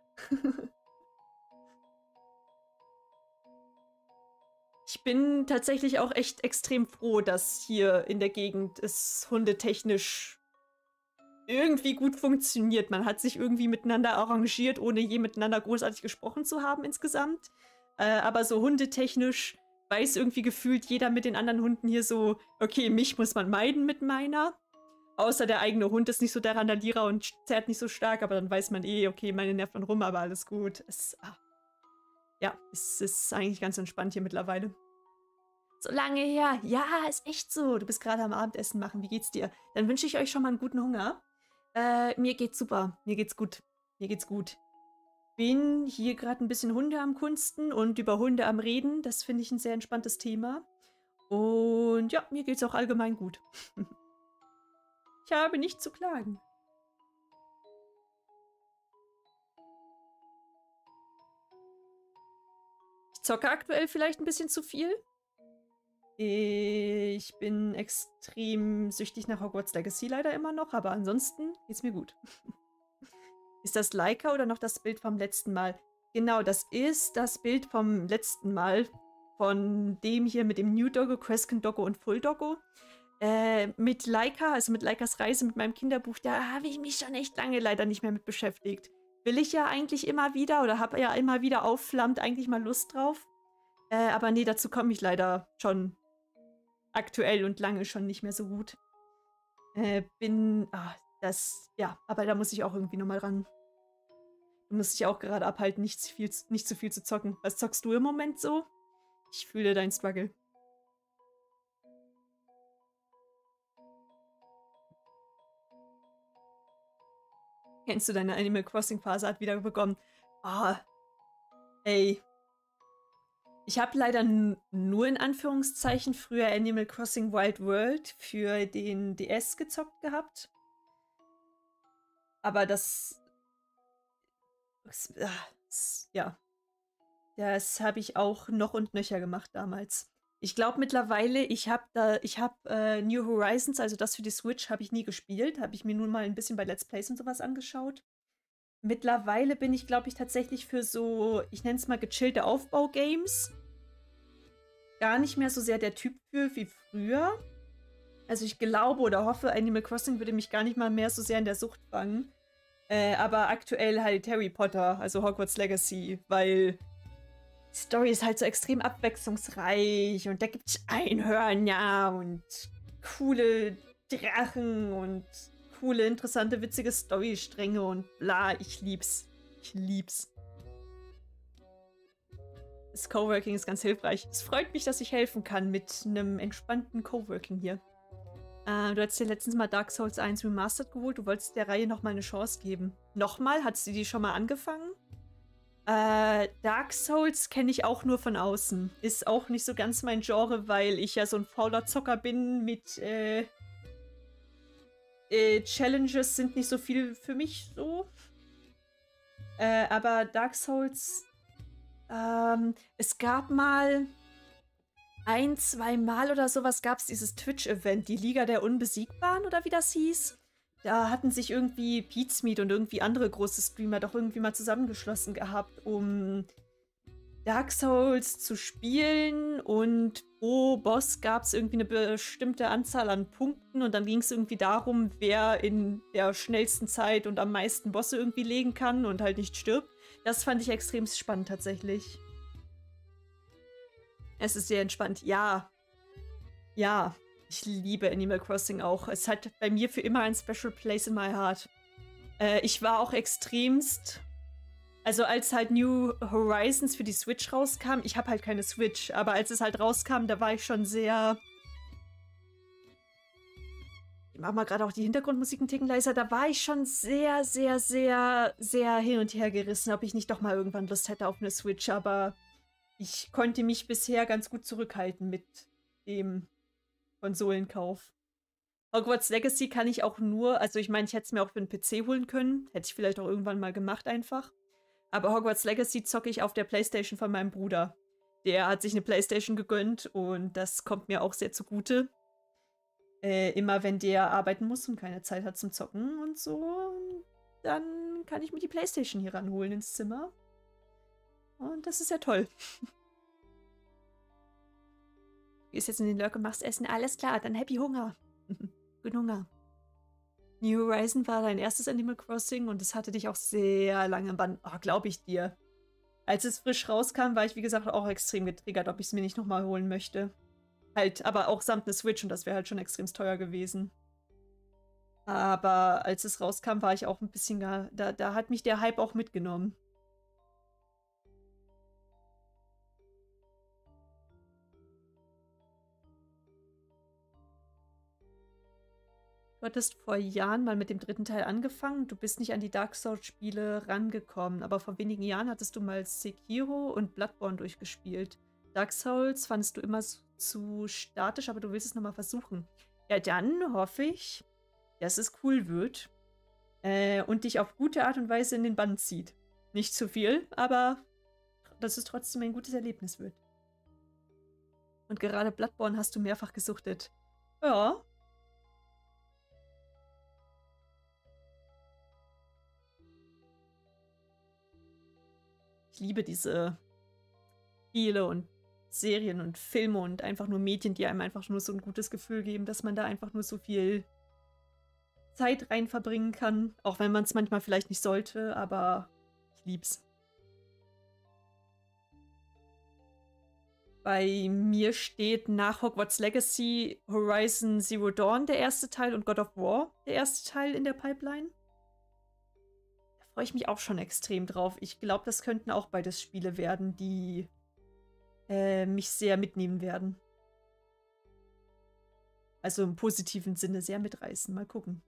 Ich bin tatsächlich auch echt extrem froh, dass hier in der Gegend es hundetechnisch irgendwie gut funktioniert. Man hat sich irgendwie miteinander arrangiert, ohne je miteinander großartig gesprochen zu haben insgesamt. Aber so hundetechnisch weiß irgendwie gefühlt jeder mit den anderen Hunden hier so, okay, mich muss man meiden mit meiner. Außer der eigene Hund ist nicht so der Randalierer und zerrt nicht so stark, aber dann weiß man eh, okay, meine nerven rum, aber alles gut. Es ist eigentlich ganz entspannt hier mittlerweile. So lange her. Ja, ist echt so. Du bist gerade am Abendessen machen. Wie geht's dir? Dann wünsche ich euch schon mal einen guten Hunger. Mir geht's super. Mir geht's gut. Mir geht's gut. Bin hier gerade ein bisschen Hunde am Kunsten und über Hunde am Reden. Das finde ich ein sehr entspanntes Thema. Und ja, mir geht's auch allgemein gut. Ich habe nichts zu klagen. Ich zocke aktuell vielleicht ein bisschen zu viel. Ich bin extrem süchtig nach Hogwarts Legacy leider immer noch, aber ansonsten geht's mir gut. Ist das Leica oder noch das Bild vom letzten Mal? Genau, das ist das Bild vom letzten Mal von dem hier mit dem New Doggo, Crescent Doggo und Full Doggo. Mit Leica, also mit Leicas Reise mit meinem Kinderbuch, da habe ich mich schon echt lange leider nicht mehr mit beschäftigt. Will ich ja eigentlich immer wieder oder habe ja immer wieder aufflammt eigentlich mal Lust drauf. Aber nee, dazu komme ich leider schon aktuell und lange schon nicht mehr so gut. Aber da muss ich auch irgendwie nochmal ran. Du musst dich auch gerade abhalten, nicht zu viel zu zocken. Was zockst du im Moment so? Ich fühle deinen Struggle. Kennst du deine Animal Crossing Phase hat wieder begonnen? Ey. Ich habe leider nur in Anführungszeichen früher Animal Crossing Wild World für den DS gezockt gehabt. Aber das habe ich auch noch und nöcher gemacht damals. Ich glaube mittlerweile, ich habe New Horizons, also das für die Switch, habe ich nie gespielt. Habe ich mir nun mal ein bisschen bei Let's Plays und sowas angeschaut. Mittlerweile bin ich, glaube ich, tatsächlich für so, ich nenne es mal gechillte Aufbaugames gar nicht mehr so sehr der Typ für wie früher. Also ich glaube oder hoffe, Animal Crossing würde mich gar nicht mal mehr so sehr in der Sucht fangen. Aber aktuell halt Harry Potter, also Hogwarts Legacy, weil die Story ist halt so extrem abwechslungsreich und da gibt's Einhörner und coole Drachen und coole, interessante, witzige Storystränge und bla. Ich lieb's. Ich lieb's. Das Coworking ist ganz hilfreich. Es freut mich, dass ich helfen kann mit einem entspannten Coworking hier. Du hast dir letztens mal Dark Souls 1 Remastered geholt. Du wolltest der Reihe nochmal eine Chance geben. Nochmal? Hattest du die schon mal angefangen? Dark Souls kenne ich auch nur von außen. Ist auch nicht so ganz mein Genre, weil ich ja so ein fauler Zocker bin mit Challenges sind nicht so viel für mich so. Aber Dark Souls es gab mal 2 Mal oder sowas gab es dieses Twitch-Event, die Liga der Unbesiegbaren oder wie das hieß. Da hatten sich irgendwie Pizmeet und irgendwie andere große Streamer doch irgendwie mal zusammengeschlossen gehabt, um Dark Souls zu spielen, und pro Boss gab es irgendwie eine bestimmte Anzahl an Punkten und dann ging es irgendwie darum, wer in der schnellsten Zeit und am meisten Bosse irgendwie legen kann und halt nicht stirbt. Das fand ich extrem spannend tatsächlich. Es ist sehr entspannt. Ja. Ja. Ich liebe Animal Crossing auch. Es hat bei mir für immer ein special place in my heart. Ich war auch extremst... Also als halt New Horizons für die Switch rauskam, ich habe halt keine Switch, aber als es halt rauskam, da war ich schon sehr... Ich mach mal gerade auch die Hintergrundmusik einen Ticken leiser. Da war ich schon sehr, sehr, sehr, sehr hin und her gerissen, ob ich nicht doch mal irgendwann Lust hätte auf eine Switch, aber ich konnte mich bisher ganz gut zurückhalten mit dem Konsolenkauf. Hogwarts Legacy kann ich auch nur, also ich meine, ich hätte es mir auch für einen PC holen können. Hätte ich vielleicht auch irgendwann mal gemacht einfach. Aber Hogwarts Legacy zocke ich auf der PlayStation von meinem Bruder. Der hat sich eine PlayStation gegönnt und das kommt mir auch sehr zugute. Immer wenn der arbeiten muss und keine Zeit hat zum Zocken und so, dann kann ich mir die PlayStation hier ranholen ins Zimmer. Und das ist ja toll. Du gehst jetzt in den Lurk und machst Essen. Alles klar, dann happy Hunger. Guten Hunger. New Horizon war dein erstes Animal Crossing und es hatte dich auch sehr lange im Bann. Oh, glaube ich dir. Als es frisch rauskam, war ich, wie gesagt, auch extrem getriggert, ob ich es mir nicht nochmal holen möchte. Halt, aber auch samt eine Switch und das wäre halt schon extrem teuer gewesen. Aber als es rauskam, war ich auch ein bisschen, da hat mich der Hype auch mitgenommen. Du hattest vor Jahren mal mit dem 3. Teil angefangen. Du bist nicht an die Dark Souls-Spiele rangekommen. Aber vor wenigen Jahren hattest du mal Sekiro und Bloodborne durchgespielt. Dark Souls fandest du immer zu statisch, aber du willst es nochmal versuchen. Ja, dann hoffe ich, dass es cool wird. Und dich auf gute Art und Weise in den Bann zieht. Nicht zu viel, aber dass es trotzdem ein gutes Erlebnis wird. Und gerade Bloodborne hast du mehrfach gesuchtet. Ja. Ich liebe diese Spiele und Serien und Filme und einfach nur Medien, die einem einfach nur so ein gutes Gefühl geben, dass man da einfach nur so viel Zeit rein verbringen kann. Auch wenn man es manchmal vielleicht nicht sollte, aber ich lieb's. Bei mir steht nach Hogwarts Legacy Horizon Zero Dawn der erste Teil und God of War der erste Teil in der Pipeline. Da freue ich mich auch schon extrem drauf. Ich glaube, das könnten auch beides Spiele werden, die mich sehr mitnehmen werden. Also im positiven Sinne sehr mitreißen. Mal gucken.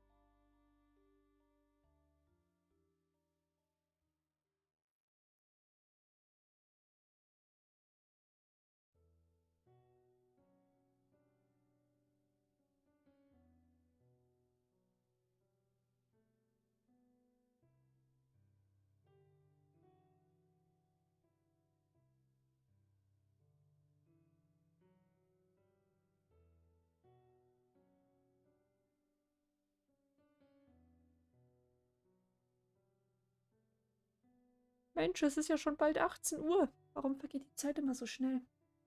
Mensch, es ist ja schon bald 18 Uhr. Warum vergeht die Zeit immer so schnell?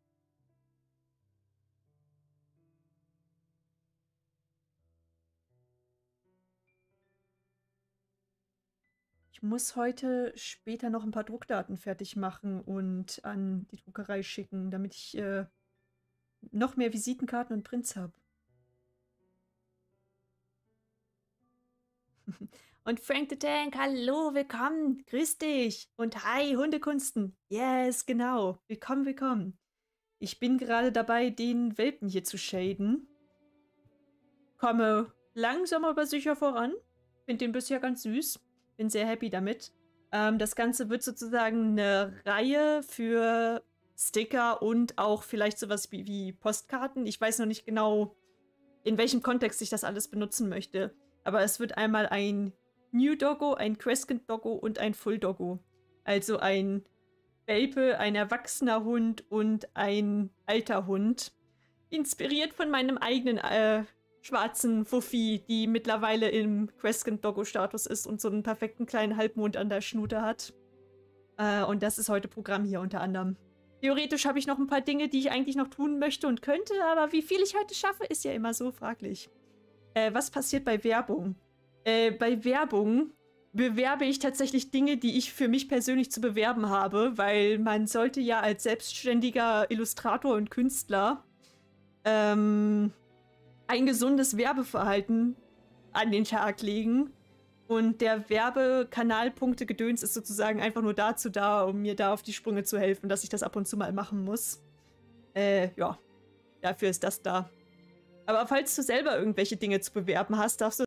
Ich muss heute später noch ein paar Druckdaten fertig machen und an die Druckerei schicken, damit ich noch mehr Visitenkarten und Prints habe. Und Frank the Tank, hallo, willkommen, grüß dich. Und hi, Hundekunsten. Yes, genau. Willkommen, willkommen. Ich bin gerade dabei, den Welpen hier zu shaden. Komme langsam aber sicher voran. Finde den bisher ganz süß. Bin sehr happy damit. Das Ganze wird sozusagen eine Reihe für Sticker und auch vielleicht sowas wie Postkarten. Ich weiß noch nicht genau, in welchem Kontext ich das alles benutzen möchte. Aber es wird einmal ein New Doggo, ein Crescent Doggo und ein Full Doggo. Also ein Welpe, ein erwachsener Hund und ein alter Hund. Inspiriert von meinem eigenen schwarzen Fuffi, die mittlerweile im Crescent Doggo Status ist und so einen perfekten kleinen Halbmond an der Schnute hat. Und das ist heute Programm hier unter anderem. Theoretisch habe ich noch ein paar Dinge, die ich eigentlich noch tun möchte und könnte, aber wie viel ich heute schaffe, ist ja immer so fraglich. Was passiert bei Werbung? Bei Werbung bewerbe ich tatsächlich Dinge, die ich für mich persönlich zu bewerben habe, weil man sollte ja als selbstständiger Illustrator und Künstler ein gesundes Werbeverhalten an den Tag legen. Und der Werbekanalpunkte-Gedöns ist sozusagen einfach nur dazu da, um mir da auf die Sprünge zu helfen, dass ich das ab und zu mal machen muss. Ja, dafür ist das da. Aber falls du selber irgendwelche Dinge zu bewerben hast, darfst du